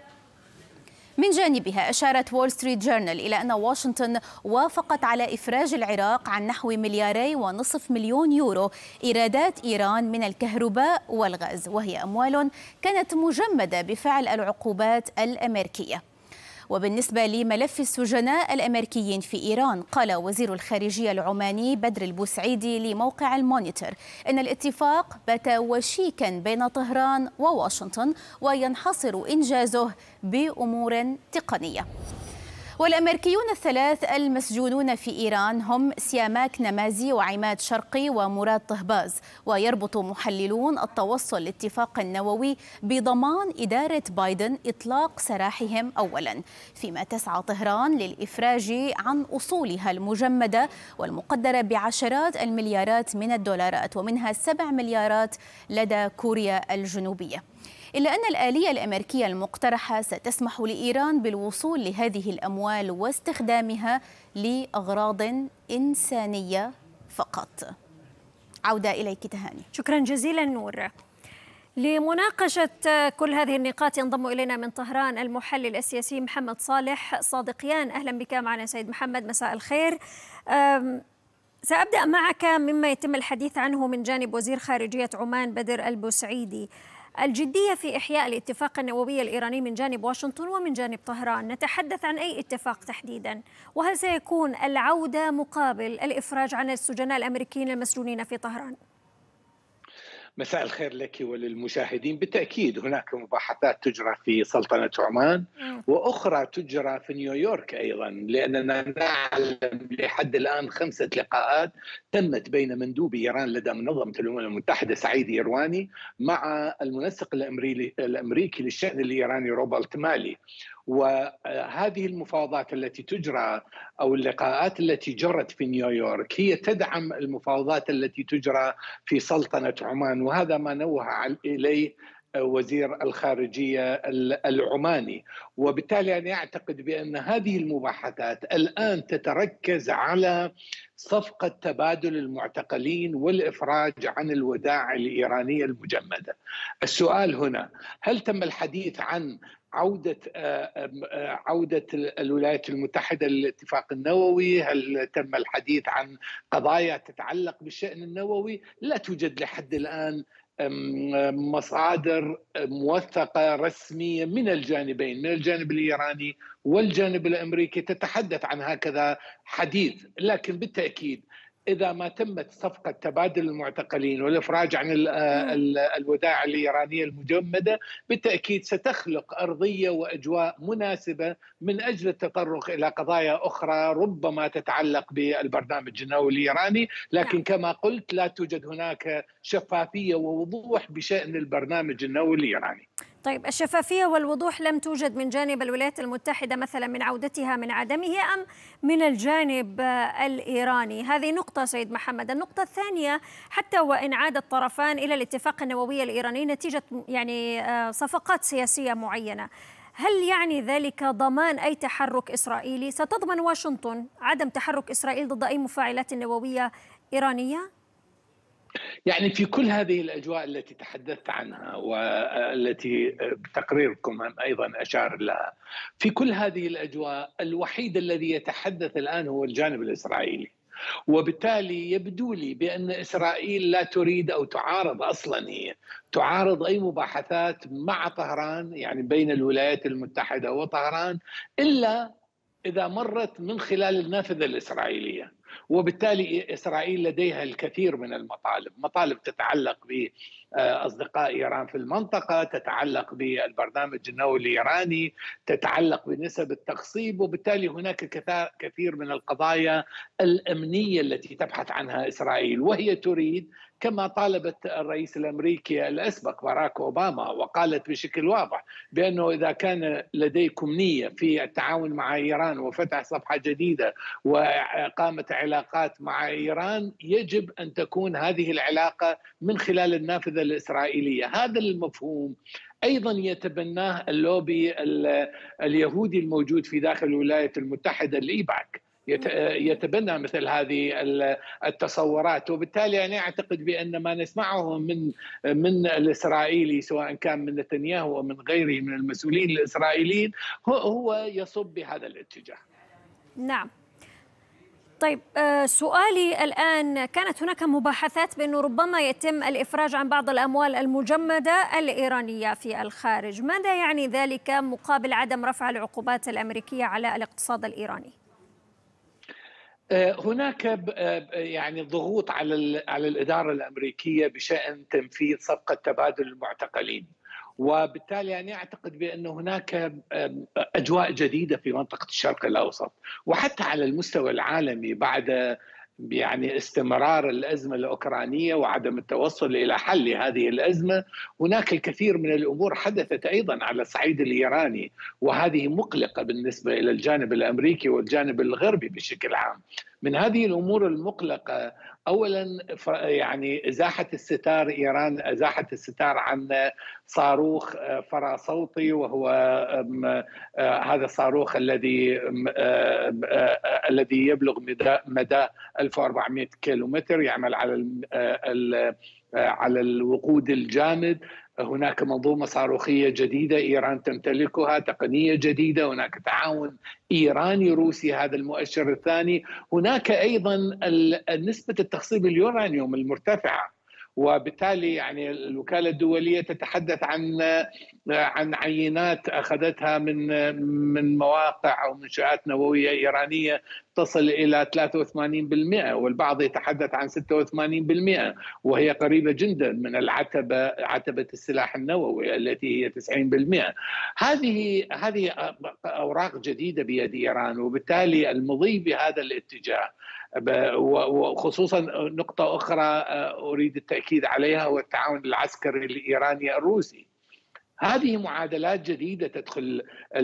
من جانبها أشارت وول ستريت جورنال إلى أن واشنطن وافقت على إفراج العراق عن نحو 2.5 مليار يورو إيرادات إيران من الكهرباء والغاز، وهي أموال كانت مجمدة بفعل العقوبات الأمريكية. وبالنسبة لملف السجناء الأمريكيين في إيران، قال وزير الخارجية العماني بدر البوسعيدي لموقع المونيتور إن الاتفاق بات وشيكا بين طهران وواشنطن وينحصر إنجازه بأمور تقنية. والأمريكيون الثلاث المسجونون في إيران هم سياماك نمازي وعماد شرقي ومراد طهباز، ويربط محللون التوصل لاتفاق النووي بضمان إدارة بايدن إطلاق سراحهم أولا، فيما تسعى طهران للإفراج عن أصولها المجمدة والمقدرة بعشرات المليارات من الدولارات، ومنها 7 مليارات لدى كوريا الجنوبية. إلا أن الآلية الأمريكية المقترحة ستسمح لإيران بالوصول لهذه الأموال واستخدامها لأغراض إنسانية فقط. عودة إليك تهاني. شكرا جزيلا نور. لمناقشة كل هذه النقاط ينضم إلينا من طهران المحلل السياسي محمد صالح صادقيان. أهلا بك معنا سيد محمد، مساء الخير. سأبدأ معك مما يتم الحديث عنه من جانب وزير خارجية عمان بدر البوسعيدي، الجدية في إحياء الاتفاق النووي الإيراني من جانب واشنطن ومن جانب طهران. نتحدث عن أي اتفاق تحديدا؟ وهل سيكون العودة مقابل الإفراج عن السجناء الأمريكيين المسجونين في طهران؟ مساء الخير لك وللمشاهدين. بالتأكيد هناك مباحثات تجرى في سلطنة عمان وأخرى تجرى في نيويورك أيضا، لأننا نعلم لحد الآن 5 لقاءات تمت بين مندوب إيران لدى منظمة الأمم المتحدة سعيد إيرواني مع المنسق الأمريكي للشأن الإيراني روبرت مالي. وهذه المفاوضات التي تجرى أو اللقاءات التي جرت في نيويورك هي تدعم المفاوضات التي تجرى في سلطنة عمان، وهذا ما نوه إليه وزير الخارجية العماني. وبالتالي أنا أعتقد بأن هذه المباحثات الآن تتركز على صفقة تبادل المعتقلين والإفراج عن الودائع الإيرانية المجمدة. السؤال هنا، هل تم الحديث عن عودة الولايات المتحدة للاتفاق النووي؟ هل تم الحديث عن قضايا تتعلق بالشأن النووي؟ لا توجد لحد الآن مصادر موثقة رسمية من الجانبين، من الجانب الإيراني والجانب الأمريكي، تتحدث عن هكذا حديث. لكن بالتأكيد إذا ما تمت صفقة تبادل المعتقلين والإفراج عن الودائع الإيرانية المجمدة، بالتأكيد ستخلق أرضية وأجواء مناسبة من أجل التطرق إلى قضايا أخرى ربما تتعلق بالبرنامج النووي الإيراني. لكن كما قلت لا توجد هناك شفافية ووضوح بشأن البرنامج النووي الإيراني. طيب، الشفافية والوضوح لم توجد من جانب الولايات المتحدة مثلا من عودتها من عدمه أم من الجانب الإيراني؟ هذه نقطة سيد محمد. النقطة الثانية، حتى وإن عاد الطرفان إلى الاتفاق النووي الإيراني نتيجة يعني صفقات سياسية معينة، هل يعني ذلك ضمان أي تحرك إسرائيلي؟ ستضمن واشنطن عدم تحرك إسرائيل ضد أي مفاعلات نووية إيرانية؟ يعني في كل هذه الأجواء التي تحدثت عنها والتي تقريركم أيضا أشار لها، في كل هذه الأجواء الوحيد الذي يتحدث الآن هو الجانب الإسرائيلي، وبالتالي يبدو لي بأن إسرائيل لا تريد أو تعارض، أصلا هي تعارض أي مباحثات مع طهران، يعني بين الولايات المتحدة وطهران، إلا إذا مرت من خلال النافذة الإسرائيلية. وبالتالي إسرائيل لديها الكثير من المطالب، مطالب تتعلق بأصدقاء إيران في المنطقة، تتعلق بالبرنامج النووي الإيراني، تتعلق بنسب التخصيب، وبالتالي هناك كثير من القضايا الأمنية التي تبحث عنها إسرائيل. وهي تريد كما طالبت الرئيس الأمريكي الأسبق باراك أوباما، وقالت بشكل واضح بأنه إذا كان لديكم نية في التعاون مع إيران وفتح صفحة جديدة وإقامة علاقات مع إيران، يجب أن تكون هذه العلاقة من خلال النافذة الإسرائيلية. هذا المفهوم أيضا يتبناه اللوبي اليهودي الموجود في داخل الولايات المتحدة الإيباك، يتبنى مثل هذه التصورات. وبالتالي أنا أعتقد بأن ما نسمعه من الإسرائيلي سواء كان من نتنياهو أو من غيره من المسؤولين الإسرائيليين هو يصب بهذا الاتجاه. نعم. طيب، سؤالي الآن، كانت هناك مباحثات بأنه ربما يتم الإفراج عن بعض الأموال المجمدة الإيرانية في الخارج، ماذا يعني ذلك مقابل عدم رفع العقوبات الأمريكية على الاقتصاد الإيراني؟ هناك يعني ضغوط على الإدارة الأمريكية بشأن تنفيذ صفقة تبادل المعتقلين، وبالتالي أنا أعتقد بأن هناك أجواء جديدة في منطقة الشرق الأوسط وحتى على المستوى العالمي بعد يعني استمرار الأزمة الأوكرانية وعدم التوصل إلى حل هذه الأزمة. هناك الكثير من الأمور حدثت أيضا على الصعيد الإيراني، وهذه مقلقة بالنسبة إلى الجانب الأمريكي والجانب الغربي بشكل عام. من هذه الأمور المقلقة أولا يعني إزاحة الستار، إيران أزاحت الستار عن صاروخ فراسوطي، وهو هذا الصاروخ الذي يبلغ مدى 1400 كيلومتر، يعمل على الوقود الجامد. هناك منظومة صاروخية جديدة إيران تمتلكها، تقنية جديدة، هناك تعاون إيراني روسي، هذا المؤشر الثاني. هناك أيضا نسبة التخصيب اليورانيوم المرتفعة، وبالتالي يعني الوكالة الدولية تتحدث عن عينات أخذتها من مواقع أو منشآت نووية إيرانية تصل إلى 83%، والبعض يتحدث عن 86%، وهي قريبة جدا من عتبة السلاح النووي التي هي 90%. هذه أوراق جديدة بيد إيران، وبالتالي المضي بهذا الاتجاه. وخصوصا نقطة أخرى أريد التأكيد عليها هو التعاون العسكري الإيراني الروسي. هذه معادلات جديدة تدخل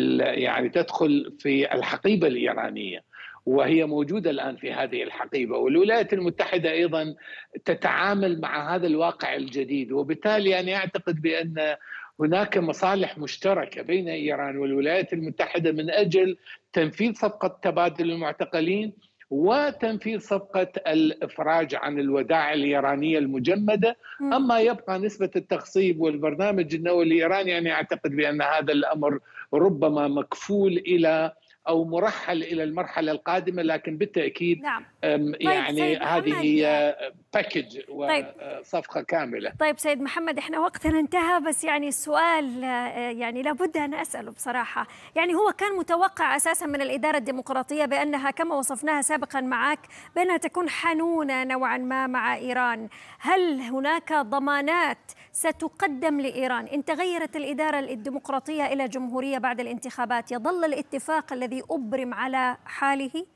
في الحقيبة الإيرانية، وهي موجودة الآن في هذه الحقيبة، والولايات المتحدة أيضا تتعامل مع هذا الواقع الجديد. وبالتالي أنا أعتقد بأن هناك مصالح مشتركة بين إيران والولايات المتحدة من أجل تنفيذ صفقة تبادل المعتقلين وتنفيذ صفقة الإفراج عن الودائع الإيرانية المجمدة. أما يبقى نسبة التخصيب والبرنامج النووي الإيراني، يعني أعتقد بأن هذا الأمر ربما مكفول إلى أو مرحل إلى المرحلة القادمة، لكن بالتأكيد يعني هذه هي باكج وصفقة كاملة. طيب سيد محمد، احنا وقتنا انتهى، بس يعني السؤال يعني لابد أن أسأله بصراحة. يعني هو كان متوقع أساسا من الإدارة الديمقراطية بأنها كما وصفناها سابقا معك بأنها تكون حنونة نوعا ما مع إيران. هل هناك ضمانات ستقدم لإيران إن تغيرت الإدارة الديمقراطية إلى جمهورية بعد الانتخابات؟ يظل الاتفاق الذي أبرم على حاله؟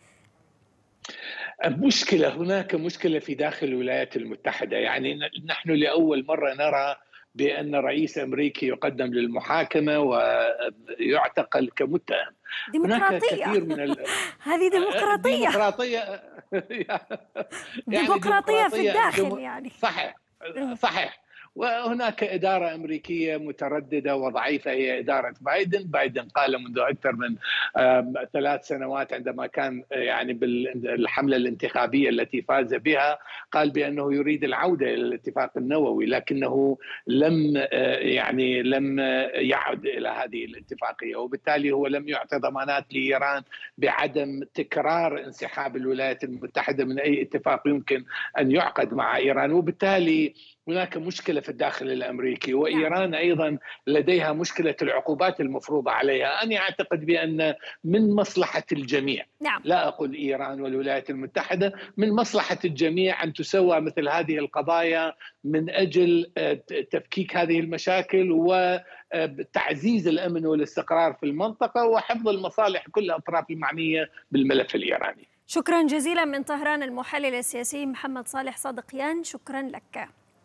هناك مشكلة في داخل الولايات المتحدة. يعني نحن لأول مرة نرى بأن رئيس أمريكي يقدم للمحاكمة ويعتقل كمتهم. ديمقراطية. هناك كثير من هذه ديمقراطية ديمقراطية في الداخل يعني. صحيح. وهناك إدارة أمريكية مترددة وضعيفة هي إدارة بايدن قال منذ أكثر من 3 سنوات عندما كان يعني بالحملة الانتخابية التي فاز بها، قال بأنه يريد العودة إلى الاتفاق النووي، لكنه لم يعد إلى هذه الاتفاقية، وبالتالي هو لم يعطي ضمانات لإيران بعدم تكرار انسحاب الولايات المتحدة من أي اتفاق يمكن أن يعقد مع إيران. وبالتالي هناك مشكلة في الداخل الأمريكي، وإيران أيضا لديها مشكلة العقوبات المفروضة عليها. أنا أعتقد بأن من مصلحة الجميع، لا أقول إيران والولايات المتحدة، من مصلحة الجميع أن تسوى مثل هذه القضايا من أجل تفكيك هذه المشاكل وتعزيز الأمن والاستقرار في المنطقة وحفظ المصالح كل الأطراف المعنية بالملف الإيراني. شكرا جزيلا من طهران المحلل السياسي محمد صالح صادقيان، شكرا لك.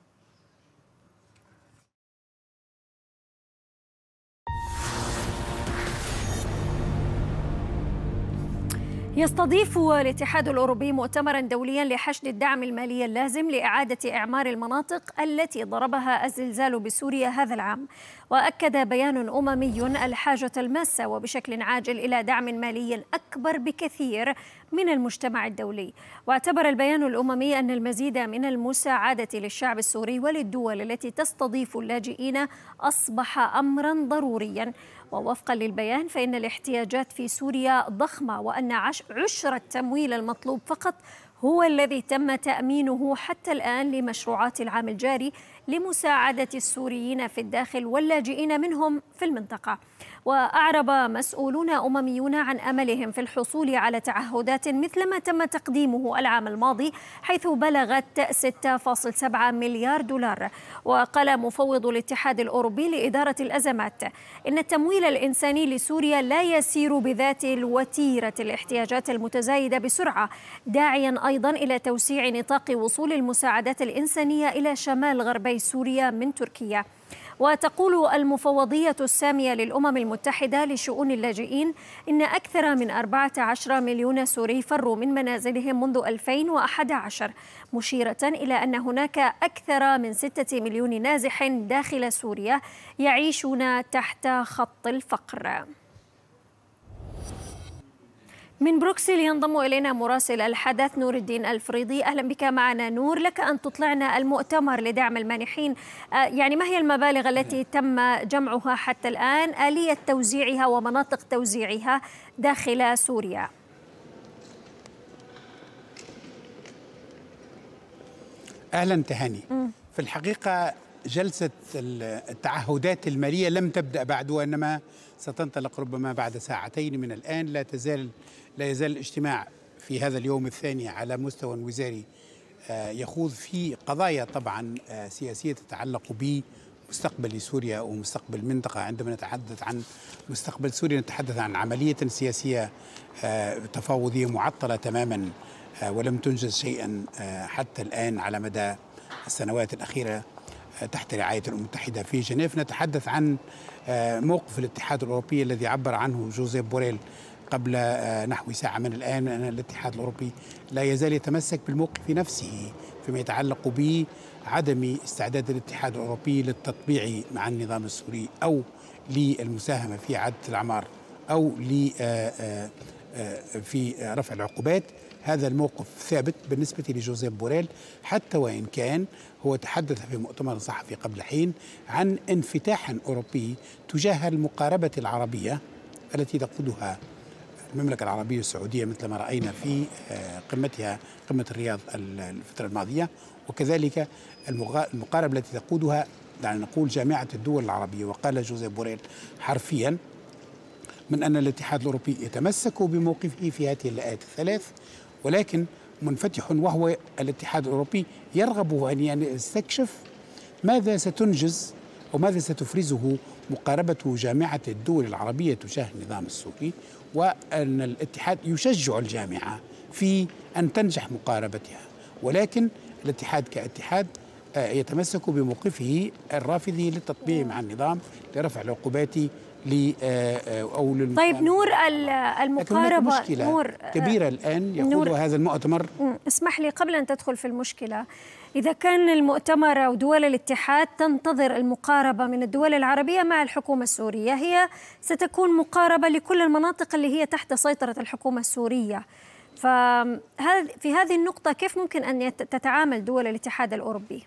يستضيف الاتحاد الأوروبي مؤتمرا دوليا لحشد الدعم المالي اللازم لإعادة إعمار المناطق التي ضربها الزلزال بسوريا هذا العام. وأكد بيان أممي الحاجة الماسة وبشكل عاجل إلى دعم مالي أكبر بكثير من المجتمع الدولي. واعتبر البيان الأممي أن المزيد من المساعدة للشعب السوري وللدول التي تستضيف اللاجئين أصبح أمرا ضروريا. ووفقا للبيان فإن الاحتياجات في سوريا ضخمة، وأن عشر التمويل المطلوب فقط هو الذي تم تأمينه حتى الآن لمشروعات العام الجاري لمساعدة السوريين في الداخل واللاجئين منهم في المنطقة. وأعرب مسؤولون أمميون عن أملهم في الحصول على تعهدات مثل ما تم تقديمه العام الماضي، حيث بلغت 6.7 مليار دولار. وقال مفوض الاتحاد الأوروبي لإدارة الأزمات إن التمويل الإنساني لسوريا لا يسير بذات الوتيرة الاحتياجات المتزايدة بسرعة، داعيا أيضا إلى توسيع نطاق وصول المساعدات الإنسانية إلى شمال غربي سوريا من تركيا. وتقول المفوضية السامية للأمم المتحدة لشؤون اللاجئين إن أكثر من 14 مليون سوري فروا من منازلهم منذ 2011، مشيرة إلى أن هناك أكثر من 6 مليون نازح داخل سوريا يعيشون تحت خط الفقر. من بروكسل ينضم إلينا مراسل الحدث نور الدين الفريضي. أهلا بك معنا نور. لك أن تطلعنا المؤتمر لدعم المانحين، يعني ما هي المبالغ التي تم جمعها حتى الآن، آلية توزيعها ومناطق توزيعها داخل سوريا؟ أهلا تهاني. في الحقيقة جلسة التعهدات المالية لم تبدأ بعد، وإنما ستنطلق ربما بعد ساعتين من الآن. لا يزال الاجتماع في هذا اليوم الثاني على مستوى وزاري يخوض في قضايا طبعا سياسية تتعلق بمستقبل سوريا ومستقبل المنطقة. عندما نتحدث عن مستقبل سوريا نتحدث عن عملية سياسية تفاوضية معطلة تماما ولم تنجز شيئا حتى الآن على مدى السنوات الأخيرة. تحت رعاية الأمم المتحدة في جنيف نتحدث عن موقف الاتحاد الأوروبي الذي عبر عنه جوزيف بوريل قبل نحو ساعة من الآن، أن الاتحاد الأوروبي لا يزال يتمسك بالموقف نفسه فيما يتعلق بعدم استعداد الاتحاد الأوروبي للتطبيع مع النظام السوري أو للمساهمة في إعادة الأعمار أو في رفع العقوبات. هذا الموقف ثابت بالنسبة لجوزيف بوريل، حتى وإن كان هو تحدث في مؤتمر صحفي قبل حين عن انفتاح أوروبي تجاه المقاربة العربية التي تقودها المملكة العربية السعودية مثل ما رأينا في قمتها قمة الرياض الفترة الماضية، وكذلك المقاربة التي تقودها دعنا نقول جامعة الدول العربية. وقال جوزيف بوريل حرفيا من أن الاتحاد الأوروبي يتمسك بموقفه في هذه الآيات الثلاث، ولكن منفتح، وهو الاتحاد الأوروبي يرغب أن يستكشف ماذا ستنجز أو ماذا ستفرزه مقاربة جامعة الدول العربية تجاه النظام السوري، وأن الاتحاد يشجع الجامعة في أن تنجح مقاربتها، ولكن الاتحاد كاتحاد يتمسك بموقفه الرافض للتطبيع مع النظام لرفع العقوبات طيب نور، المقاربة مشكلة كبيرة الآن يقودها هذا المؤتمر. اسمح لي قبل أن تدخل في المشكلة، إذا كان المؤتمر أو دول الاتحاد تنتظر المقاربة من الدول العربية مع الحكومة السورية، هي ستكون مقاربة لكل المناطق اللي هي تحت سيطرة الحكومة السورية، ففي هذه النقطة كيف ممكن أن تتعامل دول الاتحاد الأوروبي؟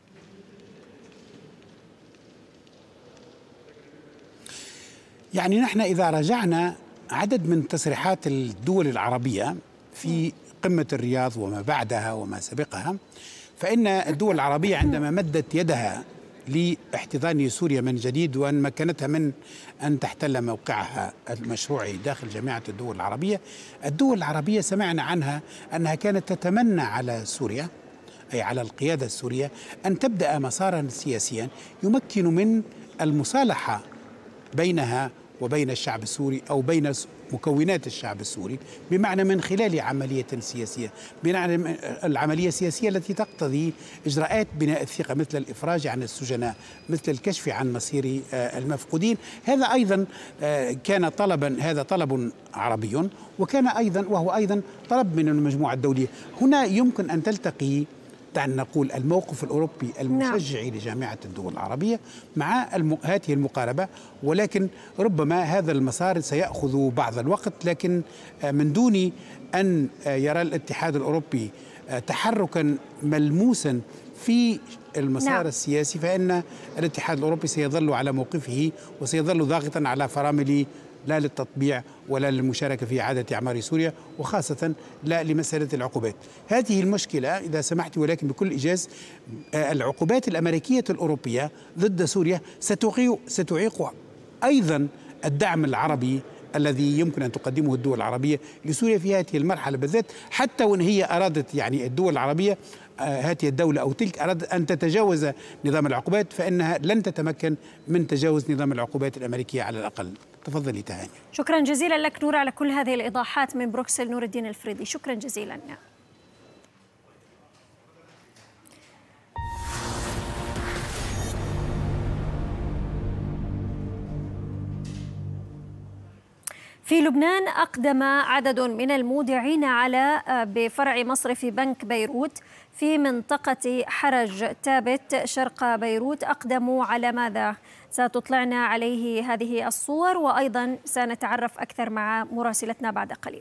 يعني نحن إذا رجعنا عدد من تصريحات الدول العربية في قمة الرياض وما بعدها وما سبقها، فإن الدول العربية عندما مدت يدها لاحتضان سوريا من جديد وأن مكنتها من أن تحتل موقعها المشروعي داخل جامعة الدول العربية، الدول العربية سمعنا عنها أنها كانت تتمنى على سوريا أي على القيادة السورية أن تبدأ مسارا سياسيا يمكن من المصالحة بينها وبين الشعب السوري أو بين مكونات الشعب السوري، بمعنى من خلال عملية سياسية، بمعنى العملية السياسية التي تقتضي إجراءات بناء الثقة مثل الإفراج عن السجناء، مثل الكشف عن مصير المفقودين. هذا أيضا كان طلبا، هذا طلب عربي، وكان أيضا وهو أيضا طلب من المجموعة الدولية. هنا يمكن أن تلتقي دعنا نقول الموقف الأوروبي المشجع لجامعة الدول العربية مع هذه المقاربة، ولكن ربما هذا المسار سيأخذ بعض الوقت، لكن من دون أن يرى الاتحاد الأوروبي تحركا ملموسا في المسار السياسي، فإن الاتحاد الأوروبي سيظل على موقفه وسيظل ضاغطا على فرامل لا للتطبيع ولا للمشاركة في إعادة أعمار سوريا، وخاصة لا لمسألة العقوبات. هذه المشكلة إذا سمحت، ولكن بكل إيجاز، العقوبات الأمريكية الأوروبية ضد سوريا ستعيق أيضا الدعم العربي الذي يمكن أن تقدمه الدول العربية لسوريا في هذه المرحلة بالذات، حتى وإن هي أرادت يعني الدول العربية هذه الدولة أو تلك أرادت أن تتجاوز نظام العقوبات، فإنها لن تتمكن من تجاوز نظام العقوبات الأمريكية على الأقل. تفضلي تهاني. شكرا جزيلا لك نور على كل هذه الإيضاحات من بروكسل. نور الدين الفريدي، شكرا جزيلا. في لبنان أقدم عدد من المودعين على بفرع مصرف بنك بيروت في منطقة حرج تابت شرق بيروت أقدموا على ماذا؟ ستطلعنا عليه هذه الصور، وأيضا سنتعرف أكثر مع مراسلتنا بعد قليل.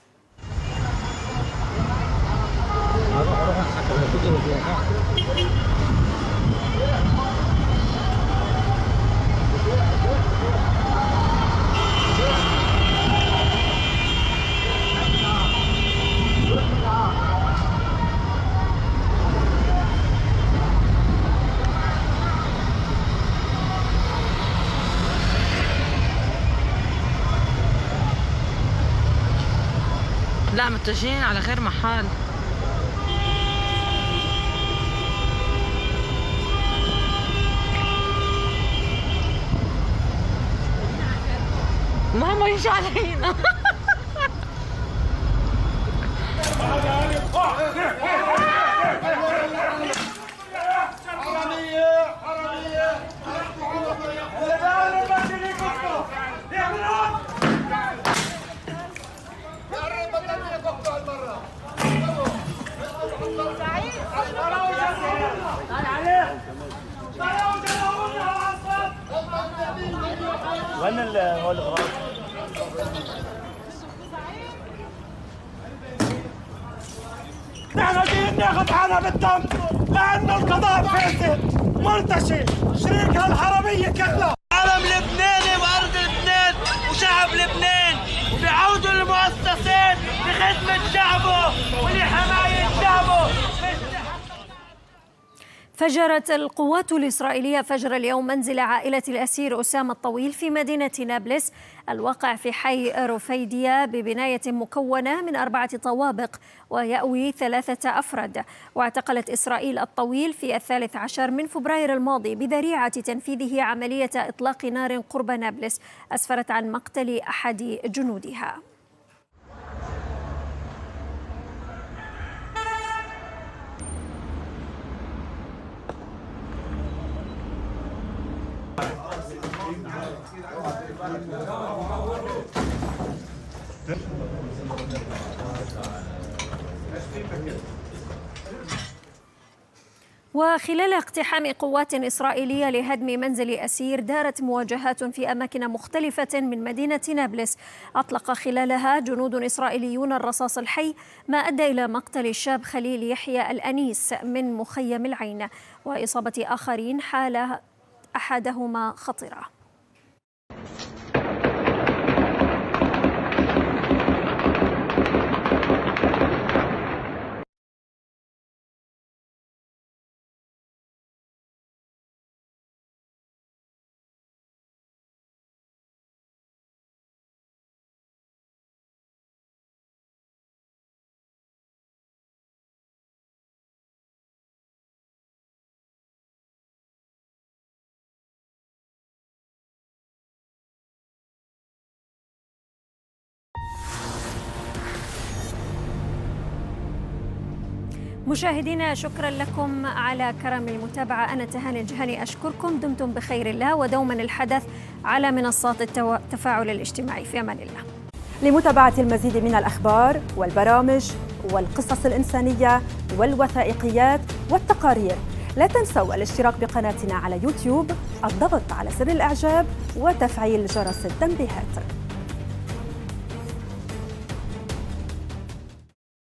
لا، متجهين على غير محل. ما هم يجوا علينا. حرامية وين الغراض؟ نحن جايين ناخذ حالنا بالدم لأنه القضاء فاسد مرتشي شريك الحرامية كلها. علم لبناني وأرض لبنان وشعب لبنان وبيعودوا المؤسسات لخدمة شعبه ولحماية شعبه. فجرت القوات الإسرائيلية فجر اليوم منزل عائلة الأسير أسامة الطويل في مدينة نابلس الواقع في حي رفيدية ببناية مكونة من 4 طوابق ويأوي 3 أفراد. واعتقلت إسرائيل الطويل في 13 من فبراير الماضي بذريعة تنفيذه عملية إطلاق نار قرب نابلس أسفرت عن مقتل أحد جنودها. وخلال اقتحام قوات إسرائيلية لهدم منزل أسير دارت مواجهات في أماكن مختلفة من مدينة نابلس أطلق خلالها جنود إسرائيليون الرصاص الحي ما أدى إلى مقتل الشاب خليل يحيى الأنيس من مخيم العين وإصابة آخرين حالة أحدهما خطرة. مشاهدينا شكرا لكم على كرم المتابعة. أنا تهاني الجهني أشكركم. دمتم بخير الله ودوما الحدث على منصات التفاعل الاجتماعي. في أمان الله. لمتابعة المزيد من الأخبار والبرامج والقصص الإنسانية والوثائقيات والتقارير لا تنسوا الاشتراك بقناتنا على يوتيوب، الضغط على زر الإعجاب وتفعيل جرس التنبيهات.